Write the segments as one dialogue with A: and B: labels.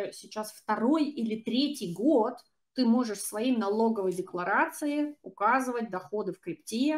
A: уже сейчас второй или третий год ты можешь в своей налоговой декларации указывать доходы в крипте,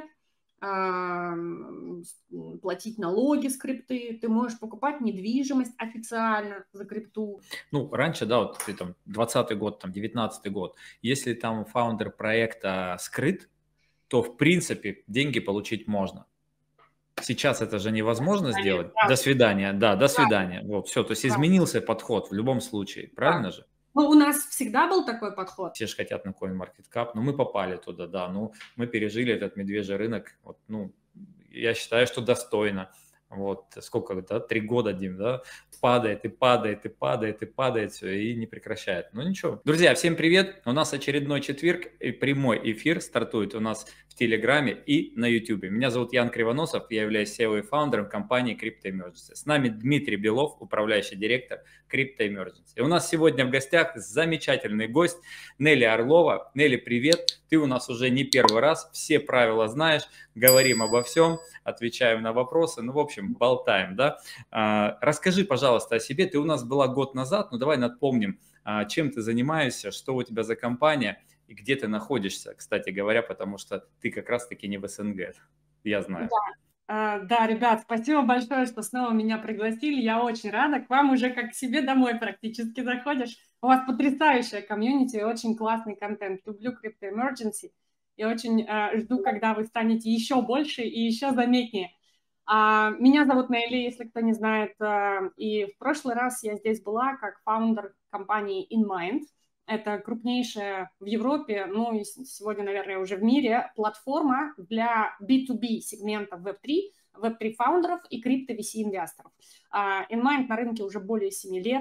A: платить налоги с крипты, ты можешь покупать недвижимость официально за крипту.
B: Ну, раньше, да, вот ты там 20-й год, там 19-й год, если там фаундер проекта скрыт, то в принципе деньги получить можно. Сейчас это же невозможно сделать. До свидания, да, до свидания. Вот, все, то есть изменился подход в любом случае, правильно же?
A: Ну, у нас всегда был такой подход.
B: Все же хотят на CoinMarketCap, но мы попали туда, да, ну, мы пережили этот медвежий рынок, вот, ну, я считаю, что достойно. Вот, сколько, да, 3 года, Дим, да, падает и падает, и падает, и падает все, и не прекращает. Ну, ничего. Друзья, всем привет. У нас очередной четверг, и прямой эфир стартует у нас в Телеграме и на Ютубе. Меня зовут Ян Кривоносов, я являюсь SEO и фаундером компании Crypto Emergency. С нами Дмитрий Белов, управляющий директор Crypto Emergency. И у нас сегодня в гостях замечательный гость Нелли Орлова. Нелли, привет. Ты у нас уже не первый раз, все правила знаешь, говорим обо всем, отвечаем на вопросы, ну, в общем, болтаем, да. Расскажи, пожалуйста, о себе. Ты у нас была год назад, ну, давай напомним, чем ты занимаешься, что у тебя за компания и где ты находишься, кстати говоря, потому что ты как раз-таки не в СНГ, я знаю.
A: Да, ребят, спасибо большое, что снова меня пригласили. Я очень рада. К вам уже как к себе домой практически заходишь. У вас потрясающая комьюнити, очень классный контент. Люблю Crypto Emergency и очень жду, когда вы станете еще больше и еще заметнее. Меня зовут Нелли, если кто не знает. И в прошлый раз я здесь была как фаундер компании InMind. Это крупнейшая в Европе, ну и сегодня, наверное, уже в мире платформа для B2B сегмента Web3 фаундеров и крипто VC инвесторов. InMind на рынке уже более 7 лет.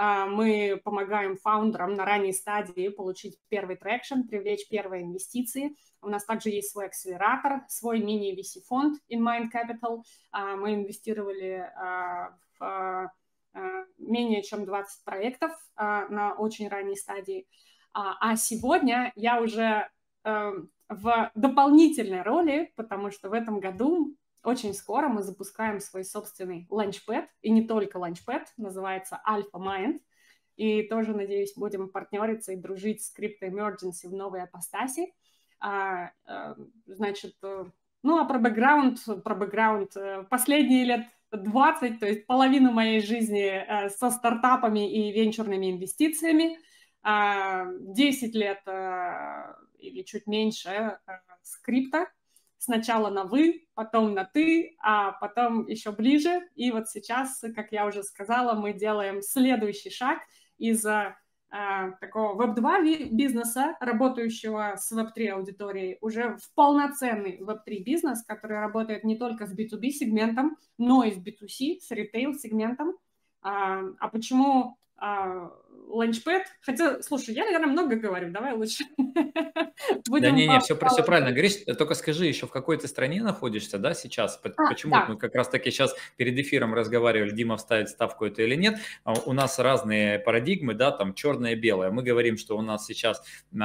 A: Мы помогаем фаундерам на ранней стадии получить первый трекшн, привлечь первые инвестиции. У нас также есть свой акселератор, свой мини-VC-фонд InMind Capital. Мы инвестировали в менее чем 20 проектов на очень ранней стадии. А сегодня я уже в дополнительной роли, потому что в этом году очень скоро мы запускаем свой собственный ланчпэд, и не только ланчпэд, называется Alpha Mind, и тоже, надеюсь, будем партнериться и дружить с Crypto Emergency в новой апостаси. Значит, ну а про бэкграунд последние лет 20, то есть половину моей жизни со стартапами и венчурными инвестициями, 10 лет или чуть меньше с крипто. Сначала на «вы», потом на «ты», а потом еще ближе. И вот сейчас, как я уже сказала, мы делаем следующий шаг из такого Web2 бизнеса, работающего с Web3 аудиторией, уже в полноценный Web3 бизнес, который работает не только с B2B сегментом, но и с B2C, с ритейл сегментом. А почему ланчпэд? Хотя, слушай, я, наверное, много говорю, давай лучше
B: Да не, все правильно говоришь, только скажи еще, в какой ты стране находишься, да, сейчас? Почему мы как раз-таки сейчас перед эфиром разговаривали, Дима вставит ставку это или нет, у нас разные парадигмы, да, там черное и белое. Мы говорим, что у нас сейчас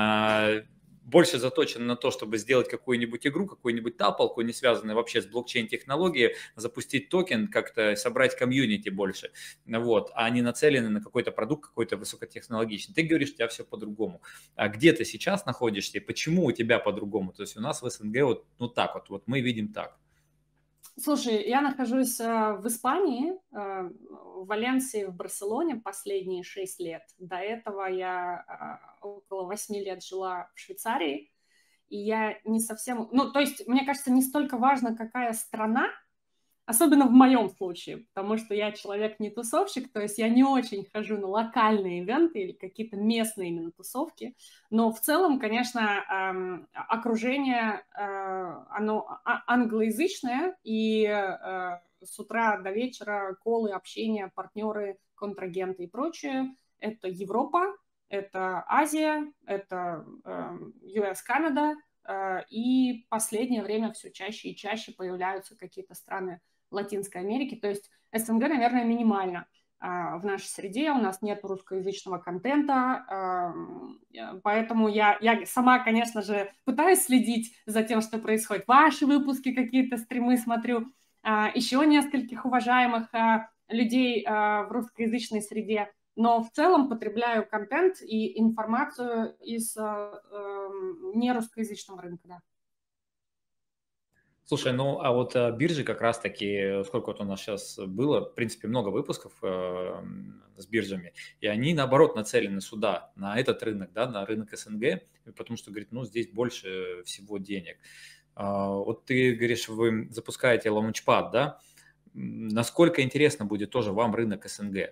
B: больше заточено на то, чтобы сделать какую-нибудь игру, какую-нибудь тапалку, не связанную вообще с блокчейн-технологией, запустить токен, как-то собрать комьюнити больше, вот, а не нацелены на какой-то продукт, какой-то высокотехнологичный. Ты говоришь, у тебя все по-другому. А где ты сейчас находишься и почему у тебя по-другому? То есть у нас в СНГ вот, ну так вот мы видим так.
A: Слушай, я нахожусь в Испании, в Валенсии, в Барселоне последние 6 лет. До этого я около 8 лет жила в Швейцарии, и я не совсем... Ну, то есть, мне кажется, не столько важно, какая страна, особенно в моем случае, потому что я человек не тусовщик, то есть я не очень хожу на локальные ивенты или какие-то местные именно тусовки, но в целом, конечно, окружение, оно англоязычное, и с утра до вечера колы, общение, партнеры, контрагенты и прочее. Это Европа, это Азия, это US, Канада, и последнее время все чаще и чаще появляются какие-то страны Латинской Америки, то есть СНГ, наверное, минимально в нашей среде, у нас нет русскоязычного контента, поэтому я сама, конечно же, пытаюсь следить за тем, что происходит. Ваши выпуски, какие-то стримы смотрю, еще нескольких уважаемых людей в русскоязычной среде, но в целом потребляю контент и информацию из нерусскоязычного рынка, да.
B: Слушай, ну а вот биржи как раз-таки, сколько вот у нас сейчас было, в принципе, много выпусков с биржами, и они, наоборот, нацелены сюда, на этот рынок, да, на рынок СНГ, потому что, говорит, ну, здесь больше всего денег. Вот ты говоришь, вы запускаете Launchpad, да? Насколько интересно будет тоже вам рынок СНГ?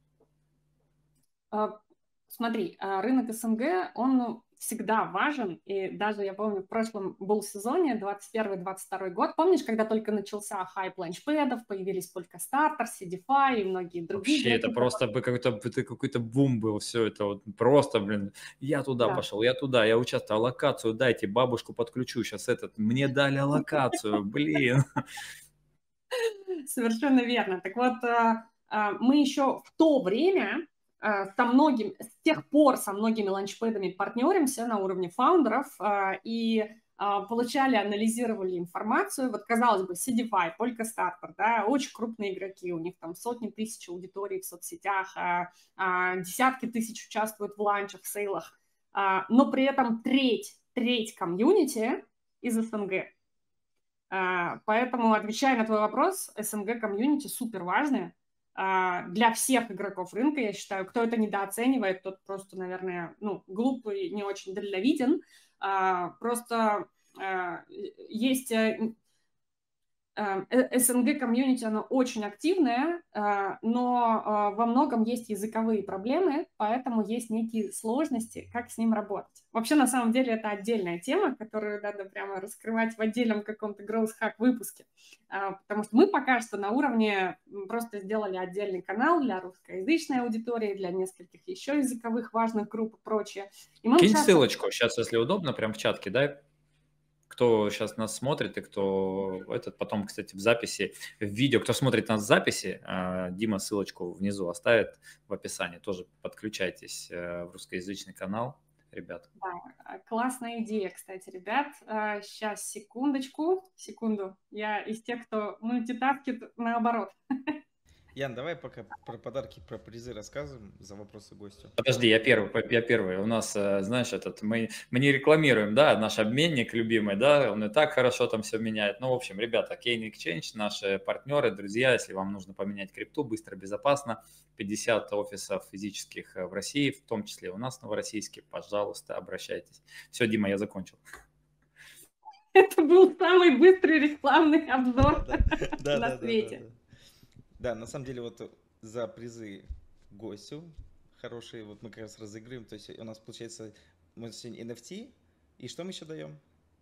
A: Смотри, рынок СНГ, он всегда важен, и даже, я помню, в прошлом был сезоне, 21-22 год, помнишь, когда только начался хайп ланчпэдов, появились Polkastarter, CDFI и многие другие.
B: Вообще, это просто какой-то бум был, все это вот просто, блин, я туда пошел, я туда, я участвовал, аллокацию дайте, бабушку подключу, сейчас мне дали аллокацию, блин.
A: Совершенно верно. Так вот, мы еще в то время с тех пор со многими ланчпэдами партнеримся на уровне фаундеров и получали, анализировали информацию. Вот, казалось бы, CDFI, Polkastarter, да, очень крупные игроки, у них там сотни тысяч аудиторий в соцсетях, десятки тысяч участвуют в ланчах, в сейлах, но при этом треть комьюнити из СНГ. Поэтому, отвечая на твой вопрос, СНГ-комьюнити супер важное для всех игроков рынка, я считаю. Кто это недооценивает, тот просто, наверное, глупый, не очень дальновиден. Просто есть СНГ-комьюнити, оно очень активное, но во многом есть языковые проблемы, поэтому есть некие сложности, как с ним работать. Вообще, на самом деле, это отдельная тема, которую надо прямо раскрывать в отдельном каком-то Growth Hack выпуске, потому что мы пока что на уровне просто сделали отдельный канал для русскоязычной аудитории, для нескольких еще языковых важных групп и прочее.
B: Кинь ссылочку сейчас, если удобно, прям в чат кидай. Кто сейчас нас смотрит и кто потом, кстати, в записи, в видео, кто смотрит нас в записи, Дима ссылочку внизу оставит в описании. Тоже подключайтесь в русскоязычный канал, ребят.
A: Да, классная идея, кстати, ребят. Сейчас, секунду. Я из тех, кто мультитаскит наоборот.
C: Ян, давай пока про подарки, про призы рассказываем за вопросы гостю.
B: Подожди, я первый. У нас, знаешь, мы не рекламируем, да, наш обменник любимый, да, он и так хорошо там все меняет. Ну, в общем, ребята, Kane Exchange, наши партнеры, друзья, если вам нужно поменять крипту быстро, безопасно, 50 офисов физических в России, в том числе у нас в Новороссийске, пожалуйста, обращайтесь. Все, Дима, я закончил.
A: Это был самый быстрый рекламный обзор на свете.
C: Да, на самом деле вот за призы гостю хорошие, вот мы как раз разыгрываем, то есть у нас получается, мы сегодня NFT, и что мы еще даем?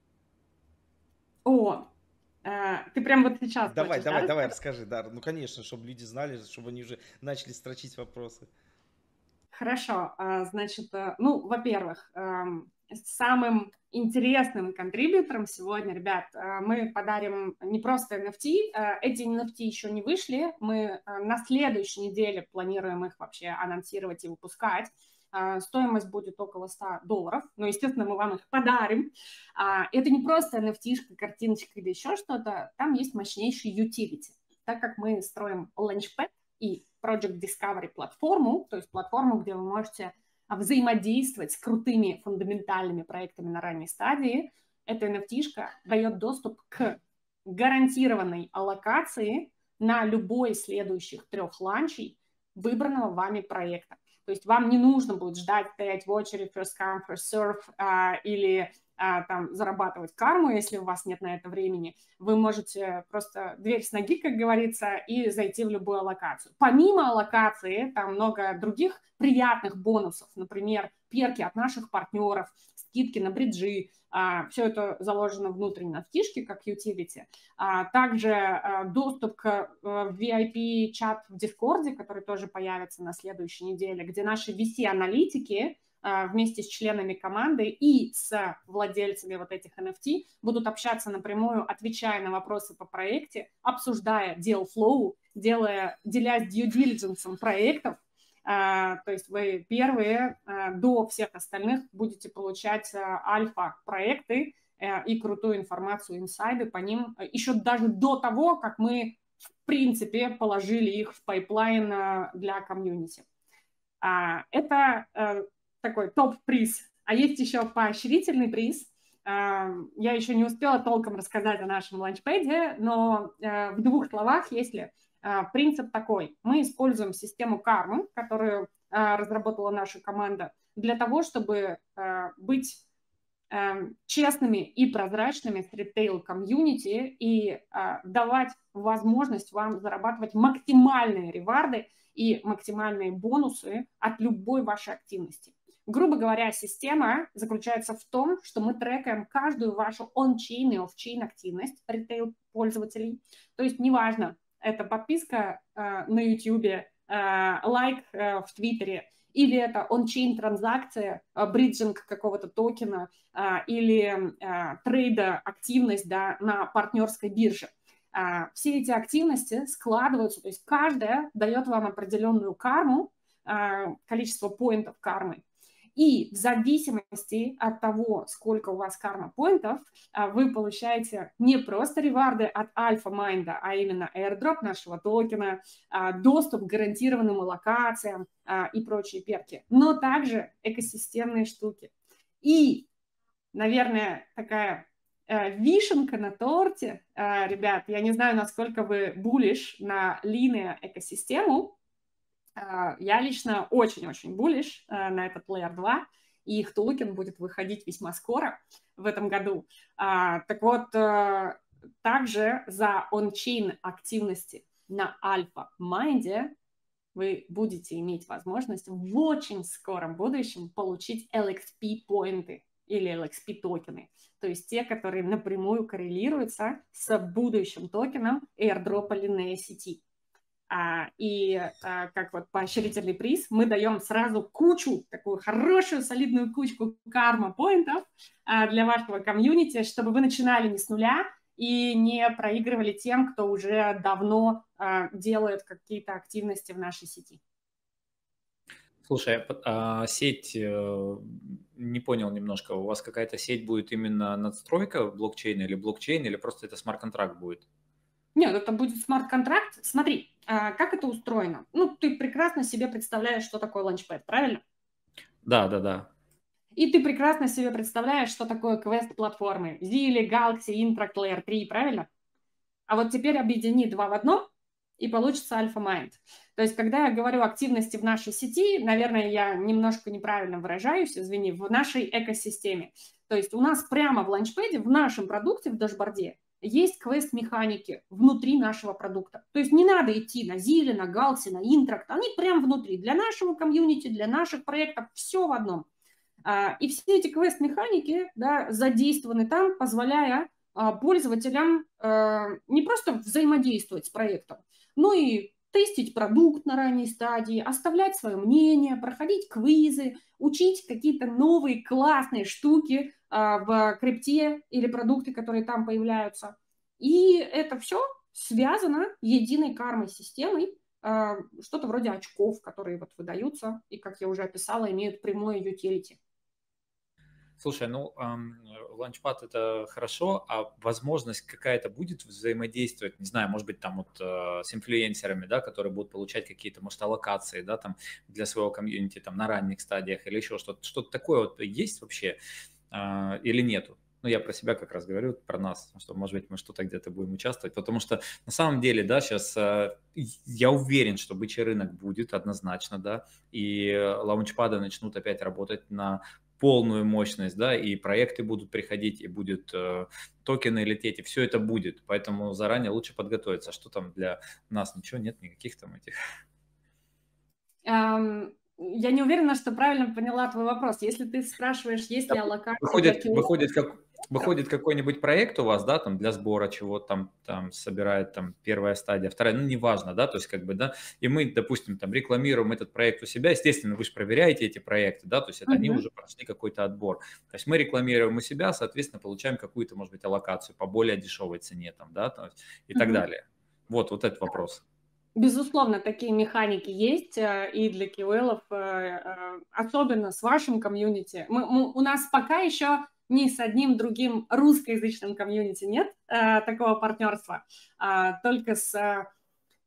A: Ты прям вот сейчас
C: Давай, расскажи, да, ну конечно, чтобы люди знали, чтобы они уже начали строчить вопросы.
A: Хорошо, значит, во-первых, самым интересным контрибьютором сегодня, ребят, мы подарим не просто NFT, эти NFT еще не вышли, мы на следующей неделе планируем их вообще анонсировать и выпускать. Стоимость будет около $100, но, естественно, мы вам их подарим. Это не просто NFT-шка, картиночка или еще что-то, там есть мощнейший utility. Так как мы строим Launchpad и Project Discovery платформу, то есть платформу, где вы можете взаимодействовать с крутыми фундаментальными проектами на ранней стадии, эта NFT-шка дает доступ к гарантированной аллокации на любой из следующих 3 ланчей выбранного вами проекта. То есть вам не нужно будет ждать, стоять в очередь, first come, first serve, или там зарабатывать карму, если у вас нет на это времени. Вы можете просто дверь с ноги, как говорится, и зайти в любую аллокацию. Помимо аллокации, там много других приятных бонусов, например, перки от наших партнеров, скидки на бриджи, все это заложено внутренне в фишке, как utility. Также доступ к VIP-чат в Discord, который тоже появится на следующей неделе, где наши VC-аналитики вместе с членами команды и с владельцами вот этих NFT будут общаться напрямую, отвечая на вопросы по проекте, обсуждая deal flow, делясь due diligence проектов. То есть вы первые до всех остальных будете получать альфа-проекты и крутую информацию, инсайды по ним, еще даже до того, как мы, в принципе, положили их в пайплайн для комьюнити. Это такой топ-приз. А есть еще поощрительный приз. Я еще не успела толком рассказать о нашем ланчпэде, но в 2 словах, если принцип такой. Мы используем систему кармы, которую разработала наша команда, для того, чтобы быть честными и прозрачными с ритейл-комьюнити и давать возможность вам зарабатывать максимальные реварды и максимальные бонусы от любой вашей активности. Грубо говоря, система заключается в том, что мы трекаем каждую вашу on-chain и off-chain активность ритейл-пользователей. То есть неважно, это подписка на YouTube, лайк в Твиттере, или это on-chain транзакция, бриджинг какого-то токена или трейда активность, да, на партнерской бирже. Все эти активности складываются, то есть каждая дает вам определенную карму, количество поинтов кармы. И в зависимости от того, сколько у вас карма-поинтов, вы получаете не просто реварды от альфа-майнда, а именно airdrop нашего токена, доступ к гарантированным локациям и прочие перки, но также экосистемные штуки. И, наверное, такая вишенка на торте, ребят, я не знаю, насколько вы буллиш на Linea экосистему. Я лично очень-очень буллиш на этот Layer 2, и их токен будет выходить весьма скоро в этом году. Так вот, также за on-chain активности на альфа-майнде вы будете иметь возможность в очень скором будущем получить LXP-поинты или LXP-токены, то есть те, которые напрямую коррелируются с будущим токеном airdrop Linea сети. И как вот поощрительный приз мы даем сразу кучу, такую хорошую, солидную кучку карма-поинтов для вашего комьюнити, чтобы вы начинали не с нуля и не проигрывали тем, кто уже давно делает какие-то активности в нашей сети.
B: Слушай, сеть, не понял немножко, у вас какая-то сеть будет именно надстройка блокчейна или просто это смарт-контракт будет?
A: Нет, это будет смарт-контракт. Смотри, как это устроено. Ну, ты прекрасно себе представляешь, что такое ланчпэд, правильно?
B: Да.
A: И ты прекрасно себе представляешь, что такое квест-платформы. Zilli, Galaxy, Intract, Layer 3, правильно? А вот теперь объедини 2 в одно, и получится Альфа-Майнд. То есть, когда я говорю активности в нашей сети, наверное, я немножко неправильно выражаюсь, извини, в нашей экосистеме. То есть у нас прямо в ланчпэде, в нашем продукте, в дашборде, есть квест-механики внутри нашего продукта. То есть не надо идти на Zilli, на Galaxy, на Intract, они прямо внутри. Для нашего комьюнити, для наших проектов все в одном. И все эти квест-механики, да, задействованы там, позволяя пользователям не просто взаимодействовать с проектом, но и тестить продукт на ранней стадии, оставлять свое мнение, проходить квизы, учить какие-то новые классные штуки в крипте или продукты, которые там появляются. И это все связано единой кармой-системой, что-то вроде очков, которые вот выдаются и, как я уже описала, имеют прямое utility.
B: Слушай, ну, ланчпад это хорошо, а возможность какая-то будет взаимодействовать, не знаю, может быть, там вот с инфлюенсерами, да, которые будут получать какие-то, может, аллокации, да, там для своего комьюнити, там на ранних стадиях или еще что-то. Что-то такое вот есть вообще или нету? Ну, я про себя как раз говорю, про нас, что, может быть, мы что-то где-то будем участвовать, потому что на самом деле, да, сейчас я уверен, что бычий рынок будет однозначно, да, и лаунчпады начнут опять работать на полную мощность, да, и проекты будут приходить, и будут токены лететь, и все это будет. Поэтому заранее лучше подготовиться. А что там для нас? Ничего нет, никаких там этих...
A: Я не уверена, что правильно поняла твой вопрос. Если ты спрашиваешь, есть ли аллокация...
B: Выходит какой-нибудь проект у вас, да, там для сбора чего-то там собирает там первая стадия, вторая, ну, неважно, да, то есть как бы, да, и мы, допустим, там рекламируем этот проект у себя, естественно, вы же проверяете эти проекты, да, то есть это они уже прошли какой-то отбор, то есть мы рекламируем у себя, соответственно, получаем какую-то, может быть, аллокацию по более дешевой цене там, да, и так далее. Вот этот вопрос.
A: Безусловно, такие механики есть и для QL, особенно с вашим комьюнити. У нас пока еще ни с одним другим русскоязычным комьюнити нет такого партнерства, только с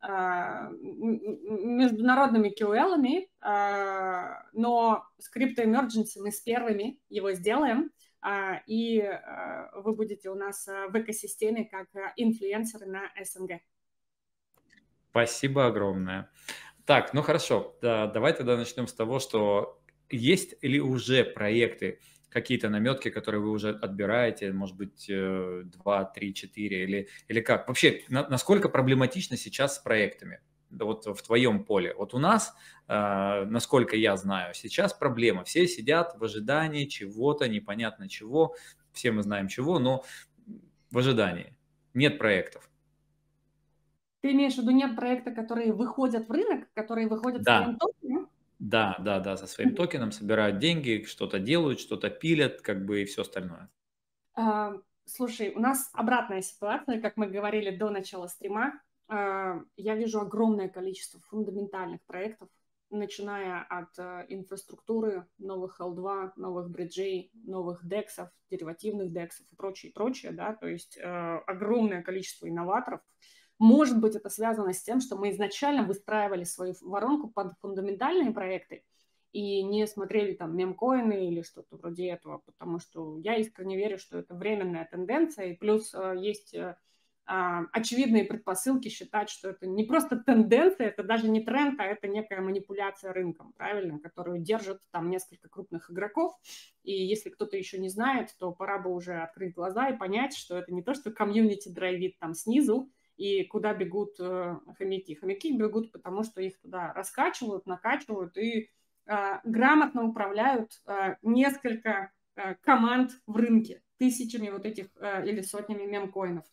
A: международными QL-ами, но с Crypto Emergency мы с первыми его сделаем, и вы будете у нас в экосистеме как инфлюенсеры на СНГ.
B: Спасибо огромное. Так, ну хорошо, давай тогда начнем с того, что есть ли уже проекты, какие-то наметки, которые вы уже отбираете, может быть, 2, 3, 4, или как? Вообще, насколько проблематично сейчас с проектами? Вот в твоем поле. Вот у нас, насколько я знаю, сейчас проблема. Все сидят в ожидании чего-то, непонятно чего, все мы знаем чего, но в ожидании. Нет проектов.
A: Ты имеешь в виду нет проекта, которые выходят в рынок, которые выходят своим токеном?
B: Да, со своим токеном собирают деньги, что-то делают, что-то пилят, как бы и все остальное.
A: Слушай, у нас обратная ситуация, как мы говорили до начала стрима. Я вижу огромное количество фундаментальных проектов, начиная от инфраструктуры, новых L2, новых бриджей, новых дексов, деривативных дексов и прочее, да, то есть огромное количество инноваторов. Может быть, это связано с тем, что мы изначально выстраивали свою воронку под фундаментальные проекты и не смотрели там мемкоины или что-то вроде этого, потому что я искренне верю, что это временная тенденция, и плюс есть очевидные предпосылки считать, что это не просто тенденция, это даже не тренд, а это некая манипуляция рынком, правильно, которую держат там несколько крупных игроков. И если кто-то еще не знает, то пора бы уже открыть глаза и понять, что это не то, что комьюнити драйвит там снизу, и куда бегут хомяки. Хомяки бегут, потому что их туда раскачивают, накачивают и грамотно управляют несколько команд в рынке, тысячами вот этих или сотнями мемкоинов.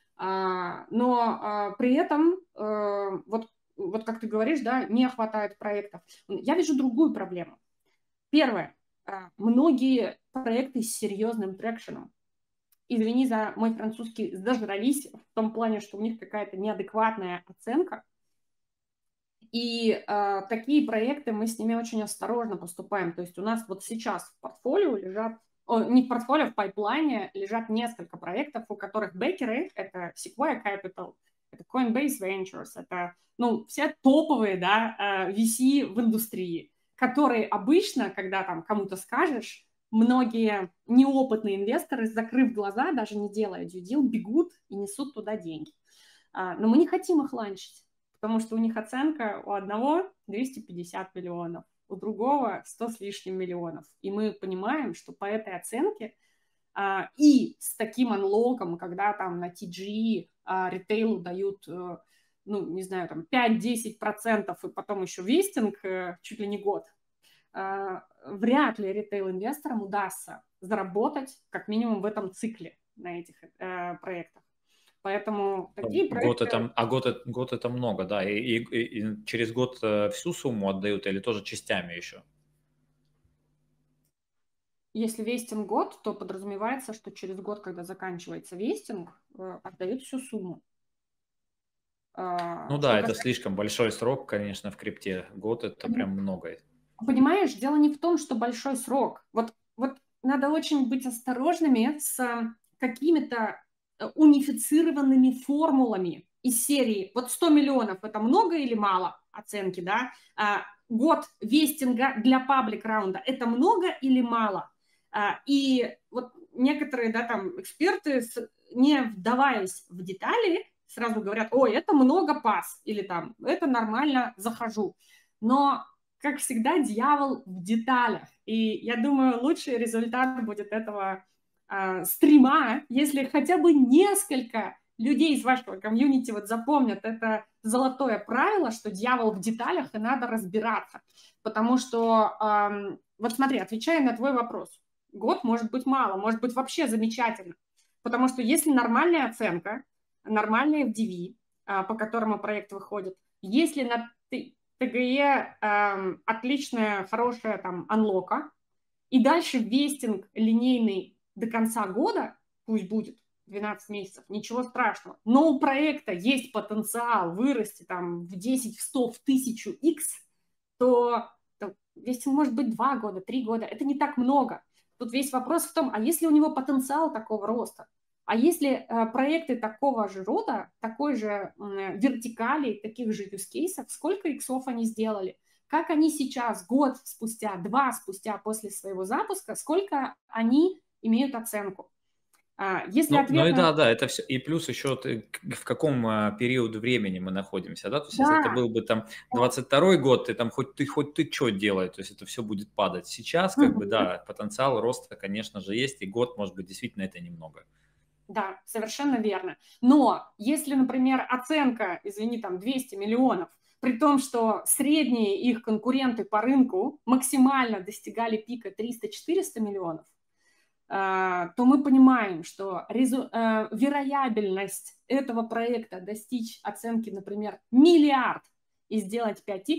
A: Но при этом, вот как ты говоришь, да, не хватает проектов. Я вижу другую проблему. Первое. Многие проекты с серьезным трекшеном, извини за мой французский, зажрались в том плане, что у них какая-то неадекватная оценка. И такие проекты, мы с ними очень осторожно поступаем. То есть у нас вот сейчас в портфолио лежат, не в портфолио, в пайплайне лежат несколько проектов, у которых бэкеры — это Sequoia Capital, это Coinbase Ventures, это все топовые, да, VC в индустрии, которые обычно, когда там кому-то скажешь, многие неопытные инвесторы, закрыв глаза, даже не делая due deal, бегут и несут туда деньги. Но мы не хотим их ланчить, потому что у них оценка у одного 250 миллионов, у другого 100 с лишним миллионов. И мы понимаем, что по этой оценке и с таким анлоком, когда там на TG ритейлу дают, не знаю, там 5-10% и потом еще вестинг чуть ли не год, вряд ли ритейл-инвесторам удастся заработать как минимум в этом цикле на этих проектах. Поэтому такие проекты...
B: Год это много, да. И через год всю сумму отдают или тоже частями еще?
A: Если вестинг год, то подразумевается, что через год, когда заканчивается вестинг, отдают всю сумму.
B: Это слишком большой срок, конечно, в крипте. Год это прям много.
A: Понимаешь, дело не в том, что большой срок. Вот надо очень быть осторожными с какими-то унифицированными формулами из серии. Вот 100 миллионов – это много или мало оценки, да? Год вестинга для паблик-раунда – это много или мало? И вот некоторые, да, там, эксперты, не вдаваясь в детали, сразу говорят: ой, это много пас, или там, это нормально, захожу. Но, как всегда, дьявол в деталях. И я думаю, лучший результат будет этого стрима, если хотя бы несколько людей из вашего комьюнити вот запомнят это золотое правило, что дьявол в деталях, и надо разбираться. Потому что, вот смотри, отвечая на твой вопрос, год может быть мало, может быть вообще замечательно. Потому что если нормальная оценка, нормальные FDV, по которому проект выходит, если на ТГЕ отличная, хорошая там анлока, и дальше вестинг линейный до конца года, пусть будет 12 месяцев, ничего страшного. Но у проекта есть потенциал вырасти там в 10, в 100, в 1000 x, то вестинг может быть 2 года, 3 года. Это не так много. Тут весь вопрос в том, а если у него потенциал такого роста, А если проекты такого же рода, такой же вертикали, таких же use cases, сколько иксов они сделали? Как они сейчас, год спустя, 2 спустя после своего запуска, сколько они имеют оценку? Если
B: Ну
A: ответ
B: и
A: на...
B: да, это все. И плюс еще в каком период времени мы находимся, да? То есть если это
A: Да,
B: был бы там 22-й год, ты там хоть ты что делай, то есть это все будет падать. Сейчас как бы,
A: мгм.
B: да, потенциал роста, конечно же, есть, и год, может быть, действительно это немного.
A: Да, совершенно верно. Но если, например, оценка, извини, там 200 миллионов, при том, что средние их конкуренты по рынку максимально достигали пика 300-400 миллионов, то мы понимаем, что вероятность этого проекта достичь оценки, например, миллиард и сделать 5х,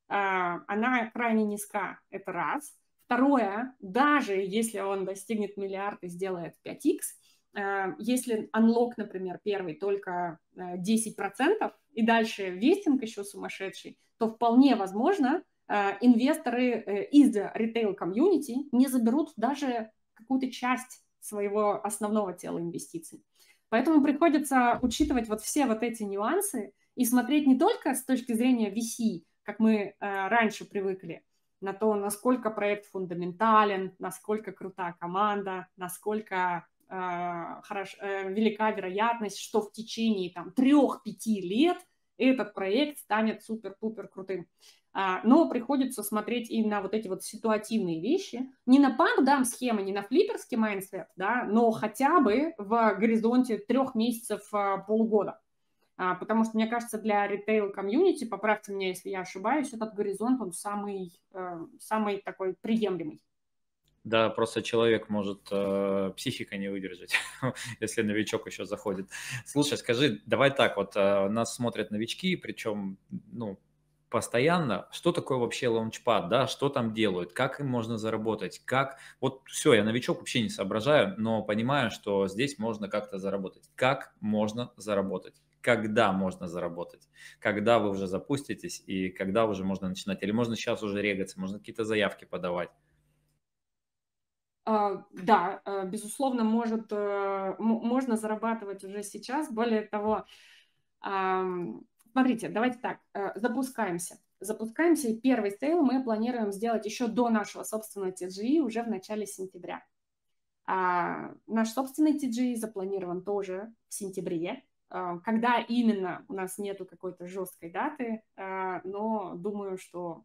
A: она крайне низка. Это раз. Второе, даже если он достигнет миллиард и сделает 5х, если unlock, например, первый только 10%, и дальше вестинг еще сумасшедший, то вполне возможно, инвесторы из ритейл-комьюнити не заберут даже какую-то часть своего основного тела инвестиций. Поэтому приходится учитывать вот все вот эти нюансы и смотреть не только с точки зрения VC, как мы раньше привыкли, на то, насколько проект фундаментален, насколько крутая команда, насколько велика вероятность, что в течение там 3-5 лет этот проект станет супер-пупер крутым. Но приходится смотреть и на вот эти вот ситуативные вещи, не на памп-дам схемы, не на флипперский майндсет, да, но хотя бы в горизонте 3 месяцев, полугода. Потому что, мне кажется, для ритейл-комьюнити, поправьте меня, если я ошибаюсь, этот горизонт, он самый такой приемлемый.
B: Да, просто человек может психика не выдержать, если новичок еще заходит. Слушай, скажи, давай так, вот нас смотрят новички, причем, ну, постоянно. Что такое вообще лаунчпад, да? Что там делают? Как им можно заработать? Как? Вот все, я новичок, вообще не соображаю, но понимаю, что здесь можно как-то заработать. Как можно заработать? Когда можно заработать? Когда вы уже запуститесь и когда уже можно начинать? Или можно сейчас уже регаться, можно какие-то заявки подавать?
A: Да, безусловно, можно зарабатывать уже сейчас. Более того, смотрите, давайте так, запускаемся. Запускаемся, и первый сейл мы планируем сделать еще до нашего собственного TGE, уже в начале сентября. Наш собственный TGE запланирован тоже в сентябре. Когда именно, у нас нету какой-то жесткой даты, но думаю, что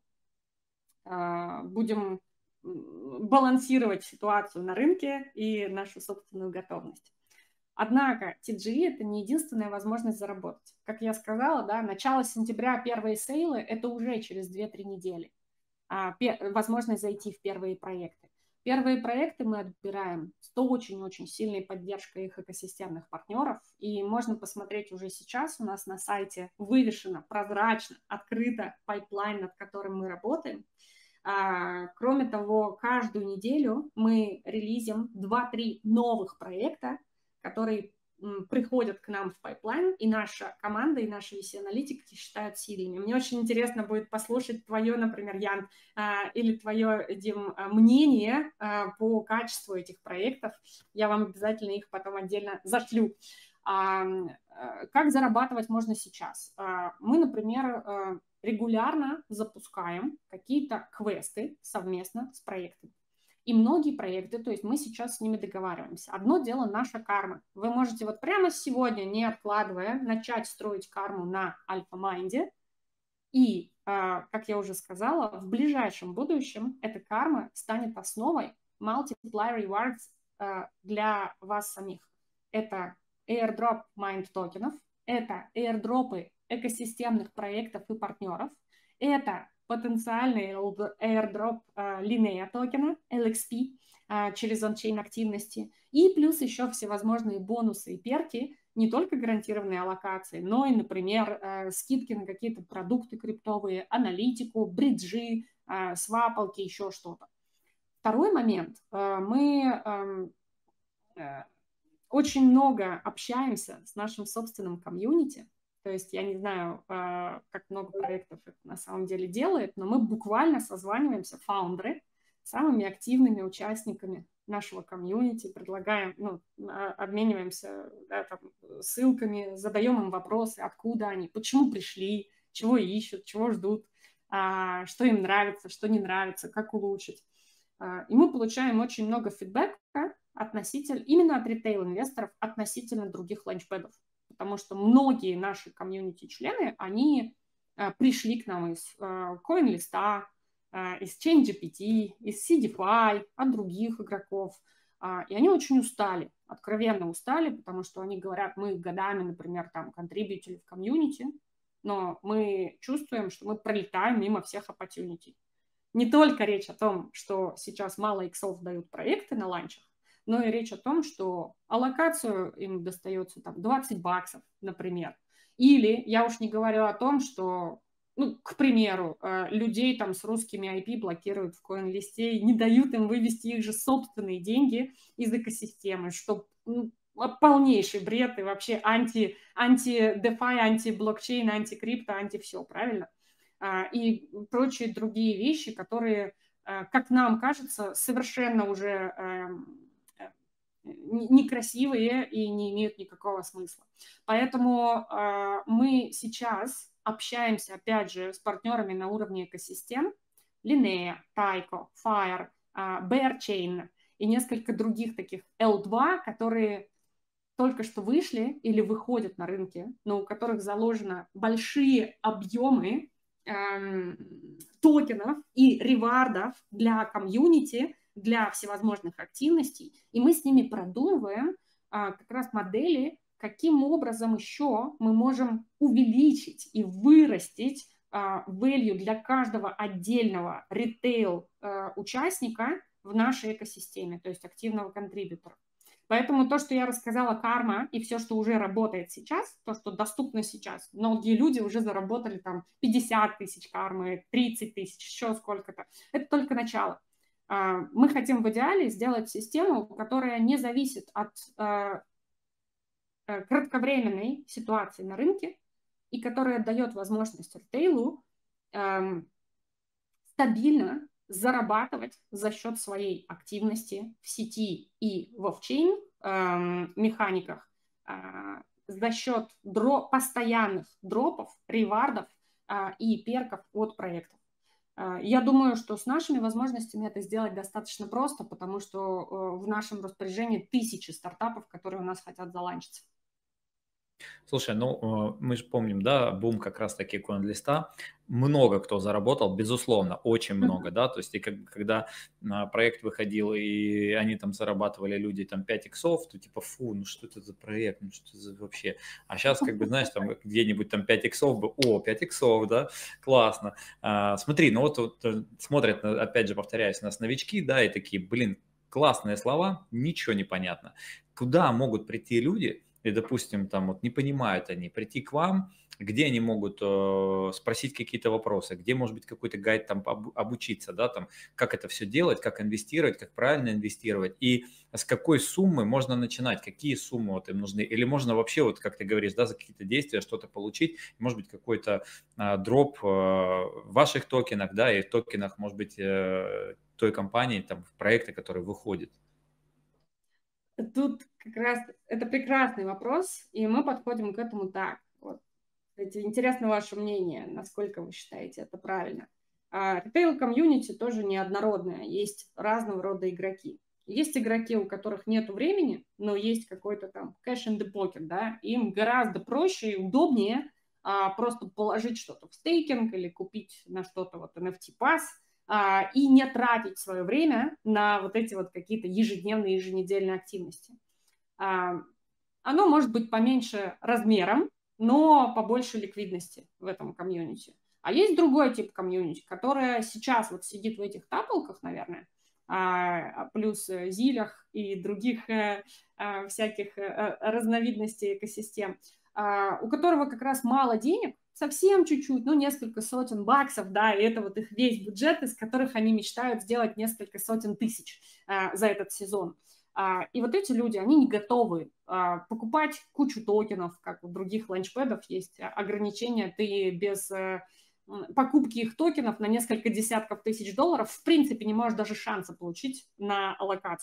A: будем балансировать ситуацию на рынке и нашу собственную готовность. Однако TGE – это не единственная возможность заработать. Как я сказала, да, начало сентября, первые сейлы – это уже через 2-3 недели. Возможность зайти в первые проекты. Первые проекты мы отбираем с очень-очень сильной поддержкой их экосистемных партнеров. И можно посмотреть уже сейчас, у нас на сайте вывешено прозрачно, открыто пайплайн, над которым мы работаем. Кроме того, каждую неделю мы релизим 2-3 новых проекта, которые приходят к нам в пайплайн, и наша команда, и наши VC-аналитики считают сильными. Мне очень интересно будет послушать твое, например, Ян, или твое, Дим, мнение по качеству этих проектов. Я вам обязательно их потом отдельно зашлю. Как зарабатывать можно сейчас? Мы, например, регулярно запускаем какие-то квесты совместно с проектами. И многие проекты, то есть мы сейчас с ними договариваемся. Одно дело наша карма. Вы можете вот прямо сегодня, не откладывая, начать строить карму на Альфа-Майнде. И, как я уже сказала, в ближайшем будущем эта карма станет основой Multiplier Rewards для вас самих. Это airdrop Mind токенов, это airdropы экосистемных проектов и партнеров, это потенциальный airdrop Linea токена, LXP, через on-chain активности, и плюс еще всевозможные бонусы и перки, не только гарантированные аллокации, но и, например, скидки на какие-то продукты криптовые, аналитику, бриджи, свапалки, еще что-то. Второй момент. Мы очень много общаемся с нашим собственным комьюнити. То есть я не знаю, как много проектов это на самом деле делает, но мы буквально созваниваемся, фаундеры, с самыми активными участниками нашего комьюнити, предлагаем, ну, обмениваемся, да, там, ссылками, задаем им вопросы, откуда они, почему пришли, чего ищут, чего ждут, что им нравится, что не нравится, как улучшить. И мы получаем очень много фидбэка именно от ритейл-инвесторов относительно других ланчпэдов, потому что многие наши комьюнити-члены, они пришли к нам из CoinList'а, из ChainGPT, из CDFI, от других игроков. И они очень устали, откровенно устали, потому что они говорят, мы годами, например, там, контрибьютили в комьюнити, но мы чувствуем, что мы пролетаем мимо всех opportunity. Не только речь о том, что сейчас мало иксов дают проекты на ланчах, но и речь о том, что аллокацию им достается там $20, например. Или я уж не говорю о том, что, ну, к примеру, людей там с русскими IP блокируют в CoinList'е и не дают им вывести их же собственные деньги из экосистемы, что полнейший бред и вообще анти-DeFi, анти-блокчейн, анти-крипто, анти-все, правильно? И прочие другие вещи, которые, как нам кажется, совершенно уже некрасивые и не имеют никакого смысла. Поэтому мы сейчас общаемся, опять же, с партнерами на уровне экосистем, Linea, Taiko, Fire, Bearchain и несколько других таких L2, которые только что вышли или выходят на рынке, но у которых заложено большие объемы токенов и ревардов для комьюнити, для всевозможных активностей, и мы с ними продумываем как раз модели, каким образом еще мы можем увеличить и вырастить value для каждого отдельного ритейл-участника в нашей экосистеме, то есть активного контрибьютора. Поэтому то, что я рассказала, карма и все, что уже работает сейчас, то, что доступно сейчас, многие люди уже заработали там 50 тысяч кармы, 30 тысяч, еще сколько-то. Это только начало. Мы хотим в идеале сделать систему, которая не зависит от кратковременной ситуации на рынке и которая дает возможность ритейлу стабильно зарабатывать за счет своей активности в сети и в офчейн механиках, за счет постоянных дропов, ревардов и перков от проектов. Я думаю, что с нашими возможностями это сделать достаточно просто, потому что в нашем распоряжении тысячи стартапов, которые у нас хотят заланчиться.
B: Слушай, ну мы же помним, да, бум как раз-таки CoinList'а. Много кто заработал, безусловно, очень много, да, то есть и когда проект выходил, и они там зарабатывали, люди там 5 иксов, то типа, фу, ну что это за проект, ну что это за вообще. А сейчас, как бы, знаешь, там где-нибудь там 5 иксов, 5 иксов, да, классно. Смотри, ну вот смотрят, опять же, повторяюсь, нас новички, да, и такие, блин, классные слова, ничего не понятно. Куда могут прийти люди, и, допустим, там вот не понимают они, прийти к вам, где они могут спросить какие-то вопросы, где может быть какой-то гайд там обучиться, да, там, как это все делать, как инвестировать, как правильно инвестировать, и с какой суммы можно начинать, какие суммы вот им нужны, или можно вообще, вот как ты говоришь, да, за какие-то действия что-то получить, может быть, какой-то дроп в ваших токенах, да, и в токенах, может быть, той компании, там, проекта, который выходит.
A: Тут как раз это прекрасный вопрос, и мы подходим к этому так. Вот. Интересно ваше мнение, насколько вы считаете это правильно. Ритейл-комьюнити тоже неоднородное, есть разного рода игроки. Есть игроки, у которых нет времени, но есть какой-то там cash in the pocket, да, им гораздо проще и удобнее просто положить что-то в стейкинг или купить на что-то вот NFT-пас, и не тратить свое время на вот эти вот какие-то ежедневные, еженедельные активности. Оно может быть поменьше размером, но побольше ликвидности в этом комьюнити. А есть другой тип комьюнити, которая сейчас вот сидит в этих таполках, наверное, плюс зилях и других всяких разновидностей экосистем, у которого как раз мало денег, совсем чуть-чуть, ну, несколько сотен баксов, да, и это вот их весь бюджет, из которых они мечтают сделать несколько сотен тысяч за этот сезон. И вот эти люди, они не готовы покупать кучу токенов, как у других ланчпэдов есть ограничения, ты без покупки их токенов на несколько десятков тысяч долларов в принципе не можешь даже шанса получить на аллокацию.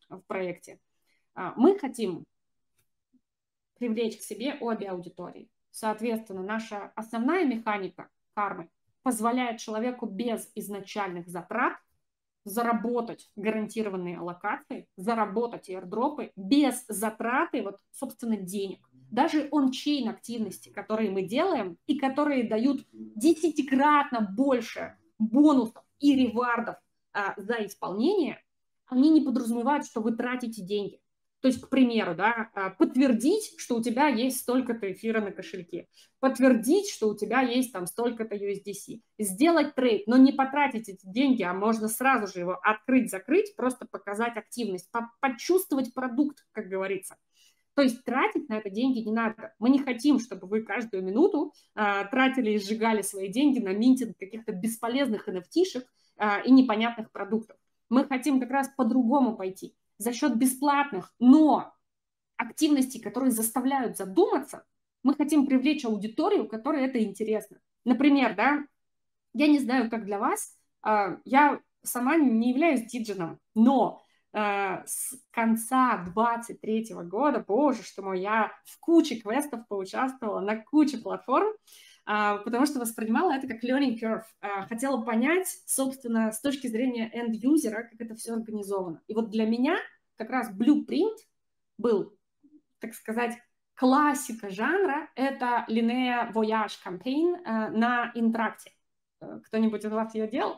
A: в проекте. Мы хотим привлечь к себе обе аудитории. Соответственно, наша основная механика кармы позволяет человеку без изначальных затрат заработать гарантированные аллокации, заработать airdropы без затраты, вот, собственно, денег. Даже он-чейн активности, которые мы делаем и которые дают 10-кратно больше бонусов и ревардов за исполнение, они не подразумевают, что вы тратите деньги. То есть, к примеру, да, подтвердить, что у тебя есть столько-то эфира на кошельке, подтвердить, что у тебя есть там столько-то USDC, сделать трейд, но не потратить эти деньги, а можно сразу же его открыть-закрыть, просто показать активность, почувствовать продукт, как говорится. То есть тратить на это деньги не надо. Мы не хотим, чтобы вы каждую минуту тратили и сжигали свои деньги на минтинг каких-то бесполезных NFT-шек и непонятных продуктов. Мы хотим как раз по-другому пойти. За счет бесплатных, но активностей, которые заставляют задуматься, мы хотим привлечь аудиторию, которой это интересно. Например, да, я не знаю, как для вас, я сама не являюсь дидженом, но с конца 2023 года, боже что мой, я в куче квестов поучаствовала, на куче платформ, потому что воспринимала это как learning curve. Хотела понять, собственно, с точки зрения end-юзера, как это все организовано. И вот для меня как раз Blueprint был, так сказать, классика жанра. Это Linnea Voyage Campaign на Интеракте. Кто-нибудь из вас ее делал?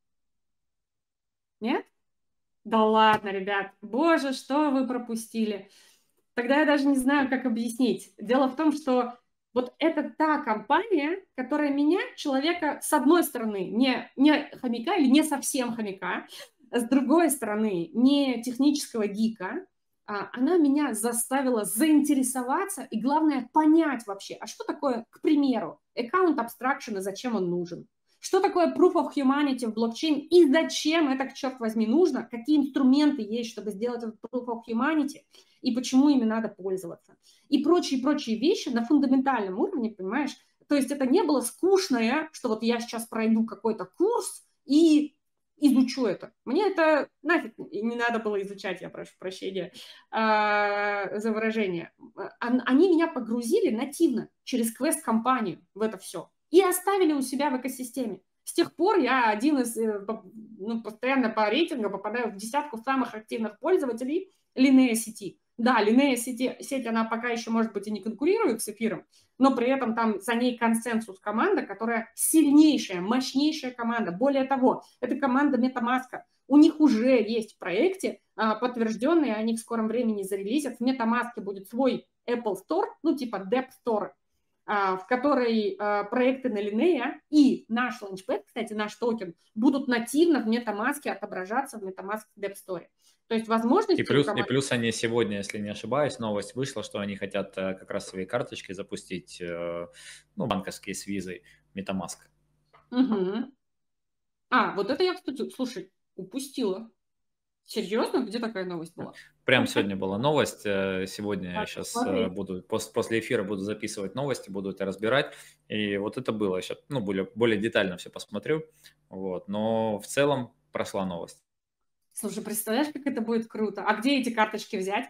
A: Нет? Да ладно, ребят. Боже, что вы пропустили. Тогда я даже не знаю, как объяснить. Дело в том, что вот это та компания, которая меняет человека, с одной стороны, не хомяка или не совсем хомяка, с другой стороны, не технического гика, она меня заставила заинтересоваться и, главное, понять вообще, а что такое, к примеру, аккаунт абстракшн и зачем он нужен? Что такое Proof of Humanity в блокчейн и зачем это, черт возьми, нужно? Какие инструменты есть, чтобы сделать этот Proof of Humanity и почему ими надо пользоваться? И прочие вещи на фундаментальном уровне, понимаешь? То есть это не было скучное, что вот я сейчас пройду какой-то курс и изучу это. Мне это нафиг не надо было изучать, я прошу прощения за выражение. Они меня погрузили нативно через квест-компанию в это все и оставили у себя в экосистеме. С тех пор я один из, постоянно по рейтингу попадаю в десятку самых активных пользователей Linnea сети. Да, Linnea сеть, она пока еще, может быть, и не конкурирует с эфиром, но при этом там за ней консенсус команда, которая сильнейшая, мощнейшая команда. Более того, это команда MetaMask. У них уже есть в проекте подтвержденные, они в скором времени зарелизят. В MetaMask будет свой Apple Store, типа Depp Store, в которой проекты на Linnea и наш Launchpad, кстати, наш токен, будут нативно в MetaMask отображаться в MetaMask Depp Store. То есть возможности...
B: И плюс они сегодня, если не ошибаюсь, новость вышла, что они хотят как раз свои карточки запустить, банковские с визой MetaMask.
A: Угу. Вот это я, кстати, слушай, упустила. Серьезно? Где такая новость была?
B: Прям сегодня была новость. Сегодня я сейчас буду, после эфира буду записывать новости, буду это разбирать. И вот это было. Сейчас, более детально все посмотрю. Вот. Но в целом прошла новость.
A: Слушай, представляешь, как это будет круто? А где эти карточки взять?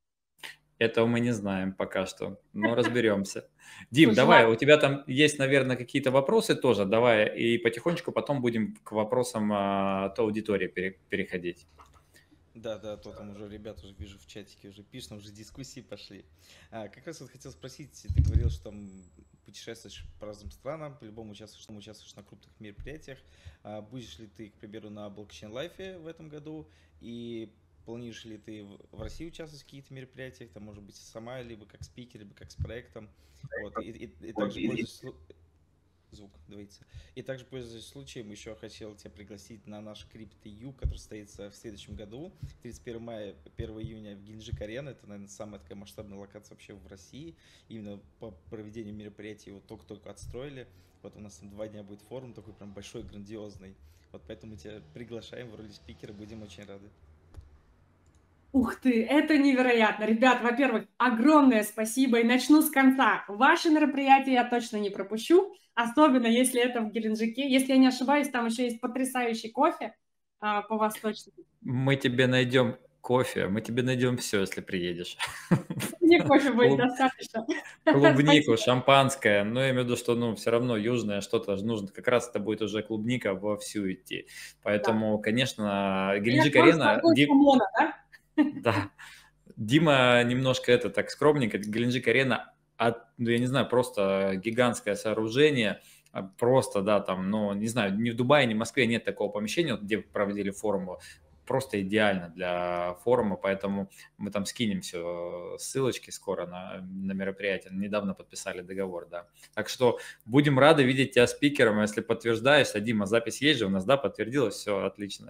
B: Этого мы не знаем пока что, но разберемся. Дим, давай, у тебя там есть, наверное, какие-то вопросы тоже. Давай и потихонечку потом будем к вопросам от аудитории переходить.
C: Да, то там уже ребята уже вижу в чатике уже пишут, уже дискуссии пошли. Как раз вот хотел спросить, ты говорил, что там путешествуешь по разным странам, по-любому участвуешь на крупных мероприятиях. Будешь ли ты, к примеру, на Blockchain Life в этом году? И планируешь ли ты в России участвовать в каких-то мероприятиях, там, может быть, сама, либо как спикер, либо как с проектом? Вот. И также пользуясь... Звук двоится. И также, пользуясь случаем, еще хотел тебя пригласить на наш Crypto.eu, который состоится в следующем году, 31 мая, 1 июня в Геленджик-Арена. Это, наверное, самая такая масштабная локация вообще в России. Именно по проведению мероприятий его только-только отстроили. Вот у нас там 2 дня будет форум, такой прям большой, грандиозный. Вот поэтому тебя приглашаем в роли спикера, будем очень рады.
A: Ух ты, это невероятно. Ребят, во-первых, огромное спасибо. И начну с конца. Ваши мероприятия я точно не пропущу, особенно если это в Геленджике. Если я не ошибаюсь, там еще есть потрясающий кофе по-восточному.
B: Мы тебе найдем кофе, мы тебе найдем все, если приедешь.
A: Мне кофе будет
B: Клуб-
A: достаточно.
B: Клубнику,
A: Спасибо.
B: шампанское, но я имею в виду, что, ну, все равно южное что-то же нужно, как раз это будет уже клубника вовсю идти.
A: Да.
B: Поэтому, конечно,
A: Я к
B: Геленджик
A: вам с
B: Арена,
A: торгой хамона, да?
B: да, Дима немножко это так скромненько. Геленджик Арена, ну, я не знаю, просто гигантское сооружение, просто, да, там, ну, не знаю, ни в Дубае, ни в Москве нет такого помещения, вот где проводили форум, просто идеально для форума, поэтому мы там скинем все ссылочки скоро на мероприятие. Недавно подписали договор, да. Так что будем рады видеть тебя спикером, если подтверждаешься. Дима, запись есть же у нас, да, подтвердилось, все отлично.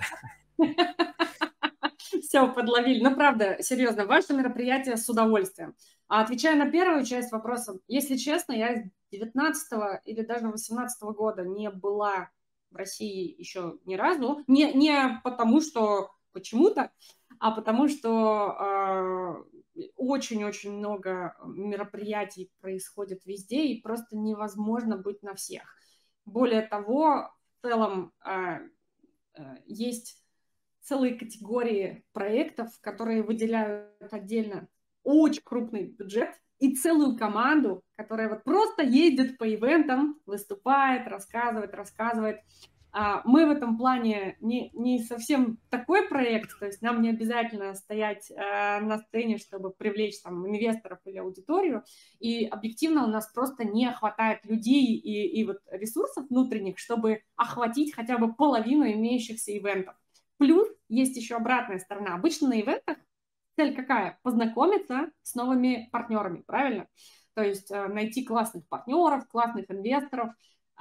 A: Все, подловили. Ну, правда, серьезно, ваше мероприятие с удовольствием. А отвечая на первую часть вопроса, если честно, я с 19 или даже 18 года не была в России еще ни разу. Не потому, что почему-то, а потому, что очень-очень много мероприятий происходит везде, и просто невозможно быть на всех. Более того, в целом есть целые категории проектов, которые выделяют отдельно очень крупный бюджет и целую команду, которая вот просто ездит по ивентам, выступает, рассказывает. Мы в этом плане не совсем такой проект, то есть нам не обязательно стоять на сцене, чтобы привлечь там инвесторов или аудиторию, и объективно у нас просто не хватает людей и вот ресурсов внутренних, чтобы охватить хотя бы половину имеющихся ивентов. Плюс есть еще обратная сторона. Обычно на ивентах цель какая? Познакомиться с новыми партнерами, правильно? То есть найти классных партнеров, классных инвесторов.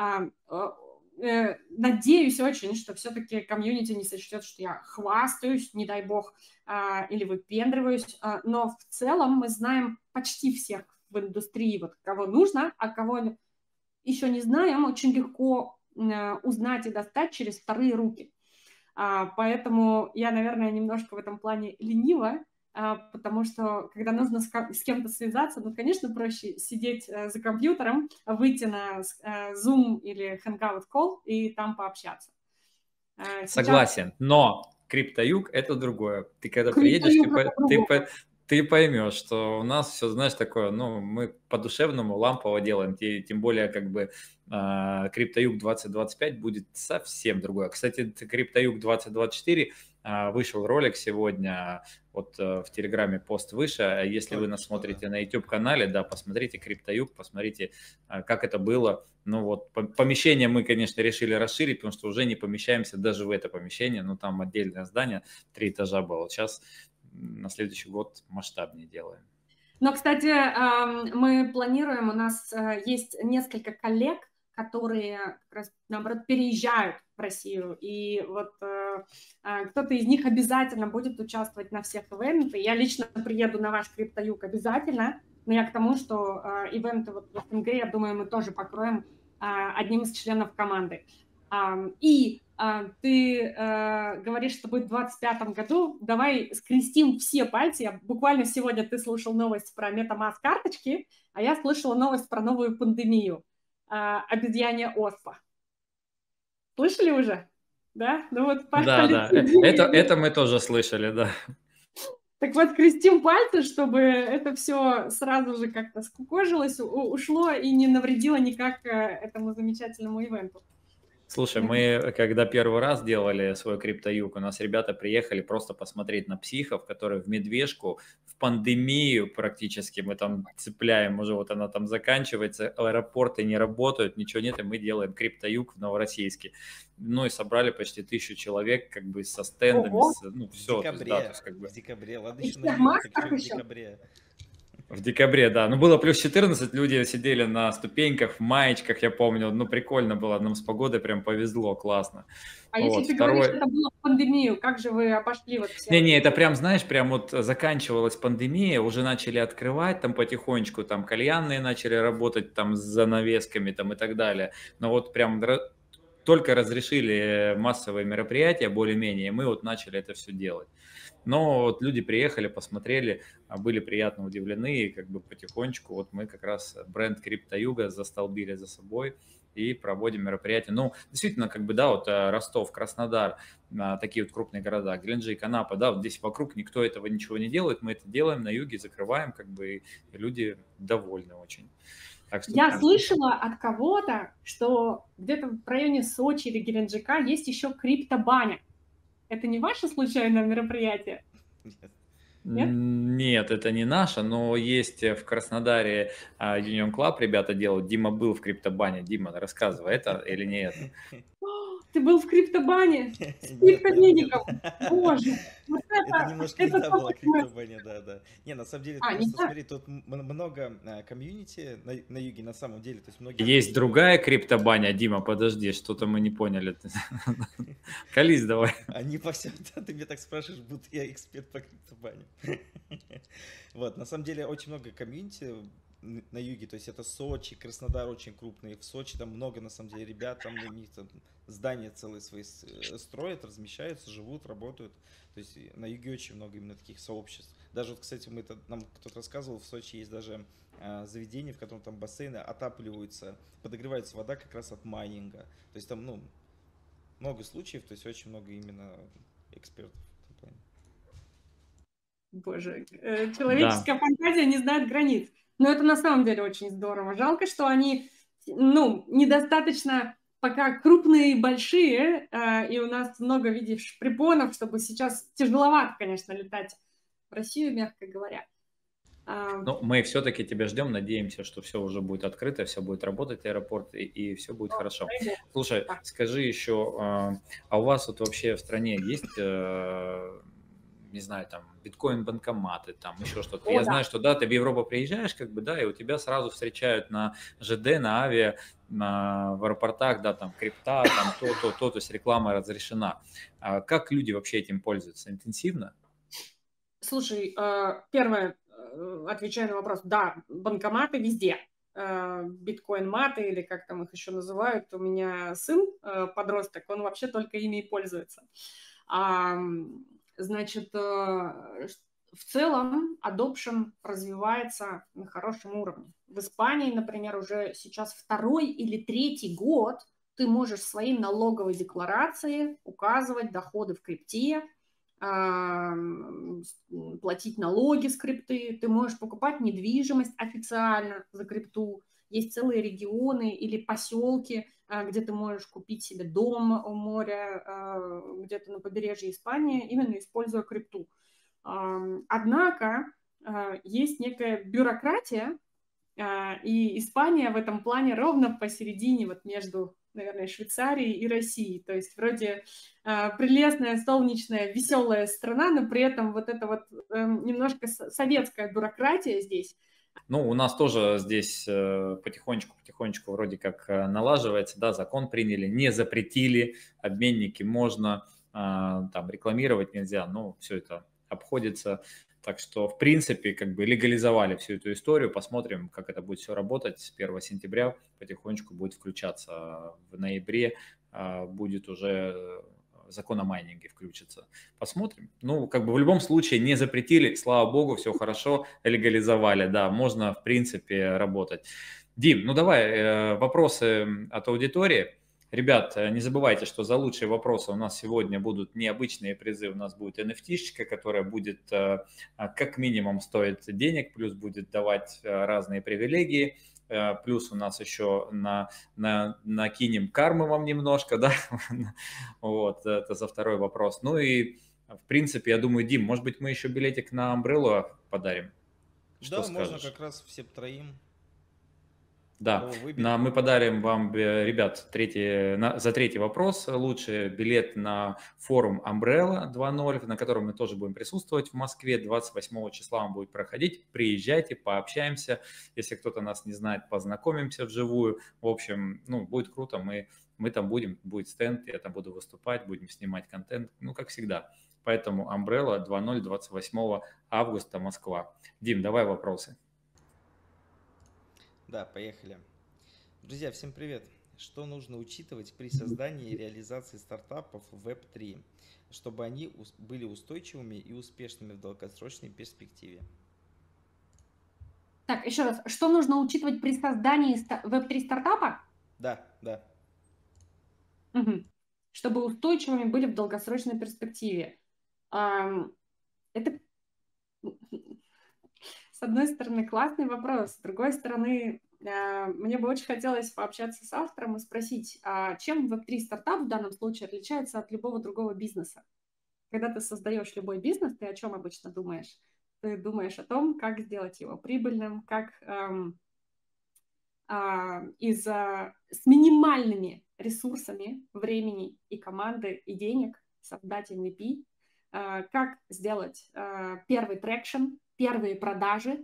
A: Надеюсь очень, что все-таки комьюнити не сочтет, что я хвастаюсь, не дай бог, или выпендриваюсь. Но в целом мы знаем почти всех в индустрии, вот кого нужно, а кого еще не знаем, очень легко узнать и достать через вторые руки. Поэтому я, наверное, немножко в этом плане ленива, потому что, когда нужно с кем-то связаться, ну, конечно, проще сидеть за компьютером, выйти на Zoom или Hangout Call и там пообщаться. Сейчас
B: Согласен, но Криптоюг – это другое. Ты когда приедешь,
A: Криптоюг это другое.
B: ты поймешь, что у нас все, знаешь, такое, ну, мы по-душевному лампово делаем, тем более, как бы, Криптоюг 2025 будет совсем другое. Кстати, Криптоюг 2024 вышел ролик сегодня, вот в Телеграме пост выше. Если вы нас смотрите на YouTube-канале, да, посмотрите Криптоюг, посмотрите, как это было. Ну вот, помещение мы, конечно, решили расширить, потому что уже не помещаемся даже в это помещение. Ну, там отдельное здание, 3 этажа было. Сейчас на следующий год масштабнее делаем.
A: Но, кстати, мы планируем, у нас есть несколько коллег, которые как раз, наоборот, переезжают в Россию, и вот кто-то из них обязательно будет участвовать на всех ивентах. Я лично приеду на ваш Криптоюг обязательно, но я к тому, что ивенты вот в СНГ, я думаю, мы тоже покроем одним из членов команды. И ты говоришь, что будет в 2025 году. Давай скрестим все пальцы. Буквально сегодня ты слушал новость про MetaMask карточки, а я слышала новость про новую пандемию. Обезьянья оспа. Слышали уже? Да? Ну вот
B: Да, это мы тоже слышали, да.
A: Так вот, крестим пальцы, чтобы это все сразу же как-то скукожилось, ушло и не навредило никак этому замечательному ивенту.
B: Слушай, мы когда первый раз делали свой Криптоюг, у нас ребята приехали просто посмотреть на психов, которые в медвежку, в пандемию практически мы там цепляем, уже вот она там заканчивается, аэропорты не работают, ничего нет, и мы делаем Криптоюг в Новороссийске. Ну и собрали почти 1000 человек, как бы со стендами, ну все.
C: В декабре,
B: да, то есть, как бы...
C: в декабре, ладно, еще на июне, так еще в декабре.
B: В декабре, да. Ну, было плюс 14, люди сидели на ступеньках, в маечках, я помню. Ну, прикольно было, нам с погодой прям повезло, классно.
A: А вот, если ты говоришь, что это было в пандемию, как же вы обошли вот все?
B: Не, это прям, знаешь, прям вот заканчивалась пандемия, уже начали открывать там потихонечку, там кальянные начали работать там с занавесками там и так далее. Но вот прям только разрешили массовые мероприятия более-менее, мы вот начали это все делать. Но вот люди приехали, посмотрели, были приятно удивлены, и как бы потихонечку вот мы как раз бренд Криптоюга застолбили за собой. и проводим мероприятия. Ну, действительно, как бы, да, вот Ростов, Краснодар, такие вот крупные города, Геленджик, Анапа, да, вот здесь вокруг никто этого ничего не делает, мы это делаем на юге, закрываем, как бы, и люди довольны очень. Так что
A: Я слышала от кого-то, что где-то в районе Сочи или Геленджика есть еще криптобаня. Это не ваше случайное мероприятие?
C: Нет.
A: Нет?
B: Нет, это не наше, но есть в Краснодаре Union Club, ребята делают. Дима был в криптобане. Дима, рассказывай, это или не это?
A: Ты был в криптобане с
C: Нет, нет, нет.
A: криптовеником? Боже, вот
C: Это немножко не
A: это
C: та
A: то,
C: была
A: как мы...
C: криптобаня, да. Не, на самом деле,
A: А, не
C: просто
A: так?
C: смотри, тут много комьюнити на юге, на самом деле, то есть многие
B: Есть
C: люди,
B: другая криптобаня, Дима, подожди, что-то мы не поняли. Колись давай.
C: они по всем, да, ты меня так спрашиваешь, будто я эксперт по криптобане. Вот, на самом деле, очень много комьюнити на юге, то есть это Сочи, Краснодар очень крупный, в Сочи там много, на самом деле, ребят, там у них там здания целые свои строят, размещаются, живут, работают, то есть на юге очень много именно таких сообществ. Даже вот, кстати, нам кто-то рассказывал, в Сочи есть даже заведение, в котором там бассейны отапливаются, подогревается вода как раз от майнинга, то есть там, ну, много случаев, то есть очень много именно экспертов в этом плане.
A: Боже, человеческая фантазия не знает границ. Но это на самом деле очень здорово. Жалко, что они, ну, недостаточно пока крупные и большие, и у нас много, видишь, препонов, чтобы сейчас тяжеловато, конечно, летать в Россию, мягко говоря.
B: Ну, мы все-таки тебя ждем, надеемся, что все уже будет открыто, все будет работать, аэропорт, и все будет хорошо. Слушай, скажи еще, а у вас вот вообще в стране есть, не знаю, там, биткоин-банкоматы, там, еще что-то? Я знаю, что, да, ты в Европу приезжаешь, как бы, да, и у тебя сразу встречают на ЖД, на авиа, в аэропортах, да, там, крипта, там, то, есть реклама разрешена. А как люди вообще этим пользуются? Интенсивно?
A: Слушай, первое, отвечаю на вопрос, да, банкоматы везде. Биткоин-маты, или как там их еще называют, у меня сын, подросток, он вообще только ими и пользуется. Значит, в целом adoption развивается на хорошем уровне. В Испании, например, уже сейчас 2-й или 3-й год ты можешь в своей налоговой декларации указывать доходы в крипте, платить налоги с крипты, ты можешь покупать недвижимость официально за крипту. Есть целые регионы или поселки, где ты можешь купить себе дом у моря, где-то на побережье Испании, именно используя крипту. Однако есть некая бюрократия, и Испания в этом плане ровно посередине, вот между, наверное, Швейцарией и Россией. То есть вроде прелестная, солнечная, веселая страна, но при этом вот это вот немножко советская бюрократия здесь.
B: Ну, у нас тоже здесь потихонечку вроде как налаживается, да, закон приняли, не запретили, обменники можно, там рекламировать нельзя, но все это обходится. Так что, в принципе, как бы легализовали всю эту историю, посмотрим, как это будет все работать. С 1 сентября потихонечку будет включаться, в ноябре будет уже закон о майнинге включится. Посмотрим. Ну, как бы в любом случае не запретили, слава богу, все хорошо, легализовали, да, можно, в принципе, работать. Дим, ну давай вопросы от аудитории. Ребят, не забывайте, что за лучшие вопросы у нас сегодня будут необычные призы. У нас будет NFT-шечка, которая будет как минимум стоить денег, плюс будет давать разные привилегии. Плюс у нас еще накинем кармы вам немножко, да, вот, это за второй вопрос. Ну и, в принципе, я думаю, Дим, может быть, мы еще билетик на Umbrella подарим?
C: Что скажешь? Можно как раз всем троим.
B: Да, мы подарим вам, ребят, за третий вопрос лучший билет на форум Umbrella 2.0, на котором мы тоже будем присутствовать в Москве. 28 числа он будет проходить. Приезжайте, пообщаемся. Если кто-то нас не знает, познакомимся вживую. В общем, ну, будет круто. Мы там будем, будет стенд, я там буду выступать, будем снимать контент, ну, как всегда. Поэтому Umbrella 2.0, 28 августа, Москва. Дим, давай вопросы.
C: Да, поехали. Друзья, всем привет. Что нужно учитывать при создании и реализации стартапов в Web3, чтобы они были устойчивыми и успешными в долгосрочной перспективе?
A: Так, еще раз, что нужно учитывать при создании Web3 стартапа?
C: Да.
A: Мгм. Чтобы устойчивыми были в долгосрочной перспективе. Это, с одной стороны, классный вопрос, с другой стороны, мне бы очень хотелось пообщаться с автором и спросить, чем Web3 стартап в данном случае отличается от любого другого бизнеса? Когда ты создаешь любой бизнес, ты о чем обычно думаешь? Ты думаешь о том, как сделать его прибыльным, как с минимальными ресурсами времени и команды, и денег создать MVP, как сделать первый трекшн, первые продажи,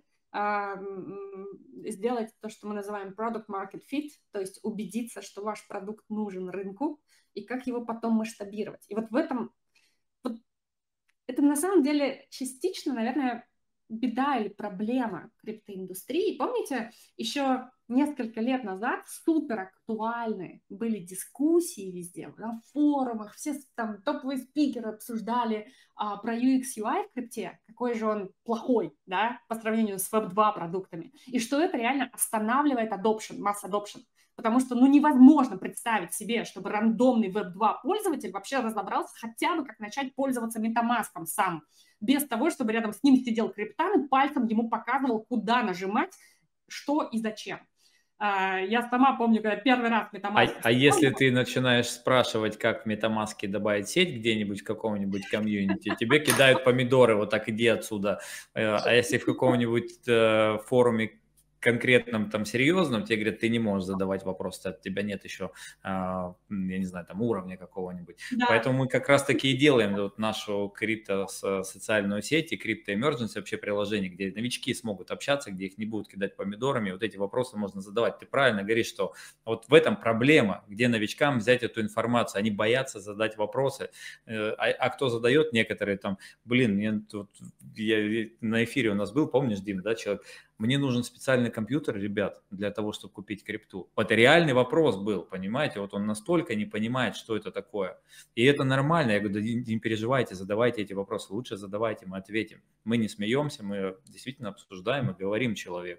A: сделать то, что мы называем product market fit, то есть убедиться, что ваш продукт нужен рынку, и как его потом масштабировать. И вот в этом, вот это на самом деле частично, наверное, беда или проблема криптоиндустрии. Помните, еще несколько лет назад супер актуальны были дискуссии везде, на форумах, все там топовые спикеры обсуждали про UX UI в крипте, какой же он плохой, да, по сравнению с Web2 продуктами, и что это реально останавливает adoption, масс adoption. Потому что, невозможно представить себе, чтобы рандомный Web2 пользователь вообще разобрался хотя бы, как начать пользоваться MetaMask'ом сам, без того, чтобы рядом с ним сидел криптан и пальцем ему показывал, куда нажимать, что и зачем. Я сама помню, когда первый раз MetaMask...
B: А если ты начинаешь спрашивать, как в MetaMask добавить сеть где-нибудь в каком-нибудь комьюнити, тебе кидают помидоры, вот так иди отсюда. А если в каком-нибудь форуме конкретном, там, серьезном, тебе говорят, ты не можешь задавать вопросы, от тебя нет еще, я не знаю, там, уровня какого-нибудь.
A: Да.
B: Поэтому мы как раз-таки и делаем вот нашу крипто-социальную сеть и крипто-эмердженси, вообще приложение, где новички смогут общаться, где их не будут кидать помидорами, вот эти вопросы можно задавать. Ты правильно говоришь, что вот в этом проблема, где новичкам взять эту информацию, они боятся задать вопросы, а кто задает, некоторые там, на эфире у нас был, помнишь, Дим, да, человек, мне нужен специальный компьютер, ребят, для того, чтобы купить крипту. Это реальный вопрос был, понимаете? Вот он настолько не понимает, что это такое. И это нормально. Я говорю, да не переживайте, задавайте эти вопросы. Лучше задавайте, мы ответим. Мы не смеемся, мы действительно обсуждаем и говорим человеку.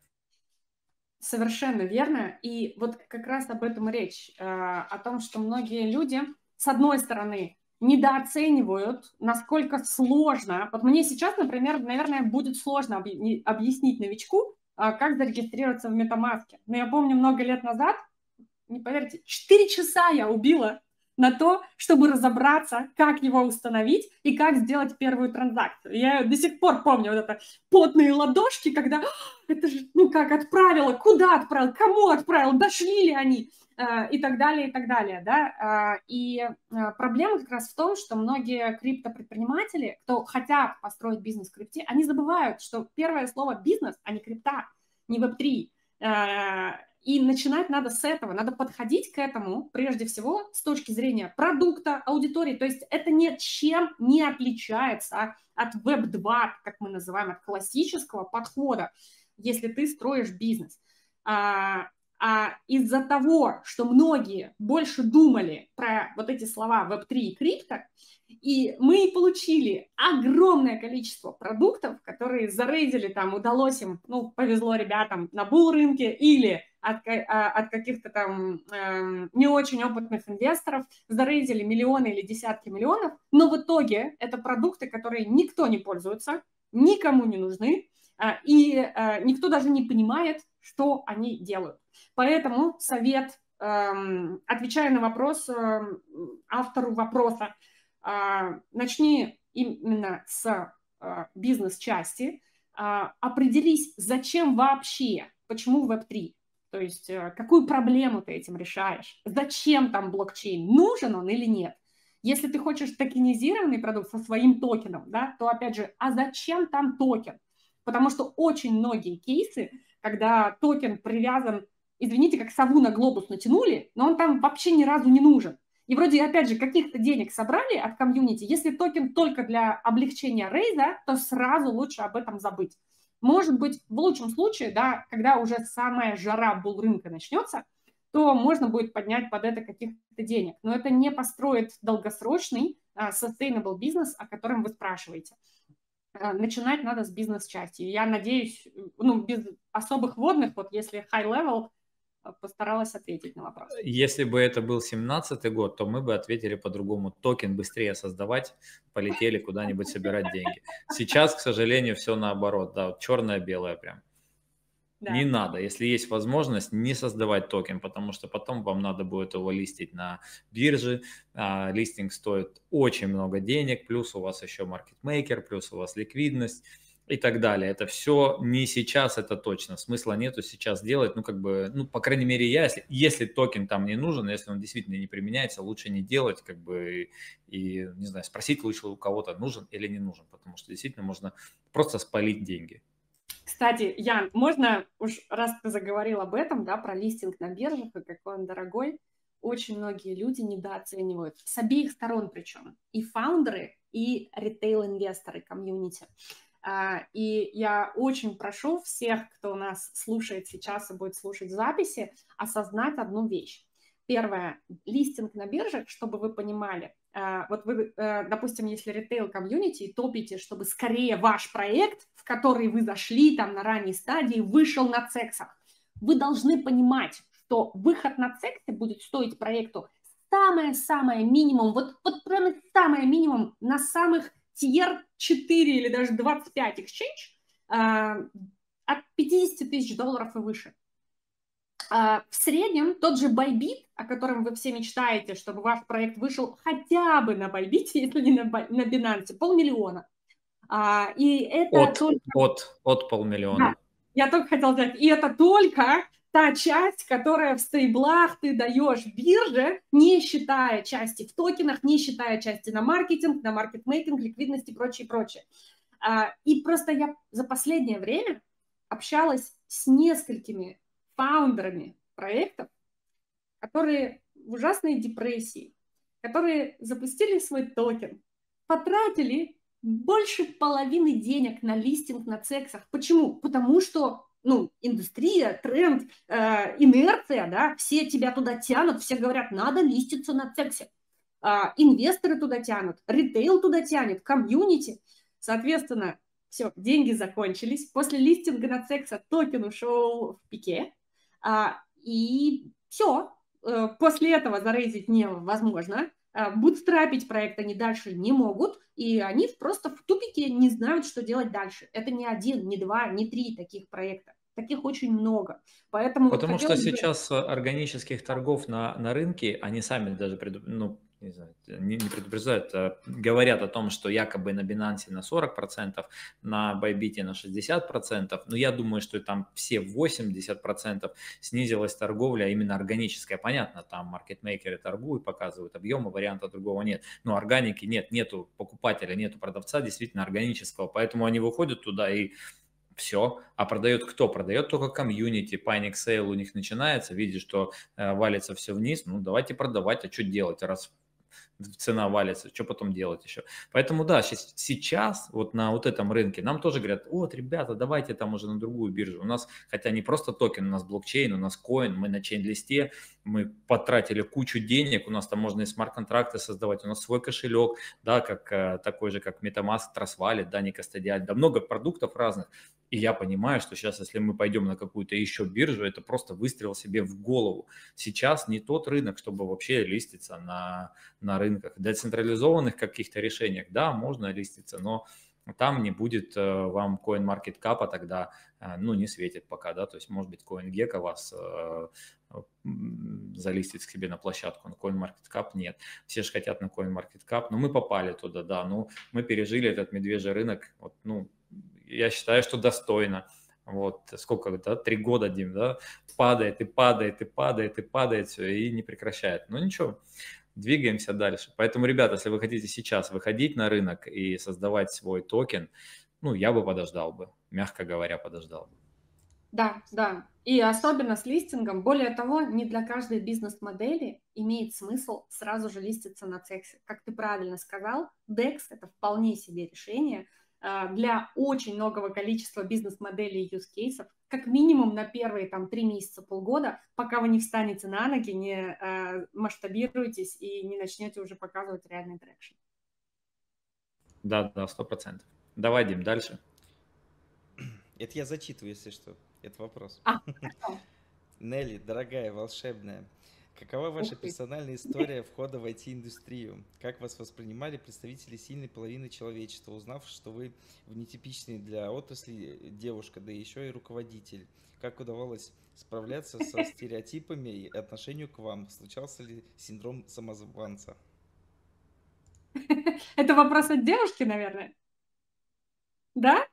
A: Совершенно верно. И вот как раз об этом и речь. О том, что многие люди, с одной стороны, недооценивают, насколько сложно. Вот мне сейчас, например, наверное, будет сложно объяснить новичку, как зарегистрироваться в MetaMask. Но я помню, много лет назад, не поверите, 4 часа я убила на то, чтобы разобраться, как его установить и как сделать первую транзакцию. Я до сих пор помню вот это потные ладошки, когда это же, как отправила, куда отправил, кому отправил, дошли ли они, и так далее, да. И проблема как раз в том, что многие криптопредприниматели, кто хотят построить бизнес в крипте, они забывают, что первое слово бизнес, а не крипта, не Web3. И начинать надо с этого, надо подходить к этому, прежде всего, с точки зрения продукта, аудитории. То есть это ничем не отличается от Web2, как мы называем, от классического подхода, если ты строишь бизнес. Из-за того, что многие больше думали про вот эти слова Web3 и крипто, и мы получили огромное количество продуктов, которые зарейзили, там, удалось им, повезло ребятам на булл-рынке или от каких-то там не очень опытных инвесторов, зарейзили миллионы или десятки миллионов, но в итоге это продукты, которые никто не пользуется, никому не нужны, и никто даже не понимает, что они делают. Поэтому совет, отвечая на вопрос автору вопроса, начни именно с бизнес-части, определись, зачем вообще, почему Web3, то есть какую проблему ты этим решаешь, зачем там блокчейн, нужен он или нет. Если ты хочешь токенизированный продукт со своим токеном, да, то опять же, а зачем там токен? Потому что очень многие кейсы, когда токен привязан, извините, как сову на глобус натянули, но он там вообще ни разу не нужен. И вроде, опять же, каких-то денег собрали от комьюнити. Если токен только для облегчения рейза, то сразу лучше об этом забыть. Может быть, в лучшем случае, да, когда уже самая жара булл-рынка начнется, то можно будет поднять под это каких-то денег. Но это не построит долгосрочный sustainable бизнес, о котором вы спрашиваете. Начинать надо с бизнес-части. Я надеюсь, без особых вводных, вот если high-level, постаралась ответить на вопрос.
B: Если бы это был 17-й год, то мы бы ответили по-другому. Токен быстрее создавать, полетели куда-нибудь собирать деньги. Сейчас, к сожалению, все наоборот. Да, вот черное-белое прям. Не
A: Да.
B: надо, если есть возможность, не создавать токен, потому что потом вам надо будет его листить на бирже. Листинг стоит очень много денег, плюс у вас еще маркетмейкер, плюс у вас ликвидность и так далее. Это все не сейчас, это точно. Смысла нету сейчас делать, по крайней мере, если токен там не нужен, если он действительно не применяется, лучше не делать, и не знаю, спросить лучше у кого-то, нужен или не нужен, потому что действительно можно просто спалить деньги.
A: Кстати, Ян, можно, уж раз ты заговорил об этом, да, про листинг на биржах и какой он дорогой, очень многие люди недооценивают, с обеих сторон причем, и фаундеры, и ритейл-инвесторы комьюнити. И я очень прошу всех, кто нас слушает сейчас и будет слушать в записи, осознать одну вещь. Первое, листинг на биржах, чтобы вы понимали, вот вы, допустим, если ритейл-комьюнити и топите, чтобы скорее ваш проект, в который вы зашли там на ранней стадии, вышел на цексах, вы должны понимать, что выход на цексы будет стоить проекту самое-самое минимум, вот прямо самое минимум на самых tier 4 или даже 25 exchange от 50 тысяч долларов и выше. В среднем тот же Bybit, о котором вы все мечтаете, чтобы ваш проект вышел хотя бы на Bybit, если не на Binance, 500 000. И это
B: от 500 000.
A: Да, я только хотела сказать, и это только та часть, которая в стейблах ты даешь бирже, не считая части в токенах, не считая части на маркетинг, на маркетмейкинг, ликвидность и прочее, прочее. И просто я за последнее время общалась с несколькими фаундерами проектов, которые в ужасной депрессии, которые запустили свой токен, потратили больше половины денег на листинг на цексах. Почему? Потому что индустрия, тренд, инерция, да, все тебя туда тянут, все говорят, надо листиться на цексе. Инвесторы туда тянут, ритейл туда тянет, комьюнити. Соответственно, все, деньги закончились. После листинга на цекса токен ушел в пике. И все. После этого зарейзить невозможно. Бутстрапить проект они дальше не могут. И они просто в тупике не знают, что делать дальше. Это не один, не два, не три таких проекта. Таких очень много. Поэтому
B: Потому что сейчас органических торгов на рынке, они сами даже не предупреждают, говорят о том, что якобы на Binance на 40%, на Bybit на 60%, но я думаю, что там все 80% снизилась торговля именно органическая. Понятно, там маркетмейкеры торгуют, показывают объемы, варианта другого нет, но органики нет, нету покупателя, нету продавца действительно органического, поэтому они выходят туда и все. А продает кто? Продает только комьюнити, panic sale у них начинается, видит, что валится все вниз, давайте продавать, а что делать, раз цена валится, что потом делать еще. Поэтому да, сейчас вот на вот этом рынке нам тоже говорят, вот, ребята, давайте там уже на другую биржу. У нас, хотя не просто токен, у нас блокчейн, у нас коин, мы на чейн-листе, мы потратили кучу денег, у нас там можно и смарт-контракты создавать, у нас свой кошелек, да, такой же, как MetaMask, Trust Wallet, да, не кастодиаль, да, много продуктов разных. И я понимаю, что сейчас, если мы пойдем на какую-то еще биржу, это просто выстрел себе в голову. Сейчас не тот рынок, чтобы вообще листиться на рынках. В децентрализованных каких-то решениях, да, можно листиться, но там не будет вам CoinMarketCap тогда, не светит пока, да, то есть, может быть, CoinGecko вас залистит к себе на площадку, на CoinMarketCap нет. Все же хотят на CoinMarketCap, но мы попали туда, да, мы пережили этот медвежий рынок, я считаю, что достойно. Вот, сколько, да, 3 года, Дим, да, падает и падает, и падает, и падает все, и не прекращает. Но ничего, двигаемся дальше. Поэтому, ребята, если вы хотите сейчас выходить на рынок и создавать свой токен, я бы подождал бы, мягко говоря, подождал бы.
A: Да, да. И особенно с листингом. Более того, не для каждой бизнес-модели имеет смысл сразу же листиться на цексе. Как ты правильно сказал, DEX – это вполне себе решение для очень многого количества бизнес-моделей и use-кейсов, как минимум на первые 3 месяца, полгода, пока вы не встанете на ноги, не масштабируетесь и не начнете уже показывать реальный трекшн.
B: Да, 100%. Давай, Дим, дальше.
C: Это я зачитываю, если что. Это вопрос.
A: Хорошо.
C: Нелли, дорогая, волшебная, какова ваша
A: Ух ты.
C: персональная история входа в IT-индустрию? Как вас воспринимали представители сильной половины человечества, узнав, что вы в нетипичной для отрасли девушка, да еще и руководитель? Как удавалось справляться со стереотипами и отношению к вам? Случался ли синдром самозванца?
A: Это вопрос от девушки, наверное? Да?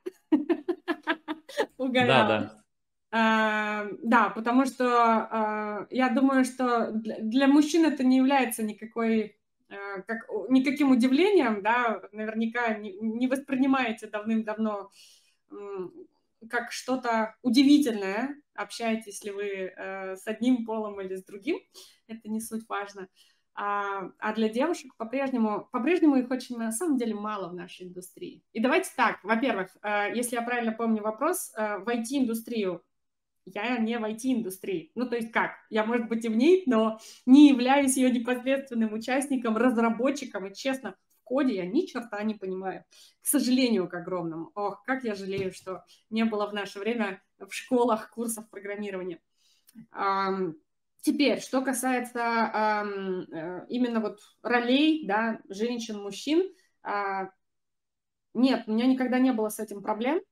B: Да,
A: Угадала.
B: да.
A: Да, потому что я думаю, что для мужчин это не является никаким удивлением, да, наверняка не воспринимаете давным-давно как что-то удивительное, общаетесь ли вы с одним полом или с другим, это не суть важно. А для девушек по-прежнему их очень, на самом деле, мало в нашей индустрии. И давайте так, во-первых, если я правильно помню вопрос, в IT-индустрию я не в IT-индустрии. Ну, то есть как? Я, может быть, и в ней, но не являюсь ее непосредственным участником, разработчиком. И, честно, в коде я ни черта не понимаю. К сожалению, к огромному. Ох, как я жалею, что не было в наше время в школах курсов программирования. Теперь, что касается именно вот ролей, да, женщин, мужчин, нет, у меня никогда не было с этим проблем.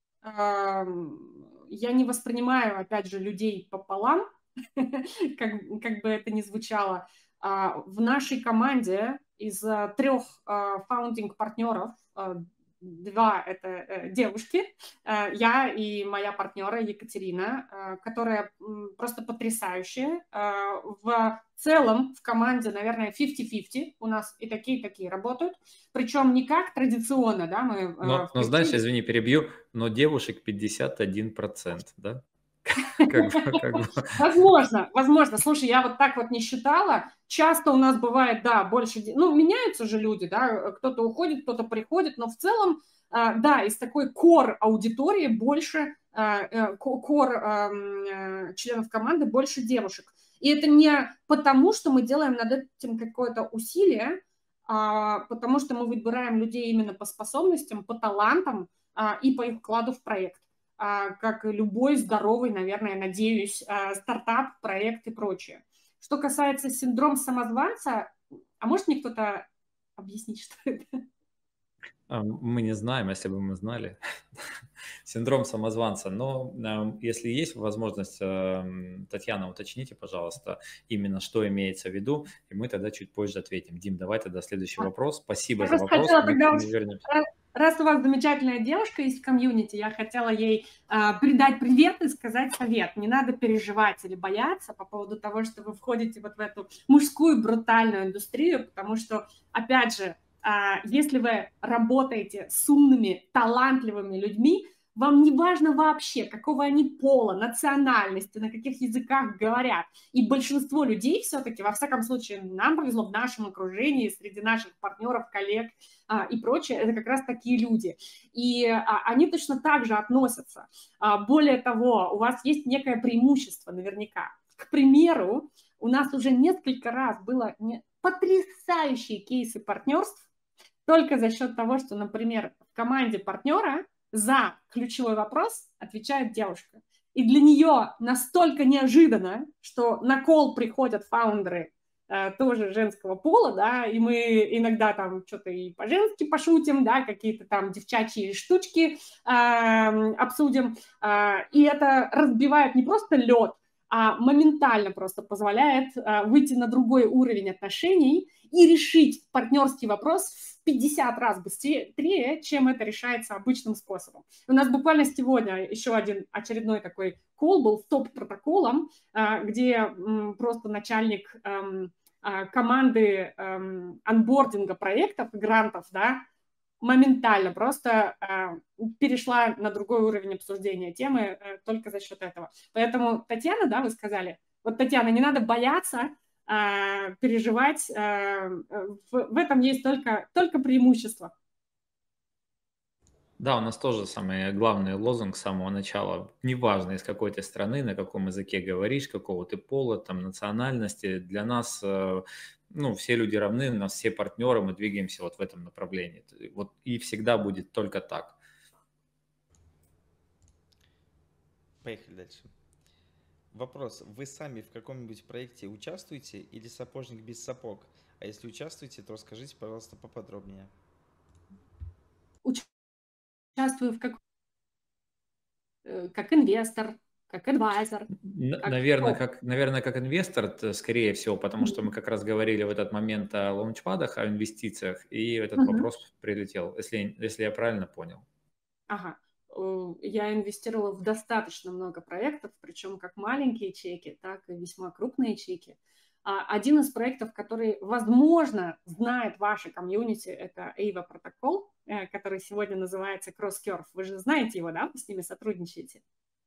A: Я не воспринимаю, опять же, людей пополам, как бы это ни звучало. В нашей команде из 3 фаундинг-партнеров, 2 это девушки, я и моя партнера Екатерина, которая просто потрясающая. В целом в команде, наверное, 50-50. У нас и такие работают. Причем не как традиционно, да, мы
B: Но
A: в
B: знаешь,
A: коллективе.
B: извини, перебью, но девушек 51%, да? Как бы.
A: Возможно. Слушай, я вот так вот не считала. Часто у нас бывает, да, больше... Ну, меняются же люди, да, кто-то уходит, кто-то приходит, но в целом, да, из такой кор-аудитории больше, членов команды больше девушек. И это не потому, что мы делаем над этим какое-то усилие, а потому что мы выбираем людей именно по способностям, по талантам и по их вкладу в проект. Как и любой здоровый, наверное, надеюсь, стартап, проект и прочее. Что касается синдрома самозванца, а может мне кто-то объяснить, что это?
B: Мы не знаем, если бы мы знали. Синдром самозванца. Но если есть возможность, Татьяна, уточните, пожалуйста, именно что имеется в виду, и мы тогда чуть позже ответим. Дим, давай тогда следующий вопрос. Спасибо
A: Я
B: за
A: просто
B: вопрос.
A: хотела
B: Мы к
A: тогда,
B: нему вернемся.
A: раз у вас замечательная девушка есть в комьюнити, я хотела ей передать привет и сказать совет. Не надо переживать или бояться по поводу того, что вы входите вот в эту мужскую брутальную индустрию, потому что, опять же, если вы работаете с умными, талантливыми людьми, вам не важно вообще, какого они пола, национальности, на каких языках говорят. И большинство людей все-таки, во всяком случае, нам повезло в нашем окружении, среди наших партнеров, коллег и прочее, это как раз такие люди. И они точно так же относятся. Более того, у вас есть некое преимущество наверняка. К примеру, у нас уже несколько раз было потрясающие кейсы партнерств, только за счет того, что, например, в команде партнера за ключевой вопрос отвечает девушка. И для нее настолько неожиданно, что на колл приходят фаундеры тоже женского пола, да, и мы иногда там что-то и по-женски пошутим, да, какие-то там девчачьи штучки обсудим, и это разбивает не просто лед, а моментально просто позволяет выйти на другой уровень отношений и решить партнерский вопрос в 50 раз быстрее, чем это решается обычным способом. У нас буквально сегодня еще один очередной такой колл был с топ-протоколом, где просто начальник команды анбординга проектов и грантов, да, моментально просто перешла на другой уровень обсуждения темы только за счет этого. Поэтому, Татьяна, да, вы сказали, вот, Татьяна, не надо бояться, переживать, в этом есть только преимущество.
B: Да, у нас тоже самый главный лозунг с самого начала. Неважно, из какой ты страны, на каком языке говоришь, какого ты пола, там, национальности. Для нас, ну, все люди равны, у нас все партнеры, мы двигаемся вот в этом направлении. Вот и всегда будет только так.
C: Поехали дальше. Вопрос. Вы сами в каком-нибудь проекте участвуете или сапожник без сапог? А если участвуете, то расскажите, пожалуйста, поподробнее.
A: Участвую как инвестор, как адвайзер, как
B: Наверное,
A: топ.
B: как инвестор, скорее всего, потому что мы как раз говорили в этот момент о лаунчпадах, о инвестициях, и этот вопрос прилетел, если я правильно понял.
A: Ага. Я инвестировала в достаточно много проектов, причем как маленькие чеки, так и весьма крупные чеки. Один из проектов, который, возможно, знает ваше комьюнити, это AVA протокол, который сегодня называется CrossCurve. Вы же знаете его, да? Вы с ними сотрудничаете.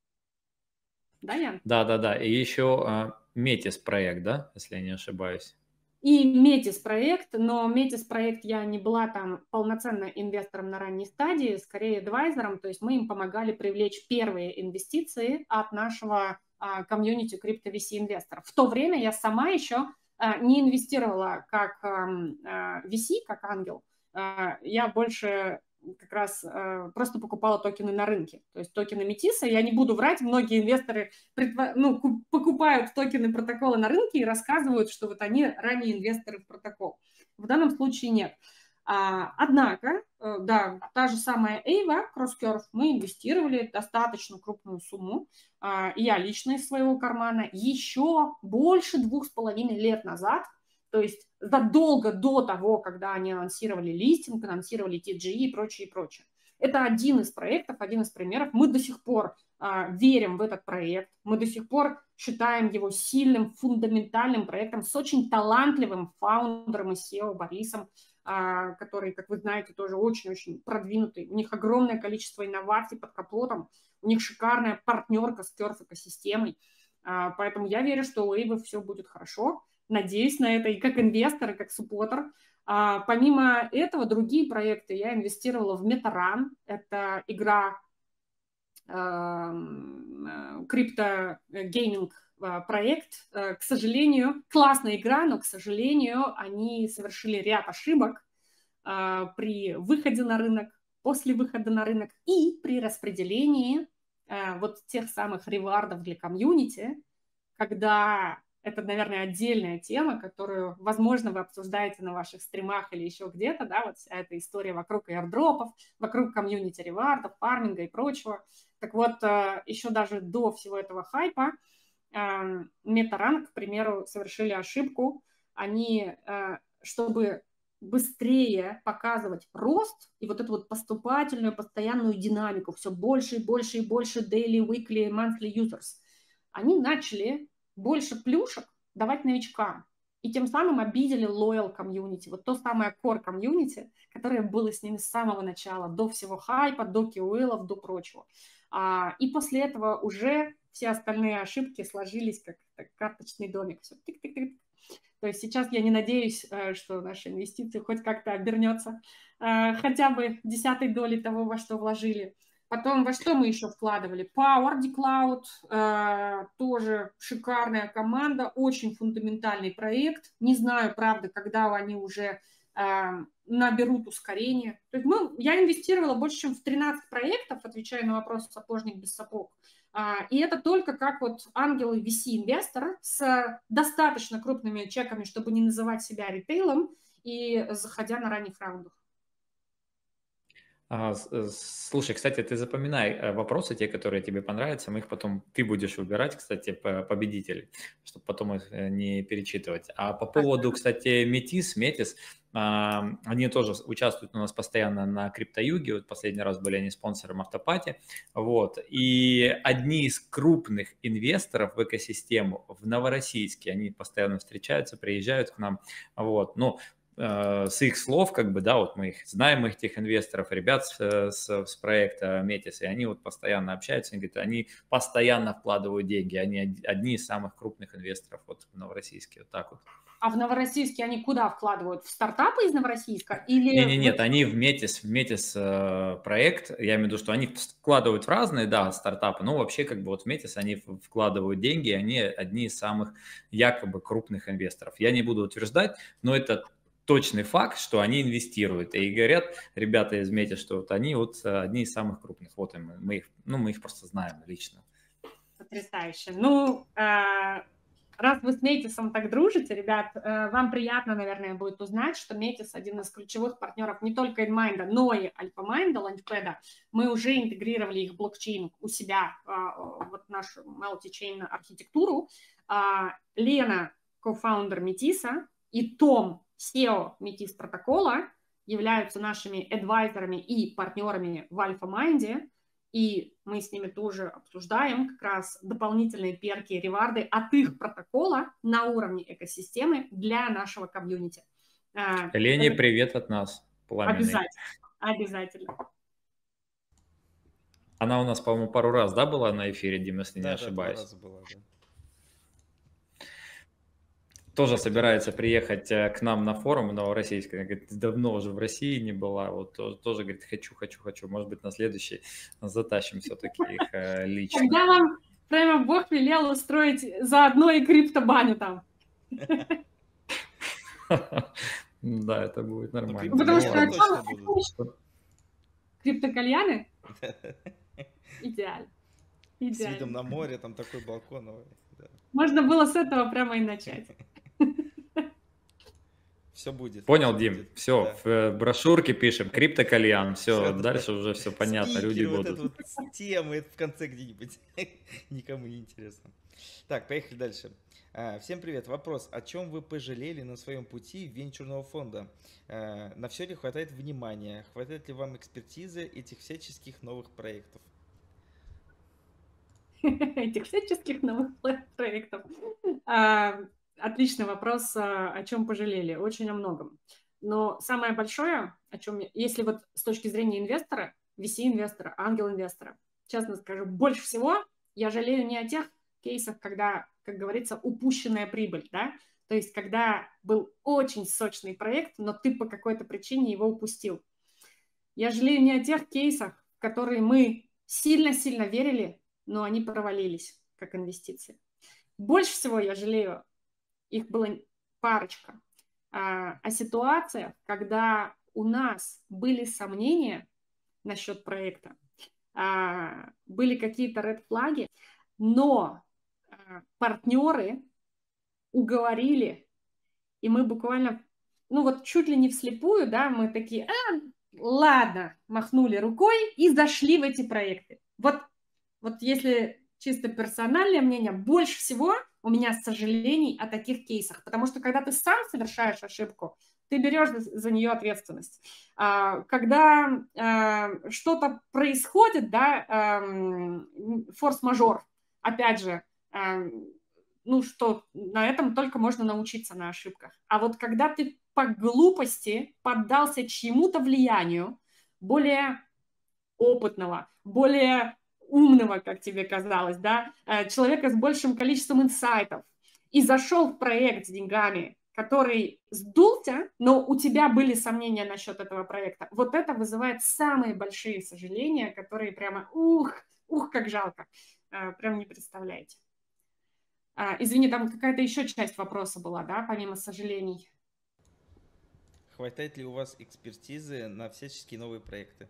A: Да, Ян?
B: Да. И еще Метис проект, да, если я не ошибаюсь.
A: И Метис проект, но Метис проект я не была там полноценно инвестором на ранней стадии, скорее адвайзером, то есть мы им помогали привлечь первые инвестиции от нашего комьюнити крипто VC инвесторов. В то время я сама еще не инвестировала как VC, как ангел, я больше как раз просто покупала токены на рынке, то есть токены Метиса. Я не буду врать, многие инвесторы покупают токены протокола на рынке и рассказывают, что вот они ранние инвесторы в протокол. В данном случае нет. Однако, да, та же самая AVA, CrossCurve, мы инвестировали достаточно крупную сумму, я лично из своего кармана, еще больше 2,5 лет назад, то есть задолго до того, когда они анонсировали листинг, анонсировали TGE и прочее, и прочее. Это один из проектов, один из примеров. Мы до сих пор верим в этот проект, мы до сих пор считаем его сильным, фундаментальным проектом с очень талантливым фаундером и SEO Борисом, который, как вы знаете, тоже очень-очень продвинутый. У них огромное количество инноваций под капотом, у них шикарная партнерка с Curve экосистемой. Поэтому я верю, что у Эйвы все будет хорошо. Надеюсь на это и как инвестор, и как суппортер. Помимо этого, другие проекты я инвестировала в Метаран. Это игра, крипто-гейминг проект. К сожалению, классная игра, но, к сожалению, они совершили ряд ошибок при выходе на рынок, после выхода на рынок и при распределении вот тех самых ревардов для комьюнити, когда... Это, наверное, отдельная тема, которую, возможно, вы обсуждаете на ваших стримах или еще где-то, да, вот вся эта история вокруг airdropов, вокруг комьюнити ревардов, фарминга и прочего. Так вот, еще даже до всего этого хайпа Метаран, к примеру, совершили ошибку. Они, чтобы быстрее показывать рост и вот эту вот поступательную, постоянную динамику, все больше и больше и больше daily, weekly, monthly users, они начали больше плюшек давать новичкам. И тем самым обидели loyal комьюнити, вот то самое core комьюнити, которое было с ними с самого начала, до всего хайпа, до QL, до прочего. И после этого уже все остальные ошибки сложились как карточный домик. Все тик-тик-тик. То есть сейчас я не надеюсь, что наша инвестиция хоть как-то обернется хотя бы 10 долей того, во что вложили. Потом, во что мы еще вкладывали? Power Cloud, тоже шикарная команда, очень фундаментальный проект. Не знаю, правда, когда они уже наберут ускорение. То есть я инвестировала больше, чем в 13 проектов, отвечая на вопрос «Сапожник без сапог». И это только как вот ангел и VC-инвестор с достаточно крупными чеками, чтобы не называть себя ритейлом, и заходя на ранних раундах.
B: Слушай, кстати, ты запоминай вопросы, те, которые тебе понравятся, мы их потом, ты будешь выбирать, кстати, победителей, чтобы потом их не перечитывать. А по поводу, кстати, Метис, они тоже участвуют у нас постоянно на Криптоюге, вот последний раз были они спонсором Автопати, вот, и одни из крупных инвесторов в экосистему в Новороссийске, они постоянно встречаются, приезжают к нам, вот, ну, с их слов, как бы, да, вот мы их знаем, этих инвесторов, ребят с проекта Метис, и они вот постоянно общаются, они говорят, они постоянно вкладывают деньги, они одни из самых крупных инвесторов вот в Новороссийске, вот так вот.
A: А в Новороссийске они куда вкладывают? В стартапы из Новороссийска? Или...
B: Нет, они в Метис проект, я имею в виду, что они вкладывают в разные, да, стартапы, но вообще как бы вот в Метис они вкладывают деньги, они одни из самых якобы крупных инвесторов. Я не буду утверждать, но это точный факт, что они инвестируют. И говорят ребята из Метис, что вот они вот одни из самых крупных. Вот мы их просто знаем лично.
A: Потрясающе. Ну, раз вы с Метисом так дружите, ребят, вам приятно, наверное, будет узнать, что Метис один из ключевых партнеров не только InMind, но и AlphaMind, Launchpad. Мы уже интегрировали их блокчейн у себя, вот нашу multi-chain архитектуру. Лена, кофаундер Метиса, и Том, SEO Метис протокола, являются нашими адвайзерами и партнерами в AlphaMind. И мы с ними тоже обсуждаем как раз дополнительные перки и реварды от их протокола на уровне экосистемы для нашего комьюнити.
B: Лене привет от нас, пламенный.
A: Обязательно, обязательно.
B: Она у нас, по-моему, пару раз, да, была на эфире, Дим, если не
C: Да,
B: ошибаюсь?
C: пару раз была, да.
B: Тоже собирается приехать к нам на форум новороссийский. Она говорит, давно уже в России не была. Вот тоже говорит, хочу. Может быть, на следующий затащим все-таки их лично.
A: Когда вам прямо Бог велел устроить заодно и криптобаню там.
B: Да, это будет нормально.
A: Потому что криптокальяны? Идеально.
C: С видом на море, там такой балкон.
A: Можно было с этого прямо и начать.
C: Все будет.
B: Понял, Дим? Все, в брошюрке пишем, криптокальян, все, дальше уже все понятно, люди будут.
C: Вот темы, это в конце где-нибудь. Никому не интересно. Так, поехали дальше. Всем привет. Вопрос. О чем вы пожалели на своем пути венчурного фонда? На все ли хватает внимания? Хватает ли вам экспертизы этих всяческих новых проектов?
A: Этих всяческих новых проектов. Отличный вопрос, о чем пожалели. Очень о многом. Но самое большое, о чем, если вот с точки зрения инвестора, VC-инвестора, ангел-инвестора, честно скажу, больше всего я жалею не о тех кейсах, когда, как говорится, упущенная прибыль, да, то есть когда был очень сочный проект, но ты по какой-то причине его упустил. Я жалею не о тех кейсах, в которые мы сильно-сильно верили, но они провалились как инвестиции. Больше всего я жалею, их было парочка, о ситуациях, когда у нас были сомнения насчет проекта, были какие-то ред-флаги, но партнеры уговорили, и мы буквально, ну вот чуть ли не вслепую, да, мы такие, ладно, махнули рукой и зашли в эти проекты. Вот если чисто персональное мнение, больше всего у меня сожалений о таких кейсах, потому что когда ты сам совершаешь ошибку, ты берешь за нее ответственность. Когда что-то происходит, да, форс-мажор, опять же, ну что, на этом только можно научиться на ошибках. А вот когда ты по глупости поддался чьему-то влиянию, более опытного, более умного, как тебе казалось, да, человека с большим количеством инсайтов, и зашел в проект с деньгами, который сдулся, но у тебя были сомнения насчет этого проекта. Вот это вызывает самые большие сожаления, которые прямо, как жалко, прям не представляете. Извини, там какая-то еще часть вопроса была, да, помимо сожалений.
C: Хватает ли у вас экспертизы на всяческие новые проекты?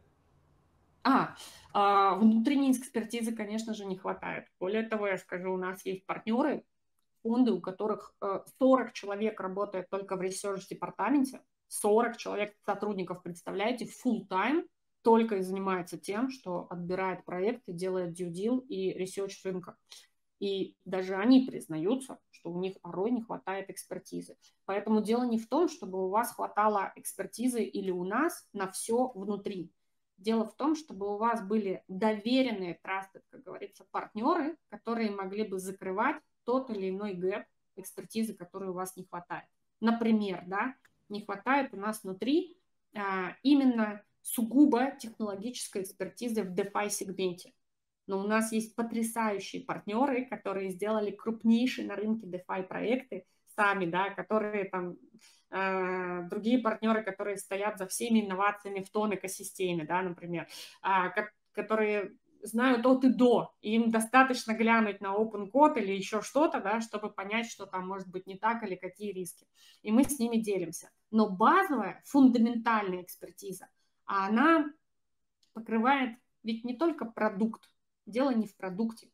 A: Внутренней экспертизы, конечно же, не хватает. Более того, я скажу, у нас есть партнеры, фонды, у которых 40 человек работает только в ресерч-департаменте, 40 человек сотрудников, представляете, full-time, только и занимается тем, что отбирает проекты, делает due deal и ресерч рынка. И даже они признаются, что у них порой не хватает экспертизы. Поэтому дело не в том, чтобы у вас хватало экспертизы или у нас на все внутри. Дело в том, чтобы у вас были доверенные, trusted, как говорится, партнеры, которые могли бы закрывать тот или иной гэп экспертизы, которой у вас не хватает. Например, да, не хватает у нас внутри именно сугубо технологической экспертизы в DeFi-сегменте. Но у нас есть потрясающие партнеры, которые сделали крупнейшие на рынке DeFi проекты сами, да, которые там, другие партнеры, которые стоят за всеми инновациями в том экосистеме, да, например, которые знают от и до, и им достаточно глянуть на OpenCode или еще что-то, да, чтобы понять, что там может быть не так или какие риски. И мы с ними делимся. Но базовая, фундаментальная экспертиза, она покрывает ведь не только продукт, дело не в продукте.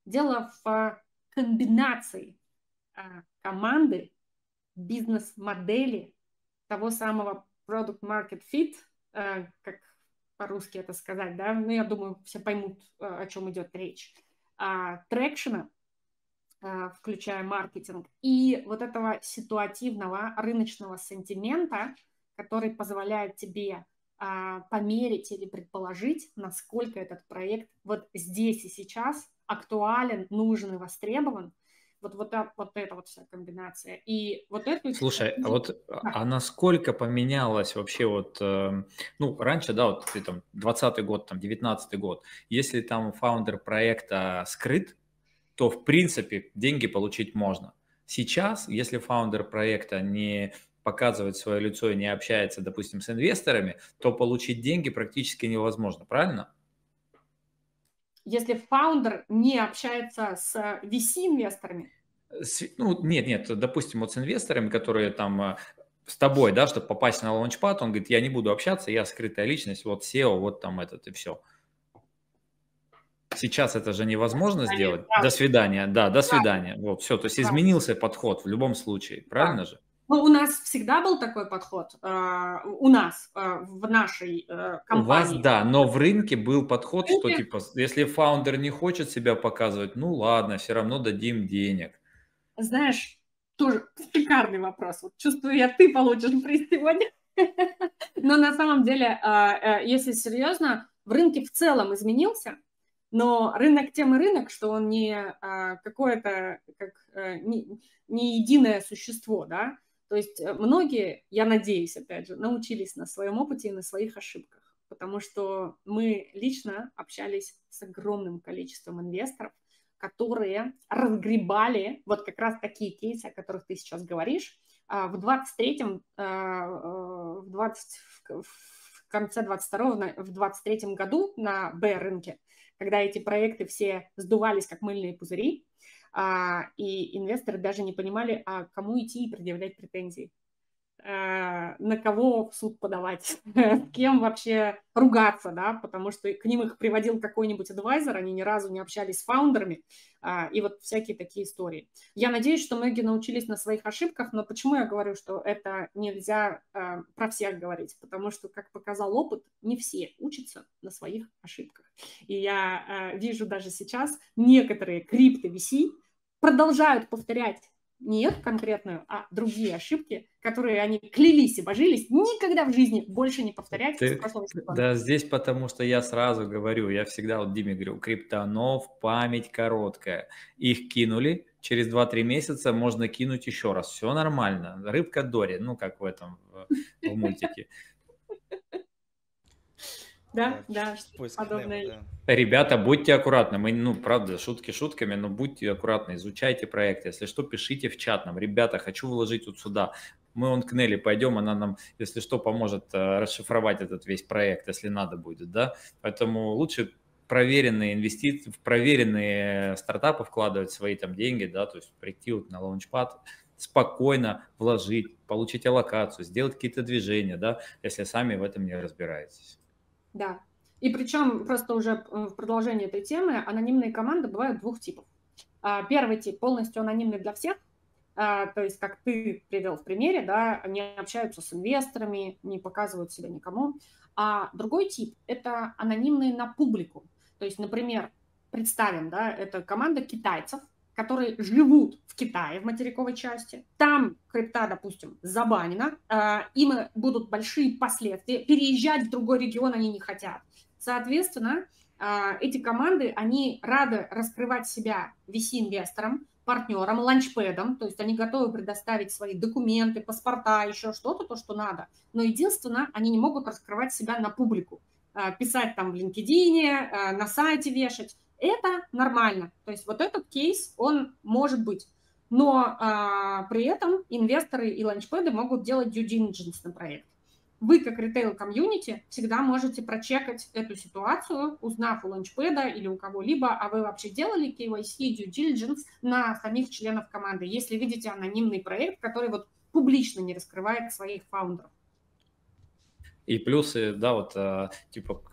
A: Дело в комбинации команды, бизнес-модели, того самого product market fit, как по-русски это сказать, да, ну, я думаю, все поймут, о чем идет речь, трекшена, включая маркетинг, и вот этого ситуативного рыночного сентимента, который позволяет тебе померить или предположить, насколько этот проект вот здесь и сейчас актуален, нужен и востребован. Вот эта вот вся комбинация. И вот эту...
B: Слушай,
A: Да.
B: а насколько поменялось вообще вот, ну, раньше, да, вот ты там 20-й год, там 19-й год, если там фаундер проекта скрыт, то в принципе деньги получить можно. Сейчас, если фаундер проекта не показывает свое лицо и не общается, допустим, с инвесторами, то получить деньги практически невозможно, правильно?
A: Если фаундер не общается с VC-инвесторами?
B: Ну, нет, допустим, вот с инвесторами, которые там с тобой, да, чтобы попасть на лаунчпад, он говорит, я не буду общаться, я скрытая личность, вот SEO, вот там этот и все. Сейчас это же невозможно сделать. До свидания, да, до свидания. Вот, все, то есть изменился подход в любом случае, правильно же?
A: Ну, у нас всегда был такой подход, у нас, в нашей компании.
B: У вас, да, но в рынке был подход, что типа, если фаундер не хочет себя показывать, ну ладно, все равно дадим денег.
A: Знаешь, тоже шикарный вопрос. Вот чувствую я, ты получишь приз сегодня. Но на самом деле, если серьезно, в рынке в целом изменился, но рынок тем и рынок, что он не какое-то, как не единое существо, да. То есть многие, я надеюсь, опять же, научились на своем опыте и на своих ошибках, потому что мы лично общались с огромным количеством инвесторов, которые разгребали вот как раз такие кейсы, о которых ты сейчас говоришь. В 23-м, в конце 22-го, в 23-м году на Б-рынке, когда эти проекты все сдувались как мыльные пузыри, и инвесторы даже не понимали, кому идти и предъявлять претензии, на кого в суд подавать, с кем вообще ругаться, да, потому что к ним их приводил какой-нибудь адвайзер, они ни разу не общались с фаундерами, и вот всякие такие истории. Я надеюсь, что многие научились на своих ошибках, но почему я говорю, что это нельзя про всех говорить? Потому что, как показал опыт, не все учатся на своих ошибках. И я вижу даже сейчас некоторые крипто-VC продолжают повторять не эту конкретную, а другие ошибки, которые они клялись и божились никогда в жизни больше не повторять.
B: Да, здесь потому что я сразу говорю, я всегда вот Диме говорю, криптонов память короткая. Их кинули, через 2-3 месяца можно кинуть еще раз. Все нормально. Рыбка Дори, ну как в этом, в мультике.
A: Да, подобное.
C: Да.
B: Ребята, будьте аккуратны. Мы, ну, правда, шутки шутками, но будьте аккуратны, изучайте проект. Если что, пишите в чат нам. Ребята, хочу вложить вот сюда. Мы он к Нелли пойдем, она нам, если что, поможет расшифровать этот весь проект, если надо будет, да. Поэтому лучше проверенные инвестиции, в проверенные стартапы вкладывать свои там деньги, да, то есть прийти вот на лаунчпад, спокойно вложить, получить аллокацию, сделать какие-то движения, да, если сами в этом не разбираетесь.
A: Да. И причем просто уже в продолжении этой темы анонимные команды бывают двух типов. Первый тип полностью анонимный для всех, то есть, как ты привел в примере, да, они общаются с инвесторами, не показывают себя никому. А другой тип – это анонимные на публику. То есть, например, представим, да, это команда китайцев, которые живут в Китае, в материковой части. Там крипта, допустим, забанена, им будут большие последствия. Переезжать в другой регион они не хотят. Соответственно, эти команды, они рады раскрывать себя VC-инвесторам, партнерам, ланчпэдам, то есть они готовы предоставить свои документы, паспорта, еще что-то, то, что надо. Но единственное, они не могут раскрывать себя на публику, писать там в LinkedIn, на сайте вешать. Это нормально. То есть вот этот кейс, он может быть. Но при этом инвесторы и ланчпэды могут делать due diligence на проект. Вы, как ритейл-комьюнити, всегда можете прочекать эту ситуацию, узнав у ланчпэда или у кого-либо, а вы вообще делали KYC и due diligence на самих членов команды, если видите анонимный проект, который вот публично не раскрывает своих фаундеров.
B: И плюсы, да, вот, типа,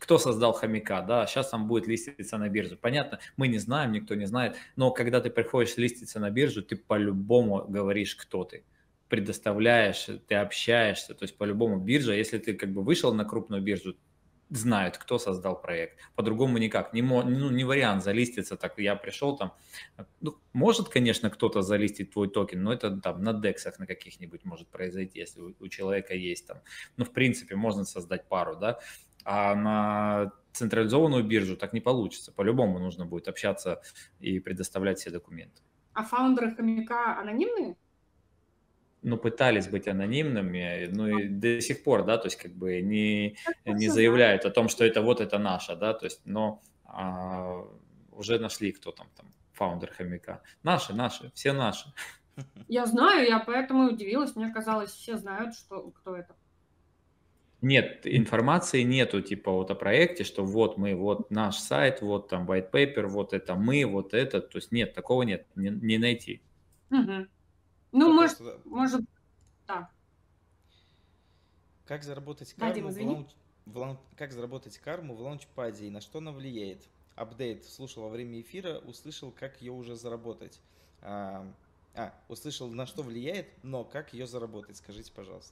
B: кто создал хомяка, да, сейчас он будет листиться на биржу. Понятно, мы не знаем, никто не знает, но когда ты приходишь листиться на биржу, ты по-любому говоришь, кто ты, предоставляешь, ты общаешься, то есть по-любому биржа, если ты как бы вышел на крупную биржу, знают, кто создал проект. По-другому никак. Не вариант залиститься так. Я пришел там. Ну, может, конечно, кто-то залистить твой токен, но это там на дексах на каких-нибудь может произойти, если у человека есть там. Ну, в принципе, можно создать пару, да. А на централизованную биржу так не получится. По-любому нужно будет общаться и предоставлять все документы.
A: А фаундеры хомяка анонимные?
B: Ну, пытались быть анонимными, ну и до сих пор, да, то есть как бы не
A: Все
B: заявляют о том, что это вот это наше, да, то есть, но уже нашли, кто там фаундер хомяка. Наши, все наши.
A: Я знаю, я поэтому и удивилась. Мне казалось, все знают, кто это.
B: Нет, информации нету, типа, вот о проекте, что вот мы, вот наш сайт, вот там white paper, вот это мы, вот это, то есть нет, такого нет, не найти.
A: Угу. Ну,
C: Да,
A: может,
C: просто,
A: может, да.
C: как заработать
A: Да,
C: карму
A: Дим, извини.
C: как заработать карму в лаунчпаде и на что она влияет? Апдейт слушал во время эфира, услышал, как ее уже заработать. Услышал, на что влияет, но как ее заработать? Скажите, пожалуйста.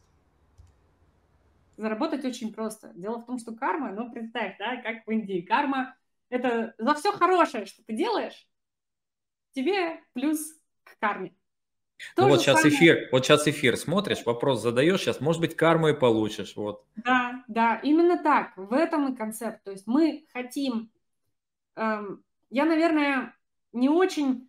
A: Заработать очень просто. Дело в том, что карма, ну, представь, да, как в Индии. Карма – это за все хорошее, что ты делаешь, тебе плюс к карме.
B: Ну
A: То
B: вот
A: же самое.
B: сейчас эфир смотришь, вопрос задаешь, сейчас, может быть, карму и получишь, вот.
A: Да, именно так. В этом и концепт. То есть мы хотим... я, наверное, не очень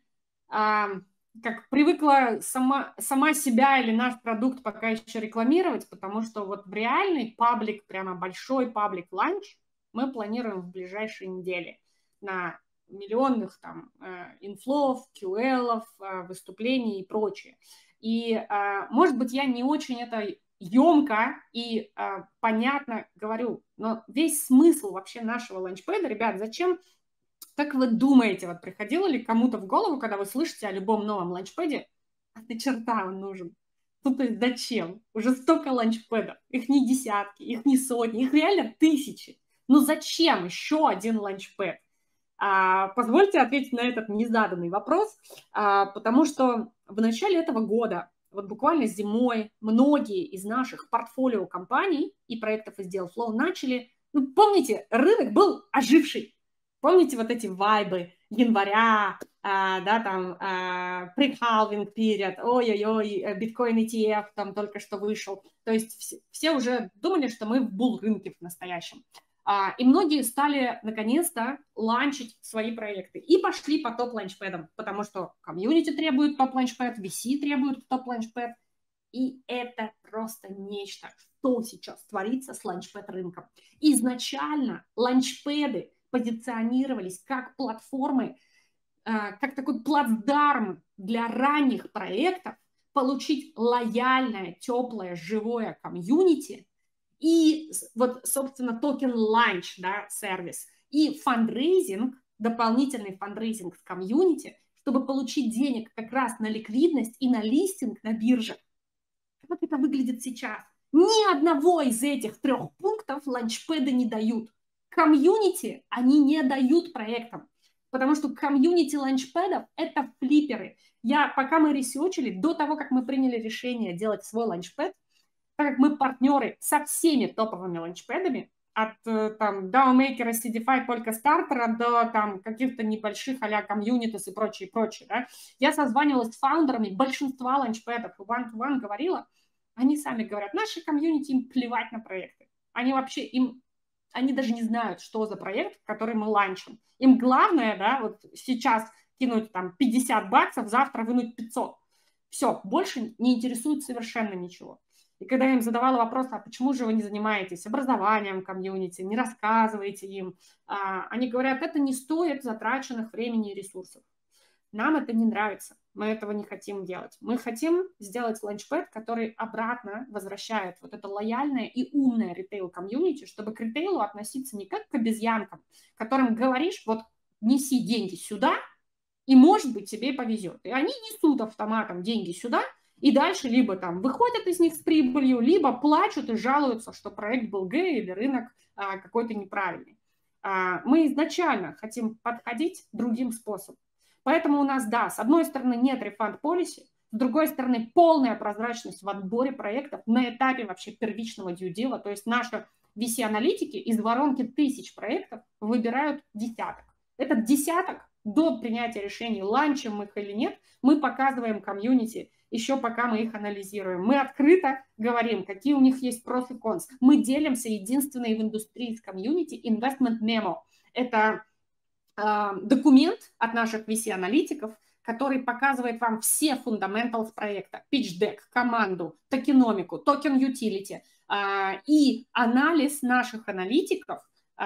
A: как привыкла сама себя или наш продукт пока еще рекламировать, потому что вот в реальный паблик, прямо большой паблик ланч мы планируем в ближайшие недели на миллионных там инфлов, QL, выступлений и прочее. И, может быть, я не очень это емко и понятно говорю, но весь смысл вообще нашего ланчпэда, ребят, зачем, как вы думаете, вот приходило ли кому-то в голову, когда вы слышите о любом новом ланчпэде, а ты черта он нужен? Ну, то есть зачем? Уже столько ланчпэдов, их не десятки, их не сотни, их реально тысячи. Ну зачем еще один ланчпэд? Позвольте ответить на этот незаданный вопрос, потому что в начале этого года, вот буквально зимой, многие из наших портфолио компаний и проектов из DealFlow начали, ну, помните, рынок был оживший. Помните вот эти вайбы января, да, там, pre-halving period, ой-ой-ой, биткоин ETF там только что вышел. То есть все уже думали, что мы в булл-рынке в настоящем. И многие стали, наконец-то, ланчить свои проекты. И пошли по топ-ланчпэдам, потому что комьюнити требует топ-ланчпэд, VC требует топ-ланчпэд. И это просто нечто, что сейчас творится с ланчпэд-рынком. Изначально ланчпэды позиционировались как платформы, как такой плацдарм для ранних проектов, получить лояльное, теплое, живое комьюнити и вот, собственно, токен ланч, да, сервис, и фандрейзинг, дополнительный фандрейзинг в комьюнити, чтобы получить денег как раз на ликвидность и на листинг на бирже. Как это выглядит сейчас? Ни одного из этих 3 пунктов ланчпэды не дают. Комьюнити они не дают проектам, потому что комьюнити ланчпэдов – это флипперы. Пока мы ресерчили, до того, как мы приняли решение делать свой ланчпэд, так как мы партнеры со всеми топовыми ланчпэдами, от там DAO-мейкера, CDFI, Polkastarter до там каких-то небольших а-ля Communities и прочее, да, я созванивалась с фаундерами большинства ланчпэдов и one-to-one говорила, они сами говорят, наши комьюнити, им плевать на проекты. Они вообще, они даже не знают, что за проект, который мы ланчим. Им главное, да, вот сейчас кинуть там $50, завтра вынуть 500. Все, больше не интересует совершенно ничего. И когда я им задавала вопрос, а почему же вы не занимаетесь образованием комьюнити, не рассказываете им, они говорят, это не стоит затраченных времени и ресурсов. Нам это не нравится, мы этого не хотим делать. Мы хотим сделать ланчпэд, который обратно возвращает вот это лояльное и умное ритейл-комьюнити, чтобы к ритейлу относиться не как к обезьянкам, которым говоришь, вот неси деньги сюда, и, может быть, тебе повезет. И они несут автоматом деньги сюда, И дальше либо там выходят из них с прибылью, либо плачут и жалуются, что проект был Г или рынок какой-то неправильный. Мы изначально хотим подходить другим способом. Поэтому у нас, да, с одной стороны нет refund policy, с другой стороны полная прозрачность в отборе проектов на этапе вообще первичного due deal. То есть наши VC-аналитики из воронки 1000 проектов выбирают десяток. Этот десяток до принятия решений, ланчим их или нет, мы показываем комьюнити, еще пока мы их анализируем. Мы открыто говорим, какие у них есть pros и cons. Мы делимся единственной в индустрии с комьюнити investment memo. Это документ от наших VC-аналитиков, который показывает вам все fundamentals проекта, pitch deck, команду, токеномику, токен utility и анализ наших аналитиков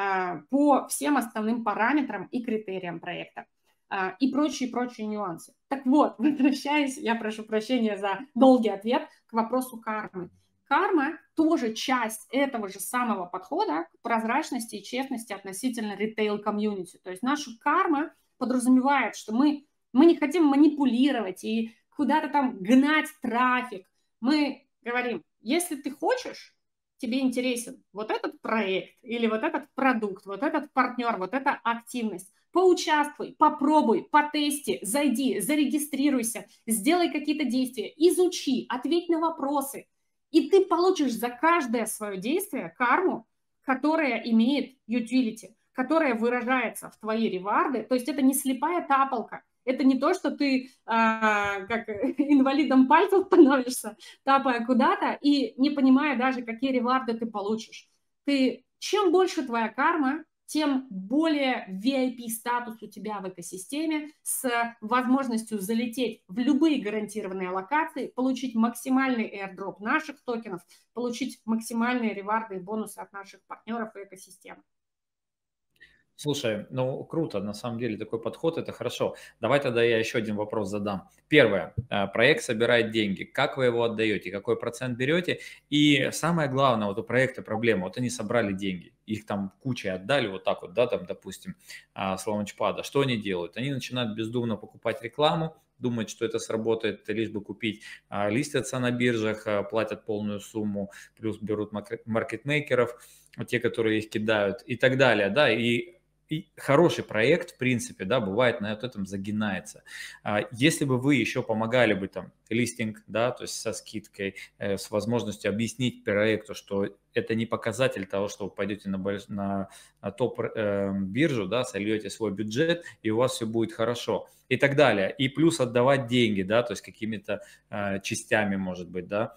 A: по всем основным параметрам и критериям проекта и прочие нюансы. Так вот, возвращаясь, я прошу прощения за долгий ответ, к вопросу кармы. Карма тоже часть этого же самого подхода к прозрачности и честности относительно ритейл-комьюнити. То есть наша карма подразумевает, что мы не хотим манипулировать и куда-то там гнать трафик. Мы говорим, если ты хочешь, тебе интересен вот этот проект или вот этот продукт, вот этот партнер, вот эта активность, поучаствуй, попробуй, потести, зайди, зарегистрируйся, сделай какие-то действия, изучи, ответь на вопросы. И ты получишь за каждое свое действие карму, которая имеет utility, которая выражается в твои реварды. То есть это не слепая тапалка. Это не то, что ты как инвалидом пальцев становишься, тапая куда-то и не понимая даже, какие реварды ты получишь. Чем больше твоя карма, тем более VIP-статус у тебя в экосистеме с возможностью залететь в любые гарантированные локации, получить максимальный airdrop наших токенов, получить максимальные реварды и бонусы от наших партнеров и экосистемы.
B: Слушай, ну круто, на самом деле такой подход, это хорошо. Давай тогда я еще один вопрос задам. Первое, проект собирает деньги, как вы его отдаете, какой процент берете? И самое главное, вот у проекта проблема, вот они собрали деньги, их там кучей отдали, вот так вот, да, там, допустим, с лаунчпада. Что они делают? Они начинают бездумно покупать рекламу, думать, что это сработает, лишь бы купить, листятся на биржах, платят полную сумму, плюс берут маркетмейкеров, те, которые их кидают и так далее, да, и хороший проект, в принципе, да, бывает на этом загинается. Если бы вы еще помогали бы там листинг, да, то есть со скидкой, с возможностью объяснить проекту, что это не показатель того, что вы пойдете на топ-биржу, да, сольете свой бюджет, и у вас все будет хорошо, и так далее. И плюс отдавать деньги, да, то есть какими-то частями, может быть, да,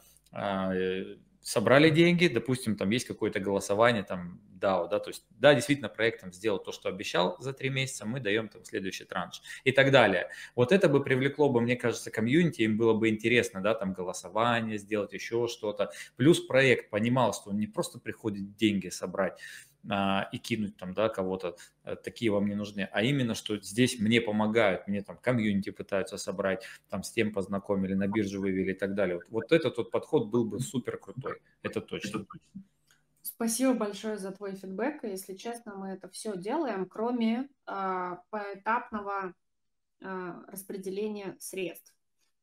B: собрали деньги, допустим, там есть какое-то голосование, там, DAO, да, то есть, да, действительно, проект там сделал то, что обещал за 3 месяца, мы даем там следующий транш и так далее. Вот это бы привлекло бы, мне кажется, комьюнити, им было бы интересно, да, там голосование сделать, еще что-то. Плюс проект понимал, что он не просто приходит деньги собрать и кинуть там, да, кого-то, такие вам не нужны, а именно, что здесь мне помогают, мне там комьюнити пытаются собрать, там с тем познакомили, на биржу вывели и так далее. Вот этот вот подход был бы супер крутой, это точно.
A: Спасибо большое за твой фидбэк. Если честно, мы это все делаем, кроме поэтапного распределения средств.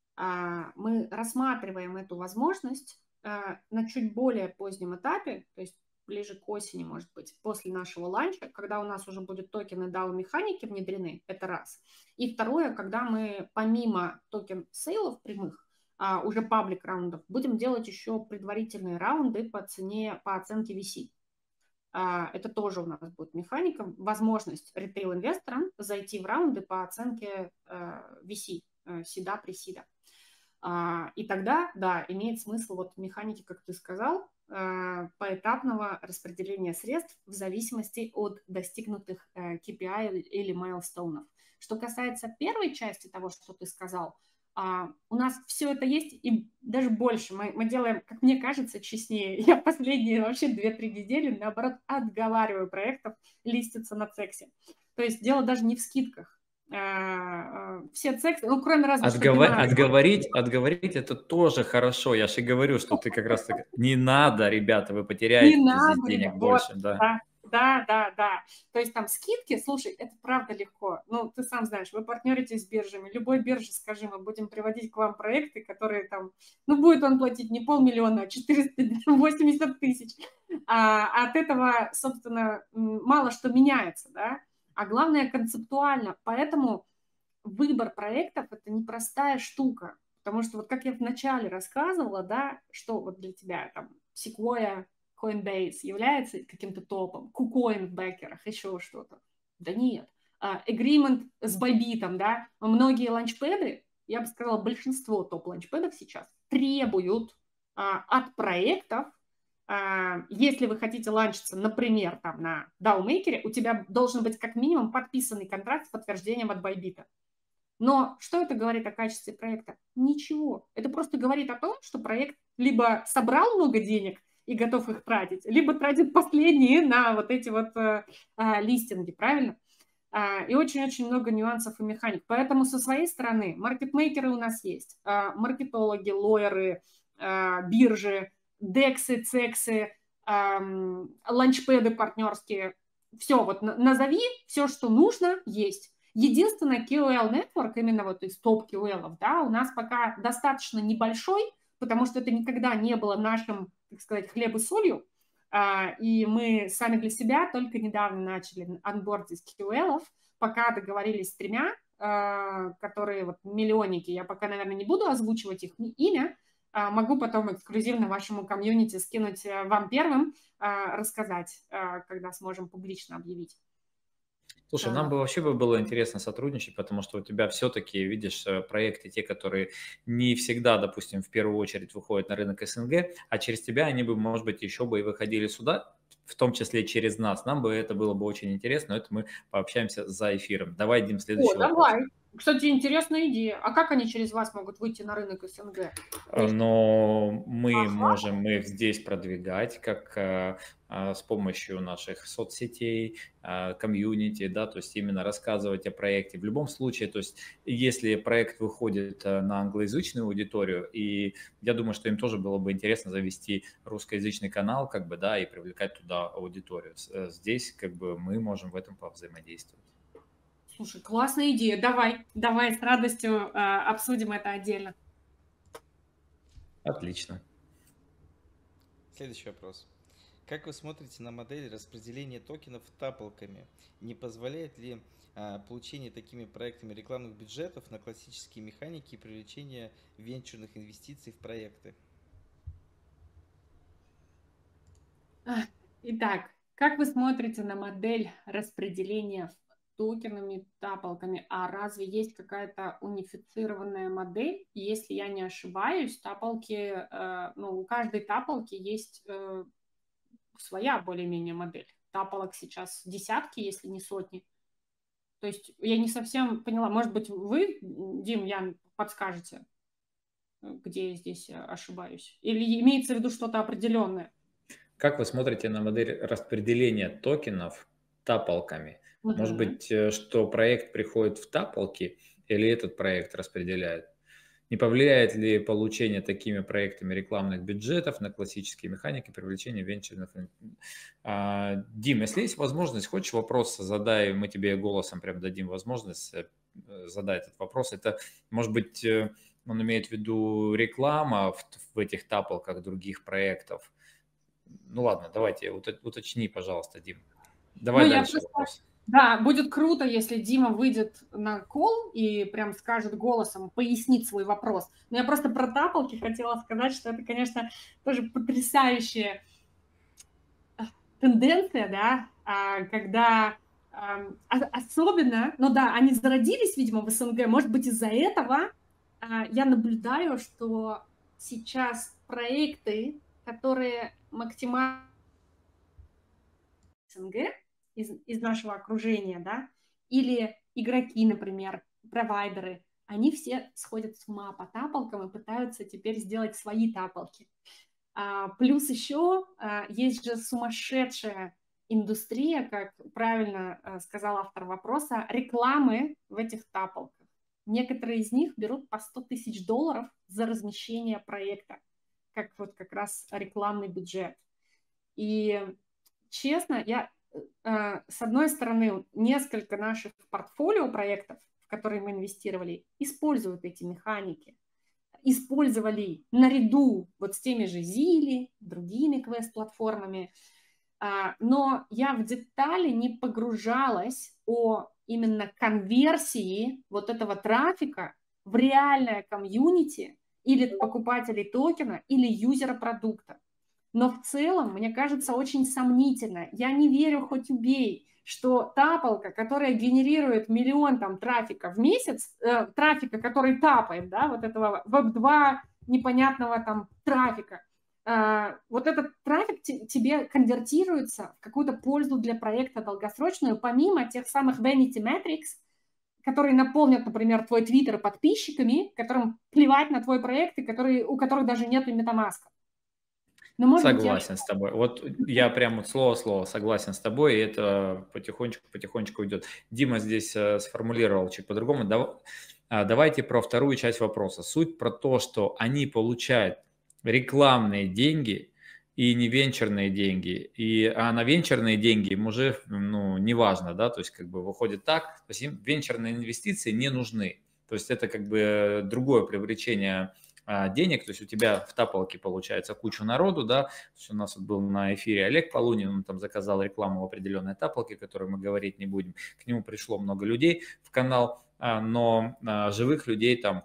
A: Мы рассматриваем эту возможность на чуть более позднем этапе, то есть ближе к осени, может быть, после нашего ланча, когда у нас уже будут токены DAO-механики внедрены, это раз. И второе, когда мы помимо токен-сейлов прямых, уже паблик раундов, будем делать еще предварительные раунды по оценке VC. Это тоже у нас будет механика, возможность ритейл-инвесторам зайти в раунды по оценке VC, сида, пресида. И тогда, да, имеет смысл вот механики, как ты сказал, поэтапного распределения средств в зависимости от достигнутых KPI или майлстоунов. Что касается первой части того, что ты сказал, у нас все это есть и даже больше. Мы делаем, как мне кажется, честнее. Я последние вообще 2-3 недели, наоборот, отговариваю проектов листиться на цексе. То есть дело даже не в скидках. Все цексы, ну, кроме разве что
B: отговорить это тоже хорошо. Я же говорю, что ты как раз так не надо, ребята, вы потеряете здесь денег больше.
A: Да. То есть там скидки, слушай, это правда легко. Ну, ты сам знаешь, вы партнеритесь с биржами. Любой бирже, скажи, мы будем приводить к вам проекты, которые там, ну, будет он платить не 500 000, а 480 тысяч. А от этого, собственно, мало что меняется, да. А главное, концептуально. Поэтому выбор проектов – это непростая штука. Потому что вот как я вначале рассказывала, да, что вот для тебя там Sequoia, Coinbase является каким-то топом, KuCoin в бэкерах, еще что-то. Да нет. Agreement с Bybit, да, многие ланчпэды, я бы сказала, большинство топ-ланчпэдов сейчас требуют от проектов, если вы хотите ланчиться, например, там на DAO-мейкере, у тебя должен быть как минимум подписанный контракт с подтверждением от Bybit. Но что это говорит о качестве проекта? Ничего. Это просто говорит о том, что проект либо собрал много денег и готов их тратить, либо тратит последние на вот эти вот листинги, правильно? И очень-очень много нюансов и механик. Поэтому со своей стороны маркетмейкеры у нас есть, маркетологи, лоеры, биржи, дексы, цексы, ланчпэды партнерские. Все, вот назови все, что нужно, есть. Единственное, KOL Network, именно вот из топ KOL, да, у нас пока достаточно небольшой, потому что это никогда не было нашим, так сказать, хлеб и солью, и мы сами для себя только недавно начали анбордить KOL, пока договорились с 3, которые вот миллионники, я пока, наверное, не буду озвучивать их имя, могу потом эксклюзивно вашему комьюнити скинуть вам первым, рассказать, когда сможем публично объявить.
B: Слушай, нам бы вообще было интересно сотрудничать, потому что у тебя все-таки, видишь, проекты, те, которые не всегда, допустим, в первую очередь выходят на рынок СНГ, а через тебя они бы, может быть, еще бы и выходили сюда, в том числе через нас. Нам бы это было бы очень интересно, но это мы пообщаемся за эфиром. Давай, Дим, следующий вопрос.
A: Давай. Кстати, интересная идея. А как они через вас могут выйти на рынок СНГ?
B: Но мы можем их здесь продвигать, как с помощью наших соцсетей, комьюнити, да, то есть именно рассказывать о проекте. В любом случае, то есть если проект выходит на англоязычную аудиторию, и я думаю, что им тоже было бы интересно завести русскоязычный канал, как бы, да, и привлекать туда аудиторию. Здесь, как бы, мы можем в этом повзаимодействовать.
A: Слушай, классная идея. Давай с радостью обсудим это отдельно.
B: Отлично.
C: Следующий вопрос. Как вы смотрите на модель распределения токенов тапалками? Не позволяет ли получение такими проектами рекламных бюджетов на классические механики и привлечение венчурных инвестиций в проекты?
A: Итак, как вы смотрите на модель распределения токенами, тапалками? А разве есть какая-то унифицированная модель? Если я не ошибаюсь, тапалки, у каждой тапалки есть своя более-менее модель. Тапалок сейчас десятки, если не сотни. То есть я не совсем поняла. Может быть, вы, Дим, Ян, подскажете, где я здесь ошибаюсь? Или имеется в виду что-то определенное?
B: Как вы смотрите на модель распределения токенов тапалками? Может быть, что проект приходит в тапалки или этот проект распределяет? Не повлияет ли получение такими проектами рекламных бюджетов на классические механики привлечения венчурных? Дим, если есть возможность, хочешь вопрос задай, мы тебе голосом прям дадим возможность задать этот вопрос. Это, может быть, он имеет в виду реклама в этих тапалках других проектов. Ну ладно, давайте, уточни, пожалуйста, Дим. Давай дальше вопрос.
A: Да, будет круто, если Дима выйдет на колл и прям скажет голосом, пояснит свой вопрос. Но я просто про тапалки хотела сказать, что это, конечно, тоже потрясающая тенденция, да, когда особенно, они зародились, видимо, в СНГ, может быть, из-за этого я наблюдаю, что сейчас проекты, которые максимально СНГ, из нашего окружения, да, или игроки, например, провайдеры, они все сходят с ума по тапалкам и пытаются теперь сделать свои тапалки. Плюс еще есть же сумасшедшая индустрия, как правильно сказал автор вопроса, рекламы в этих тапалках. Некоторые из них берут по $100 000 за размещение проекта, как вот как раз рекламный бюджет. И честно, я с одной стороны, несколько наших портфолио проектов, в которые мы инвестировали, используют эти механики. Использовали наряду вот с теми же Зили, другими квест-платформами. Но я в детали не погружалась о именно конверсии вот этого трафика в реальное комьюнити или покупателей токена, или юзера продукта. Но в целом, мне кажется, очень сомнительно. Я не верю, хоть убей, что тапалка, которая генерирует миллион там трафика в месяц, трафика, который тапает, да, вот этого Web2 непонятного там трафика, вот этот трафик тебе конвертируется в какую-то пользу для проекта долгосрочную, помимо тех самых vanity metrics, которые наполнят, например, твой твиттер подписчиками, которым плевать на твой проект и у которых даже нет MetaMask.
B: Но, может согласен быть, с тобой. Вот я прям вот слово-слово согласен с тобой, и это потихонечку идет. Дима здесь сформулировал чуть по-другому. Давайте про вторую часть вопроса. Суть про то, что они получают рекламные деньги и не венчурные деньги. А на венчурные деньги им уже, не важно, да, то есть как бы выходит так, то есть им венчурные инвестиции не нужны. То есть это как бы другое привлечение денег, то есть у тебя в тапалке получается кучу народу, да, то есть у нас вот был на эфире Олег Полунин, он там заказал рекламу в определенной тапалке, о которой мы говорить не будем, к нему пришло много людей в канал, но живых людей там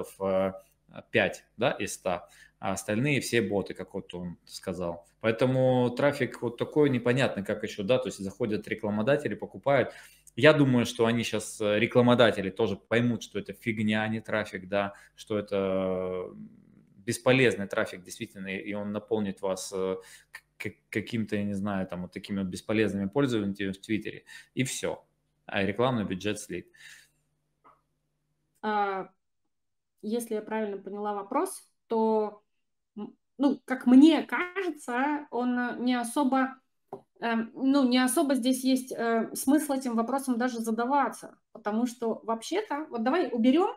B: 5%, да, из 100, а остальные все боты, как вот он сказал. Поэтому трафик вот такой непонятный, как еще, да, то есть заходят рекламодатели, покупают. Я думаю, что они сейчас, рекламодатели, тоже поймут, что это фигня, а не трафик, да, что это бесполезный трафик действительно, и он наполнит вас каким-то, я не знаю, там вот такими вот бесполезными пользователями в Твиттере, и все. А рекламный бюджет слит.
A: Если я правильно поняла вопрос, то, как мне кажется, он не особо здесь есть смысл этим вопросом даже задаваться, потому что вообще-то, вот давай уберем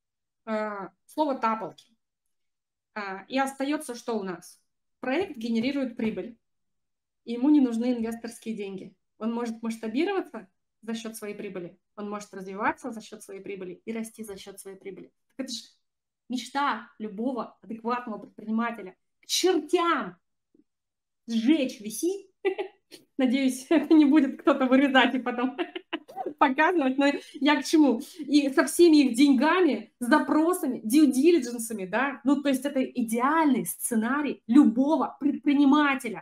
A: слово тапалки, и остается что у нас? Проект генерирует прибыль, и ему не нужны инвесторские деньги. Он может масштабироваться за счет своей прибыли, он может развиваться за счет своей прибыли и расти за счет своей прибыли. Это же мечта любого адекватного предпринимателя. К чертям сжечь VC. Надеюсь, это не будет кто-то вырезать и потом показывать, но я к чему? И со всеми их деньгами, запросами, due diligence, да, то есть это идеальный сценарий любого предпринимателя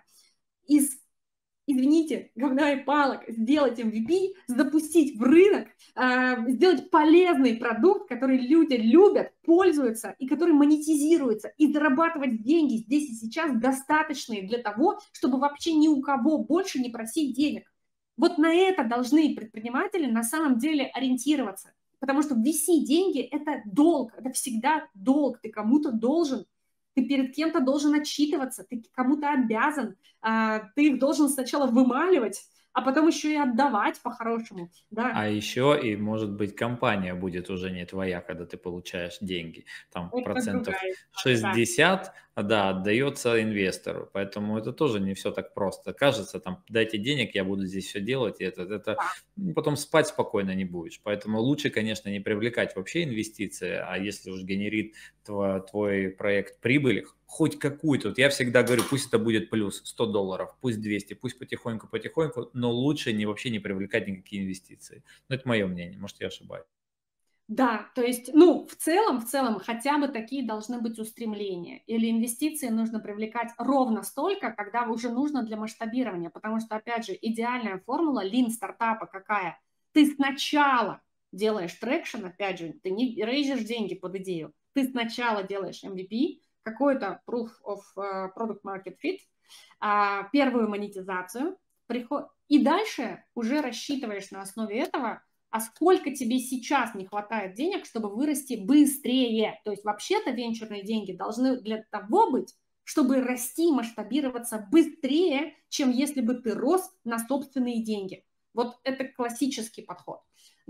A: извините, говна и палок, сделать MVP, запустить в рынок, сделать полезный продукт, который люди любят, пользуются и который монетизируется, и зарабатывать деньги здесь и сейчас достаточные для того, чтобы вообще ни у кого больше не просить денег. Вот на это должны предприниматели на самом деле ориентироваться, потому что VC деньги – это долг, это всегда долг, ты кому-то должен. Ты перед кем-то должен отчитываться, ты кому-то обязан, ты их должен сначала вымаливать, а потом еще и отдавать по-хорошему. Да.
B: А еще и, может быть, компания будет уже не твоя, когда ты получаешь деньги. Там это процентов 60, да, отдается инвестору. Поэтому это тоже не все так просто. Кажется, там, дайте денег, я буду здесь все делать, и это потом спать спокойно не будешь. Поэтому лучше, конечно, не привлекать вообще инвестиции, а если уж генерит твой проект прибыль, хоть какую-то, вот я всегда говорю, пусть это будет плюс $100, пусть 200, пусть потихоньку, но лучше вообще не привлекать никакие инвестиции. Но это мое мнение, может, я ошибаюсь.
A: Да, то есть, в целом, хотя бы такие должны быть устремления. Или инвестиции нужно привлекать ровно столько, когда уже нужно для масштабирования. Потому что, опять же, идеальная формула лин-стартапа какая? Ты сначала делаешь трекшн, опять же, ты не рейзишь деньги под идею. Ты сначала делаешь MVP, какой-то proof of product market fit, первую монетизацию, и дальше уже рассчитываешь на основе этого, а сколько тебе сейчас не хватает денег, чтобы вырасти быстрее. То есть вообще-то венчурные деньги должны для того быть, чтобы расти, масштабироваться быстрее, чем если бы ты рос на собственные деньги. Вот это классический подход.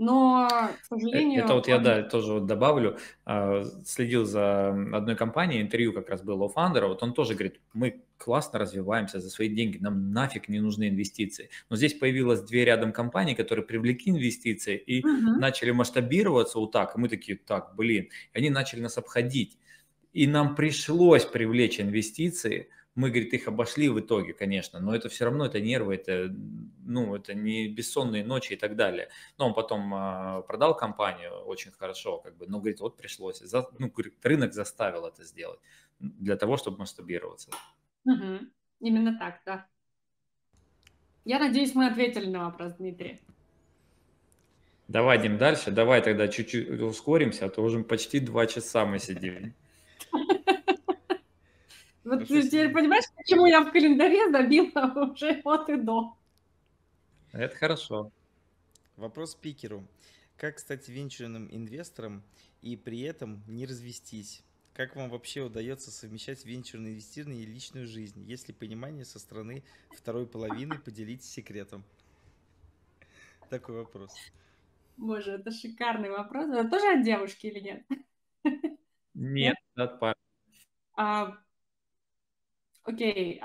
A: но, к
B: Это
A: сожалению,
B: вот я, да, тоже вот добавлю, следил за одной компанией, интервью как раз было у фаундера, вот он тоже говорит, мы классно развиваемся за свои деньги, нам нафиг не нужны инвестиции. Но здесь появилось 2 рядом компании, которые привлекли инвестиции и
A: Мгм.
B: начали масштабироваться вот так, и мы такие, так, блин, и они начали нас обходить. И нам пришлось привлечь инвестиции. Мы, говорит, их обошли в итоге, конечно, но это все равно, это нервы, это, ну, это не бессонные ночи и так далее. Но он потом продал компанию очень хорошо, как бы, но, говорит, вот пришлось. Ну, говорит, рынок заставил это сделать для того, чтобы масштабироваться.
A: Мгм. Именно так, да. Я надеюсь, мы ответили на вопрос, Дмитрий.
B: Давай, Дим, дальше. Давай тогда чуть-чуть ускоримся, а то уже почти 2 часа мы сидим.
A: Вот
C: Хорошо,
A: ты теперь
C: сидим.
A: понимаешь, почему я в календаре забила уже от и до?
B: Это хорошо.
C: Вопрос спикеру. Как стать венчурным инвестором и при этом не развестись? Как вам вообще удается совмещать венчурное инвестирование и личную жизнь? Есть ли понимание со стороны второй половины? Поделитесь секретом. Такой вопрос.
A: Боже, это шикарный вопрос. Это тоже от девушки или нет?
B: Нет,
A: Нет?
B: от пары.
A: А, окей.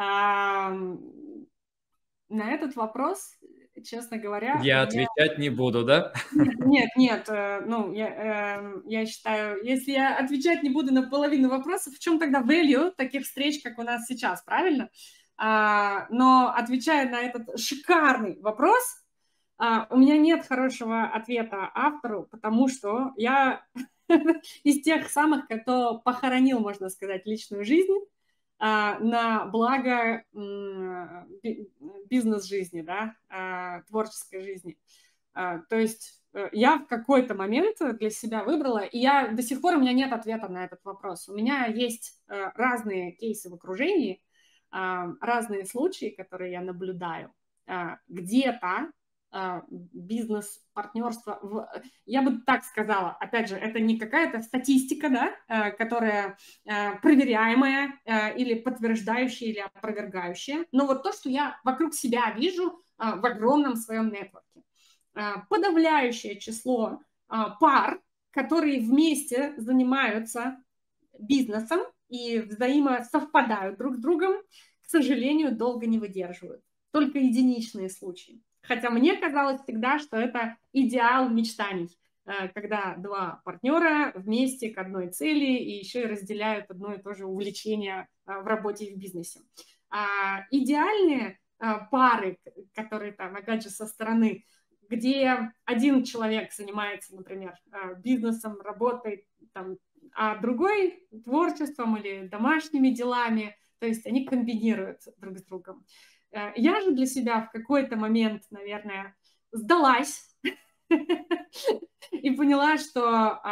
A: На этот вопрос, честно говоря, у
B: Я
A: меня...
B: отвечать не буду, да?
A: Нет, ну, я считаю, если я отвечать не буду на половину вопросов, в чем тогда value таких встреч, как у нас сейчас, правильно? Но отвечая на этот шикарный вопрос, у меня нет хорошего ответа автору, потому что я из тех самых, кто похоронил, можно сказать, личную жизнь на благо бизнес-жизни, да, творческой жизни. То есть я в какой-то момент для себя выбрала, и я до сих пор, у меня нет ответа на этот вопрос. У меня есть разные кейсы в окружении, разные случаи, которые я наблюдаю. Где-то бизнес-партнерство, я бы так сказала, опять же, это не какая-то статистика, да, которая проверяемая или подтверждающая или опровергающая, но вот то, что я вокруг себя вижу в огромном своем нетворке. Подавляющее число пар, которые вместе занимаются бизнесом и взаимосовпадают друг с другом, к сожалению, долго не выдерживают. Только единичные случаи. Хотя мне казалось всегда, что это идеал мечтаний, когда 2 партнера вместе к одной цели и еще и разделяют одно и то же увлечение в работе и в бизнесе. Идеальные пары, которые там, опять же, со стороны, где один человек занимается, например, бизнесом, работой, там, а другой творчеством или домашними делами, то есть они комбинируют друг с другом. Я же для себя в какой-то момент, наверное, сдалась и поняла, что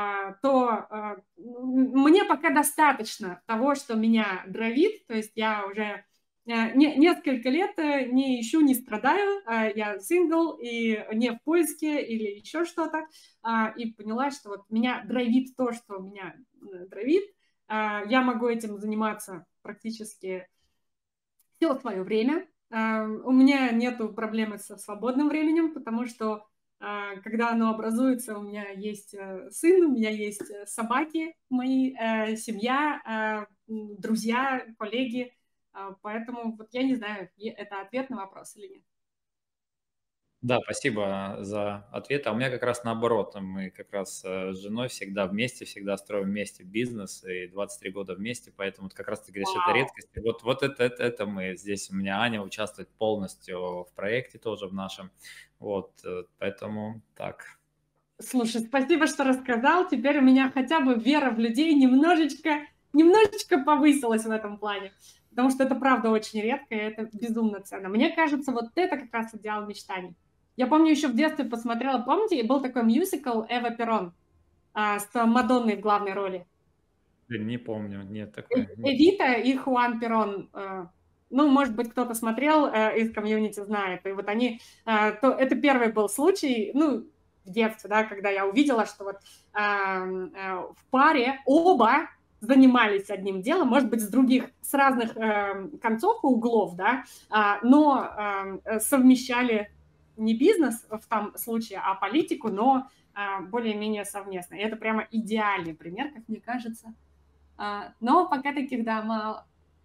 A: мне пока достаточно того, что меня драйвит, то есть я уже несколько лет не ищу, не страдаю, я сингл и не в поиске или еще что-то, и поняла, что вот меня драйвит то, что меня драйвит, я могу этим заниматься практически все свое время. У меня нету проблемы со свободным временем, потому что когда оно образуется, у меня есть сын, у меня есть собаки мои, семья, друзья, коллеги. Поэтому вот я не знаю, это ответ на вопрос или нет.
B: Да, спасибо за ответ. А у меня как раз наоборот. Мы как раз с женой всегда вместе, всегда строим вместе бизнес, и 23 года вместе, поэтому вот как раз ты говоришь, это редкость. И вот это мы. Здесь у меня Аня участвует полностью в проекте тоже в нашем. Вот, поэтому так.
A: Слушай, спасибо, что рассказал. Теперь у меня хотя бы вера в людей немножечко повысилась в этом плане. Потому что это правда очень редко, и это безумно ценно. Мне кажется, вот это как раз идеал мечтаний. Я помню, еще в детстве посмотрела, помните, был такой мюзикл «Эва Перрон» с Мадонной в главной роли.
B: Не помню, нет такой.
A: Эвита и Хуан Перрон. Ну, может быть, кто-то смотрел из комьюнити, знает. И вот они... это первый был случай, ну, в детстве, да, когда я увидела, что вот в паре оба занимались одним делом, может быть, с разных концов и углов, да, но совмещали не бизнес в том случае, а политику, но более-менее совместно. И это прямо идеальный пример, как мне кажется. Но пока таких, да, мало.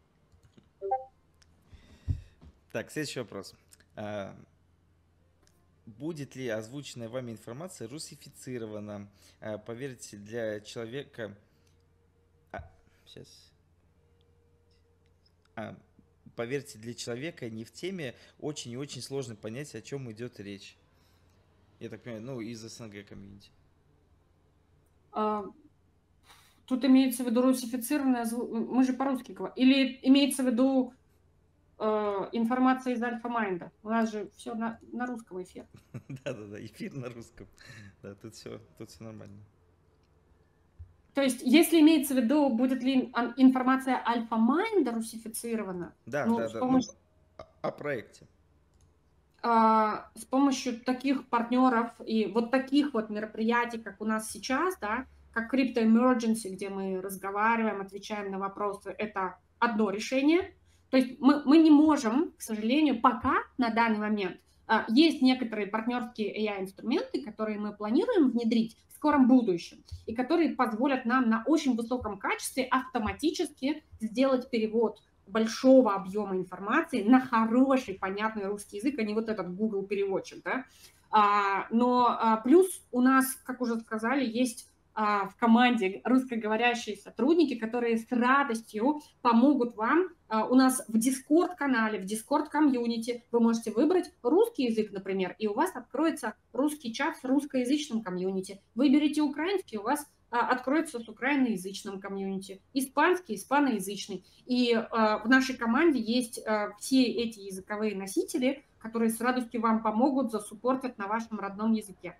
C: Так, следующий вопрос. Будет ли озвученная вами информация русифицирована? Поверьте, для человека... Поверьте, для человека не в теме очень и очень сложно понять, о чем идет речь. Я так понимаю, ну, из СНГ комьюнити.
A: Тут имеется в виду русифицированная... Мы же по-русски говорим. Или имеется в виду информация из Альфа-Майнда? У нас же все на русском эфир.
C: Да-да-да, эфир на русском. Да, тут все нормально.
A: То есть, если имеется в виду, будет ли информация Альфа-Майнда русифицирована?
C: Да,
A: ну,
C: да,
A: с
C: да.
A: помощью...
C: О проекте.
A: С помощью таких партнеров и вот таких вот мероприятий, как у нас сейчас, да, как Crypto Emergency, где мы разговариваем, отвечаем на вопросы, это одно решение. То есть мы не можем, к сожалению, пока на данный момент. Есть некоторые партнерские AI-инструменты, которые мы планируем внедрить в скором будущем, и которые позволят нам на очень высоком качестве автоматически сделать перевод большого объема информации на хороший, понятный русский язык, а не вот этот Google переводчик, да. Но плюс у нас, как уже сказали, есть в команде русскоговорящие сотрудники, которые с радостью помогут вам. У нас в Discord-канале, в Discord-комьюнити вы можете выбрать русский язык, например, и у вас откроется русский чат с русскоязычным комьюнити. Выберите украинский, у вас откроется с украиноязычным комьюнити, испанский, испаноязычный. И в нашей команде есть все эти языковые носители, которые с радостью вам помогут, засуппортят на вашем родном языке.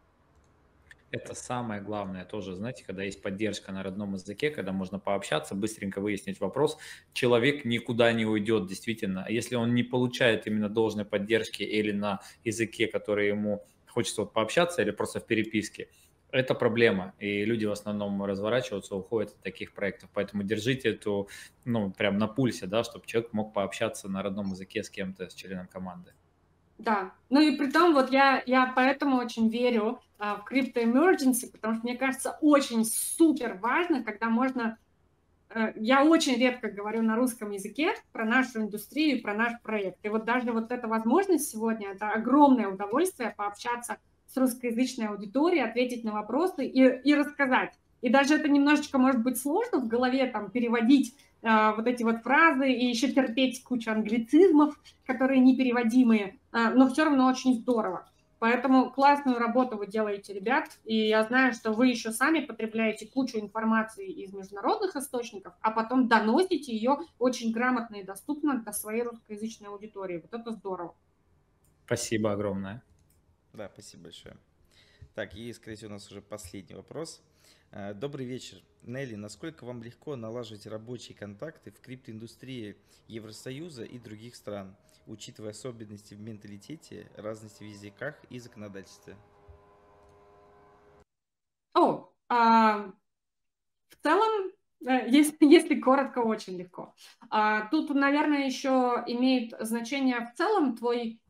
B: Это самое главное тоже, знаете, когда есть поддержка на родном языке, когда можно пообщаться, быстренько выяснить вопрос, человек никуда не уйдет, действительно. Если он не получает именно должной поддержки или на языке, который ему хочется вот пообщаться, или просто в переписке, это проблема, и люди в основном разворачиваются, уходят от таких проектов, поэтому держите эту, ну, прям на пульсе, да, чтобы человек мог пообщаться на родном языке с кем-то, с членом команды.
A: Да, ну и при том вот я поэтому очень верю в Crypto Emergency, потому что мне кажется очень супер важно, когда можно... Я очень редко говорю на русском языке про нашу индустрию, про наш проект. И вот даже вот эта возможность сегодня, это огромное удовольствие пообщаться с русскоязычной аудиторией, ответить на вопросы и рассказать. И даже это немножечко может быть сложно в голове там переводить вот эти вот фразы и еще терпеть кучу англицизмов, которые непереводимые, но все равно очень здорово. Поэтому классную работу вы делаете, ребят, и я знаю, что вы еще сами потребляете кучу информации из международных источников, а потом доносите ее очень грамотно и доступно до своей русскоязычной аудитории. Вот это здорово.
B: Спасибо огромное.
C: Да, спасибо большое. Так, и, скорее всего, у нас уже последний вопрос. Добрый вечер. Нелли, насколько вам легко налаживать рабочие контакты в криптоиндустрии Евросоюза и других стран, учитывая особенности в менталитете, разности в языках и законодательстве?
A: В целом, если коротко, очень легко. Тут, наверное, еще имеет значение в целом твой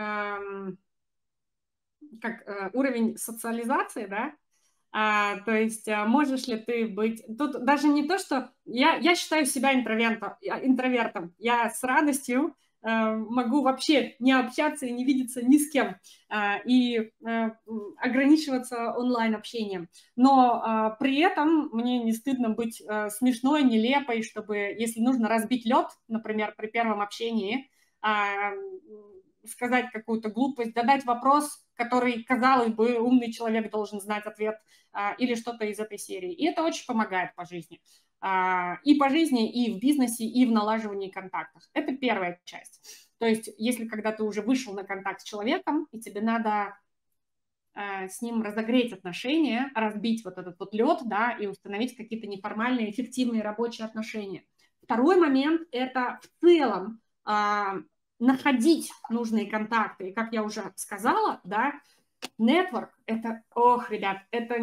A: уровень социализации, да? То есть можешь ли ты быть... Тут даже не то, что... Я считаю себя интровертом. Я с радостью могу вообще не общаться и не видеться ни с кем и ограничиваться онлайн-общением. Но при этом мне не стыдно быть смешной, нелепой, чтобы, если нужно разбить лед, например, при первом общении, сказать какую-то глупость, задать вопрос, который, казалось бы, умный человек должен знать ответ, или что-то из этой серии. И это очень помогает по жизни. И по жизни, и в бизнесе, и в налаживании контактов. Это первая часть. То есть, если когда ты уже вышел на контакт с человеком, и тебе надо с ним разогреть отношения, разбить вот этот вот лед, да, и установить какие-то неформальные, эффективные рабочие отношения. Второй момент – это в целом находить нужные контакты. И как я уже сказала, да, network – это, ребят, это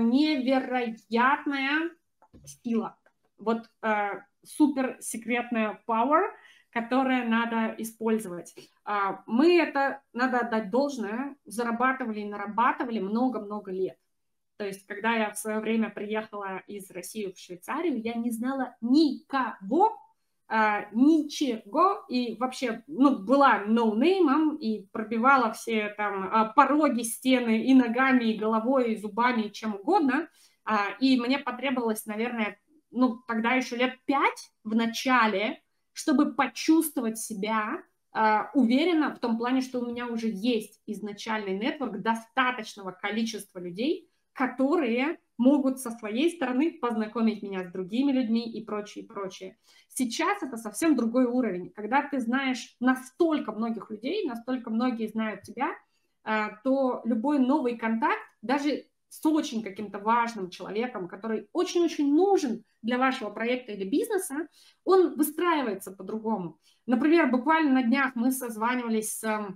A: невероятная сила. Вот супер секретная power, которое надо использовать. Мы это, надо отдать должное, зарабатывали и нарабатывали много-много лет. То есть, когда я в свое время приехала из России в Швейцарию, я не знала никого, ничего, и вообще, ну, была ноунеймом и пробивала все там пороги, стены и ногами, и головой, и зубами, и чем угодно. И мне потребовалось, наверное, ну, тогда еще лет 5 в начале, чтобы почувствовать себя уверенно в том плане, что у меня уже есть изначальный нетворк достаточного количества людей, которые могут со своей стороны познакомить меня с другими людьми и прочее, прочее. Сейчас это совсем другой уровень. Когда ты знаешь настолько многих людей, настолько многие знают тебя, то любой новый контакт, даже с очень каким-то важным человеком, который очень-очень нужен для вашего проекта или бизнеса, он выстраивается по-другому. Например, буквально на днях мы созванивались с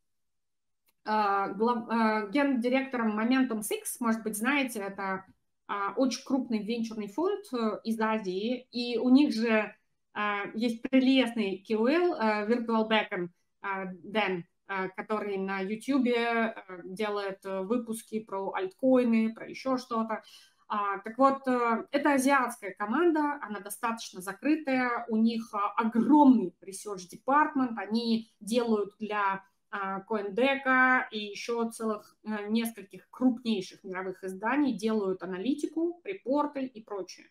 A: гендиректором Momentum Six, может быть, знаете, это очень крупный венчурный фонд из Азии, и у них же есть прелестный KOL Virtual Beckham Дэн, который на YouTube делает выпуски про альткоины, про еще что-то. Так вот, это азиатская команда, она достаточно закрытая, у них огромный research department, они делают для CoinDeca и еще целых нескольких крупнейших мировых изданий, делают аналитику, репорты и прочее.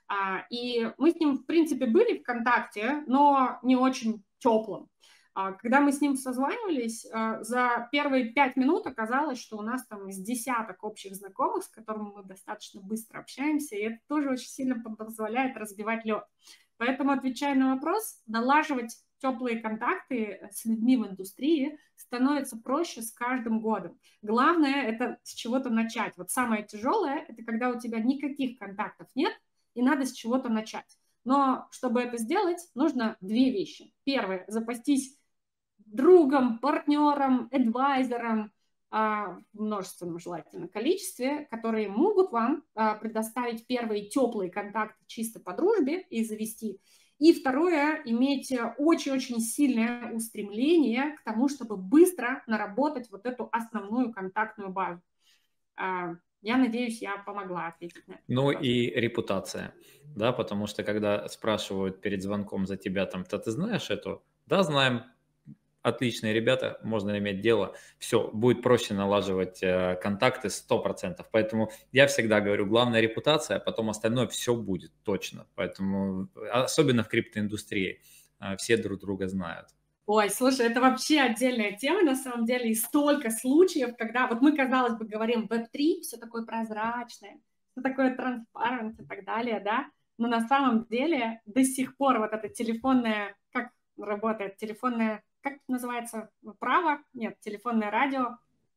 A: И мы с ним, в принципе, были в контакте, но не очень теплым. Когда мы с ним созванивались, за первые 5 минут оказалось, что у нас там из десяток общих знакомых, с которыми мы достаточно быстро общаемся, и это тоже очень сильно позволяет разбивать лед. Поэтому, отвечая на вопрос, налаживать теплые контакты с людьми в индустрии становится проще с каждым годом. Главное – это с чего-то начать. Вот самое тяжелое – это когда у тебя никаких контактов нет, и надо с чего-то начать. Но чтобы это сделать, нужно 2 вещи. Первое – запастись другом, партнером, адвайзером в множественном желательном количестве, которые могут вам предоставить первые теплые контакты чисто по дружбе и завести. И второе, иметь очень-очень сильное устремление к тому, чтобы быстро наработать вот эту основную контактную базу. Я надеюсь, я помогла ответить на это.
B: Ну и репутация, да, потому что когда спрашивают перед звонком за тебя, там, ты знаешь эту? Да, знаем. Отличные ребята, можно иметь дело, все, будет проще налаживать контакты 100%. Поэтому я всегда говорю, главная репутация, а потом остальное все будет точно. Поэтому, особенно в криптоиндустрии, все друг друга знают.
A: Ой, слушай, это вообще отдельная тема, на самом деле, и столько случаев, когда вот мы, казалось бы, говорим Web3, все такое прозрачное, все такое транспарент и так далее, да, но на самом деле до сих пор вот это телефонное, как работает телефонное, как это называется, право? Нет, телефонное радио.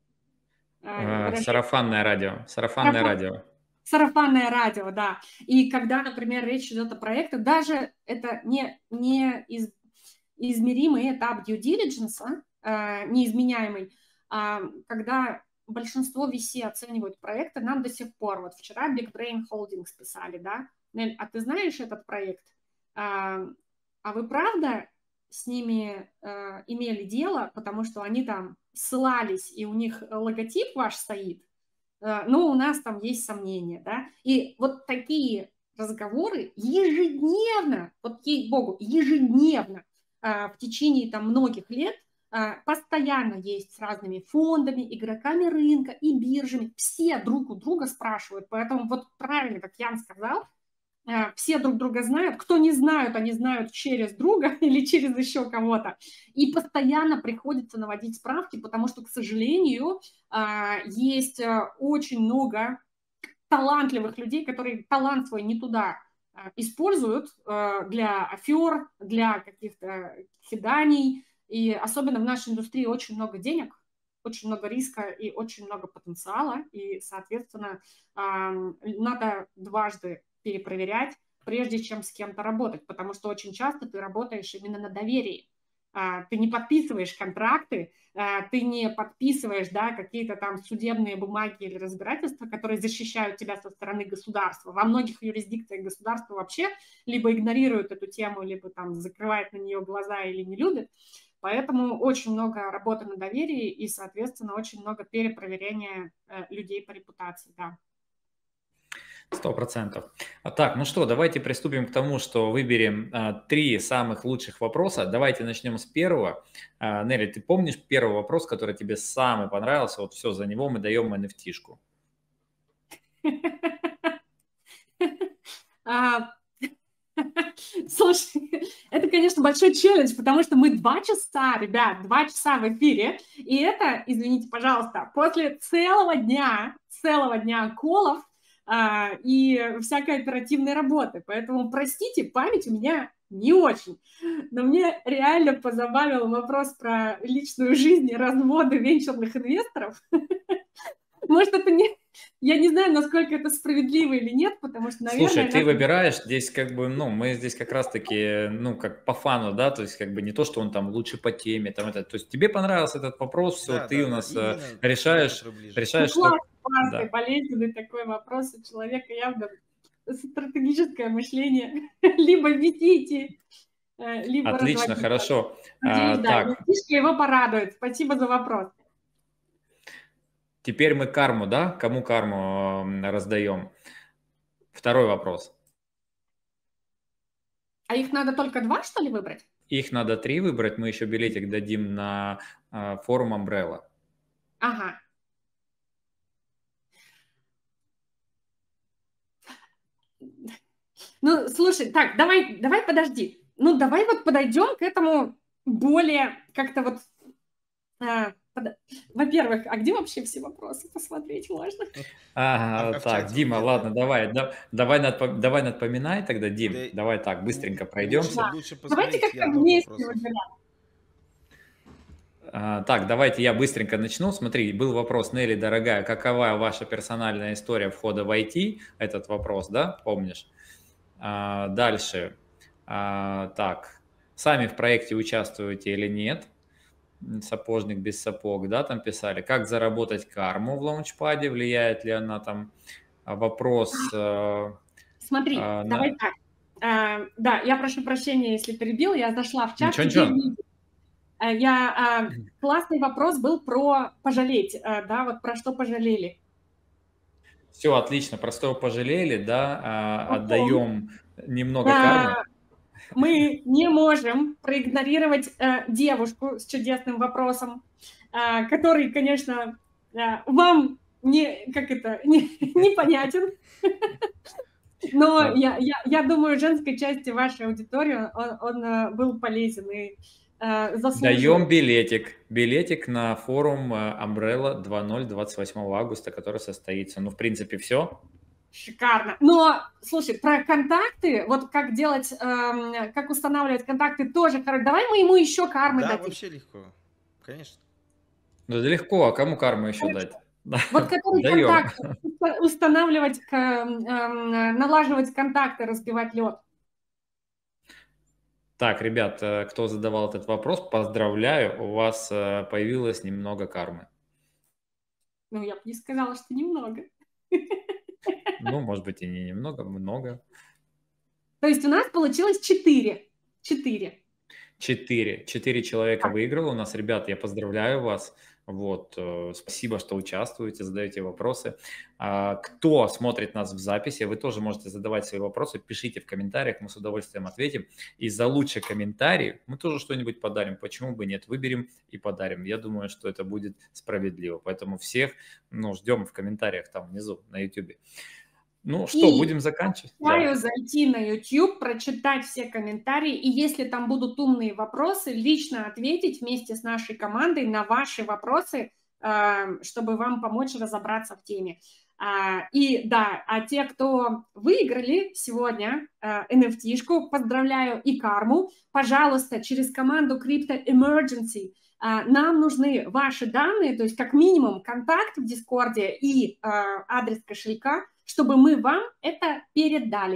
B: Сарафанное радио. Сарафанное радио.
A: Сарафанное радио, да. И когда, например, речь идет о проектах, даже это не измеримый этап due diligence, неизменяемый, когда большинство VC оценивают проекты, нам до сих пор, вот вчера Big Brain Holdings писали, да, Нель, а ты знаешь этот проект? А вы правда с ними имели дело, потому что они там ссылались, и у них логотип ваш стоит, но у нас там есть сомнения, да, и вот такие разговоры ежедневно, вот ей-богу, ежедневно в течение там многих лет постоянно есть с разными фондами, игроками рынка и биржами, все друг у друга спрашивают, поэтому вот правильно, как Ян сказал, все друг друга знают. Кто не знают, они знают через друга или через еще кого-то. И постоянно приходится наводить справки, потому что, к сожалению, есть очень много талантливых людей, которые талант свой не туда используют для афер, для каких-то киданий. И особенно в нашей индустрии очень много денег, очень много риска и очень много потенциала. И, соответственно, надо дважды перепроверять, прежде чем с кем-то работать, потому что очень часто ты работаешь именно на доверии. Ты не подписываешь контракты, ты не подписываешь, да, какие-то там судебные бумаги или разбирательства, которые защищают тебя со стороны государства. Во многих юрисдикциях государство вообще либо игнорирует эту тему, либо там закрывает на нее глаза или не любит. Поэтому очень много работы на доверии и, соответственно, очень много перепроверения людей по репутации, да.
B: 100%. Так, ну что, давайте приступим к тому, что выберем 3 самых лучших вопроса. Давайте начнем с первого. Нелли, ты помнишь первый вопрос, который тебе самый понравился? Вот все, за него мы даем NFT-шку.
A: Слушай, это, конечно, большой челлендж, потому что мы 2 часа, ребят, 2 часа в эфире, и это, извините, пожалуйста, после целого дня колов и всякой оперативной работы. Поэтому, простите, память у меня не очень. Но мне реально позабавил вопрос про личную жизнь и разводы венчурных инвесторов. Может, это не... Я не знаю, насколько это справедливо или нет, потому что, наверное...
B: Слушай, ты выбираешь здесь как бы, ну, мы здесь как раз-таки, ну, как по фану, да, то есть как бы не то, что он там лучше по теме, там это, то есть тебе понравился этот вопрос, все,
C: Да,
B: ты
C: да,
B: у нас
C: именно
B: решаешь,
A: Ну,
B: что...
A: классный,
B: Да.
A: полезный такой вопрос у человека, явно стратегическое мышление. Либо везите, либо
B: Отлично,
A: разводите.
B: хорошо.
A: Надеюсь, да,
B: Так,
A: фишка его порадует. Спасибо за вопрос.
B: теперь мы карму, да? Кому карму раздаем? Второй вопрос.
A: А их надо только 2, что ли, выбрать?
B: Их надо 3 выбрать, мы еще билетик дадим на форум Umbrella.
A: Ага. Ну, слушай, так, давай подожди. Ну, давай вот подойдем к этому более как-то вот... Во-первых, а где вообще все вопросы посмотреть можно?
B: Так, Дима, ладно, давай напоминай тогда, Дим, давай так, быстренько пройдемся.
C: Лучше
A: Давайте
C: посмотреть
A: как-то
C: ядро
A: вместе
C: вопросов.
A: выбирать.
B: Так, давайте я быстренько начну. Смотри, был вопрос, Нелли, дорогая, какова ваша персональная история входа в IT? Этот вопрос, да, помнишь? Дальше. Так, сами в проекте участвуете или нет? Сапожник без сапог, да, там писали. Как заработать карму в лаунчпаде? Влияет ли она там? Вопрос...
A: Смотри, давай так. Да, я прошу прощения, если перебил, я зашла в чат.
B: Ничего.
A: Классный вопрос был про пожалеть, да, вот про что пожалели.
B: Все, отлично, про что пожалели, да, отдаем немного кармы.
A: Мы не можем проигнорировать девушку с чудесным вопросом, который, конечно, вам непонятен. Но я думаю, женской части вашей аудитории он был полезен и
B: заслуживает. Даем билетик на форум Umbrella 2.0 28 августа, который состоится. Ну, в принципе, все.
A: Шикарно. Но, слушай, про контакты, вот как делать, как устанавливать контакты, тоже хорошо. Давай мы ему еще кармы дадим.
C: Да, вообще легко, конечно.
B: Ну, да легко, а кому карму еще дать?
A: Вот который контакт, устанавливать, налаживать контакты, разбивать лед.
B: Так, ребят, кто задавал этот вопрос, поздравляю, у вас появилось немного кармы.
A: Ну, я бы не сказала, что немного.
B: Ну, может быть, и не немного, много.
A: То есть у нас получилось 4. 4
B: человека выиграло у нас. Ребят, я поздравляю вас. Вот, спасибо, что участвуете, задаете вопросы. Кто смотрит нас в записи, вы тоже можете задавать свои вопросы, пишите в комментариях, мы с удовольствием ответим. И за лучший комментарий мы тоже что-нибудь подарим. Почему бы нет? Выберем и подарим. Я думаю, что это будет справедливо. Поэтому всех ждем в комментариях там внизу на YouTube. Ну что, будем заканчивать?
A: Предлагаю зайти на YouTube, прочитать все комментарии, и если там будут умные вопросы, лично ответить вместе с нашей командой на ваши вопросы, чтобы вам помочь разобраться в теме. И да, те, кто выиграли сегодня NFT-шку, поздравляю, и карму, пожалуйста, через команду Crypto Emergency нам нужны ваши данные, то есть как минимум контакт в Дискорде и адрес кошелька, чтобы мы вам это передали.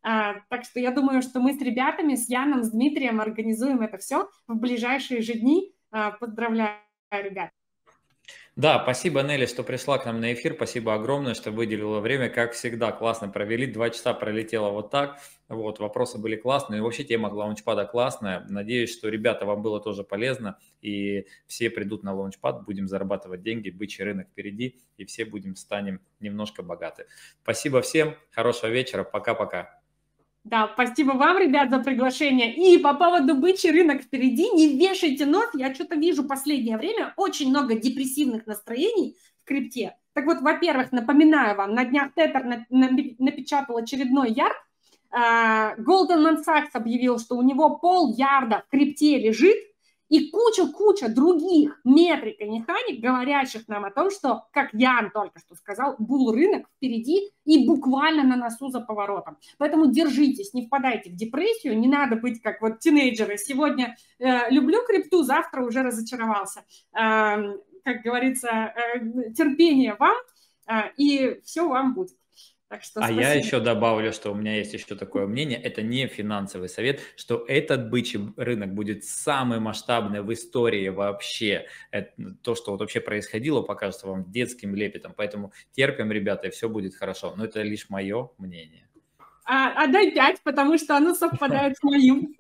A: Так что я думаю, что мы с ребятами, с Яном, с Дмитрием организуем это все в ближайшие же дни. Поздравляю, ребят.
B: Да, спасибо, Нелли, что пришла к нам на эфир. Спасибо огромное, что выделила время. Как всегда, классно провели. 2 часа пролетело вот так. Вот, вопросы были классные. И вообще тема лаунчпада классная. Надеюсь, что, ребята, вам было тоже полезно. И все придут на лаунчпад, будем зарабатывать деньги, бычий рынок впереди. И все станем немножко богаты. Спасибо всем. Хорошего вечера. Пока-пока.
A: Да, спасибо вам, ребят, за приглашение. И по поводу бычий рынок впереди, не вешайте нос. Я что-то вижу в последнее время очень много депрессивных настроений в крипте. Так вот, во-первых, напоминаю вам, на днях Tether напечатал очередной ярд. Goldman Sachs объявил, что у него $0,5 ярда в крипте лежит, и куча других метрик и механик, говорящих нам о том, что, как Ян только что сказал, булл-рынок впереди и буквально на носу за поворотом. Поэтому держитесь, не впадайте в депрессию, не надо быть как вот тинейджеры. Сегодня люблю крипту, завтра уже разочаровался. Как говорится, терпение вам, и все вам будет. Так что спасибо.
B: Я еще добавлю, что у меня есть еще такое мнение, это не финансовый совет, что этот бычий рынок будет самый масштабный в истории вообще. Это то, что вот вообще происходило, покажется вам детским лепетом, поэтому терпим, ребята, и все будет хорошо. Но это лишь мое мнение.
A: Дай 5, потому что оно совпадает с моим.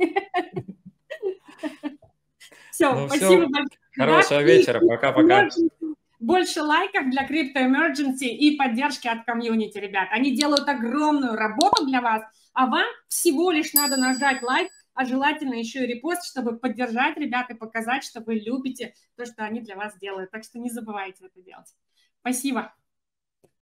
A: Все, спасибо большое.
B: Хорошего вечера, пока-пока.
A: Больше лайков для Crypto Emergency и поддержки от комьюнити, ребят. Они делают огромную работу для вас, а вам всего лишь надо нажать лайк, а желательно еще и репост, чтобы поддержать ребят и показать, что вы любите то, что они для вас делают. Так что не забывайте это делать. Спасибо.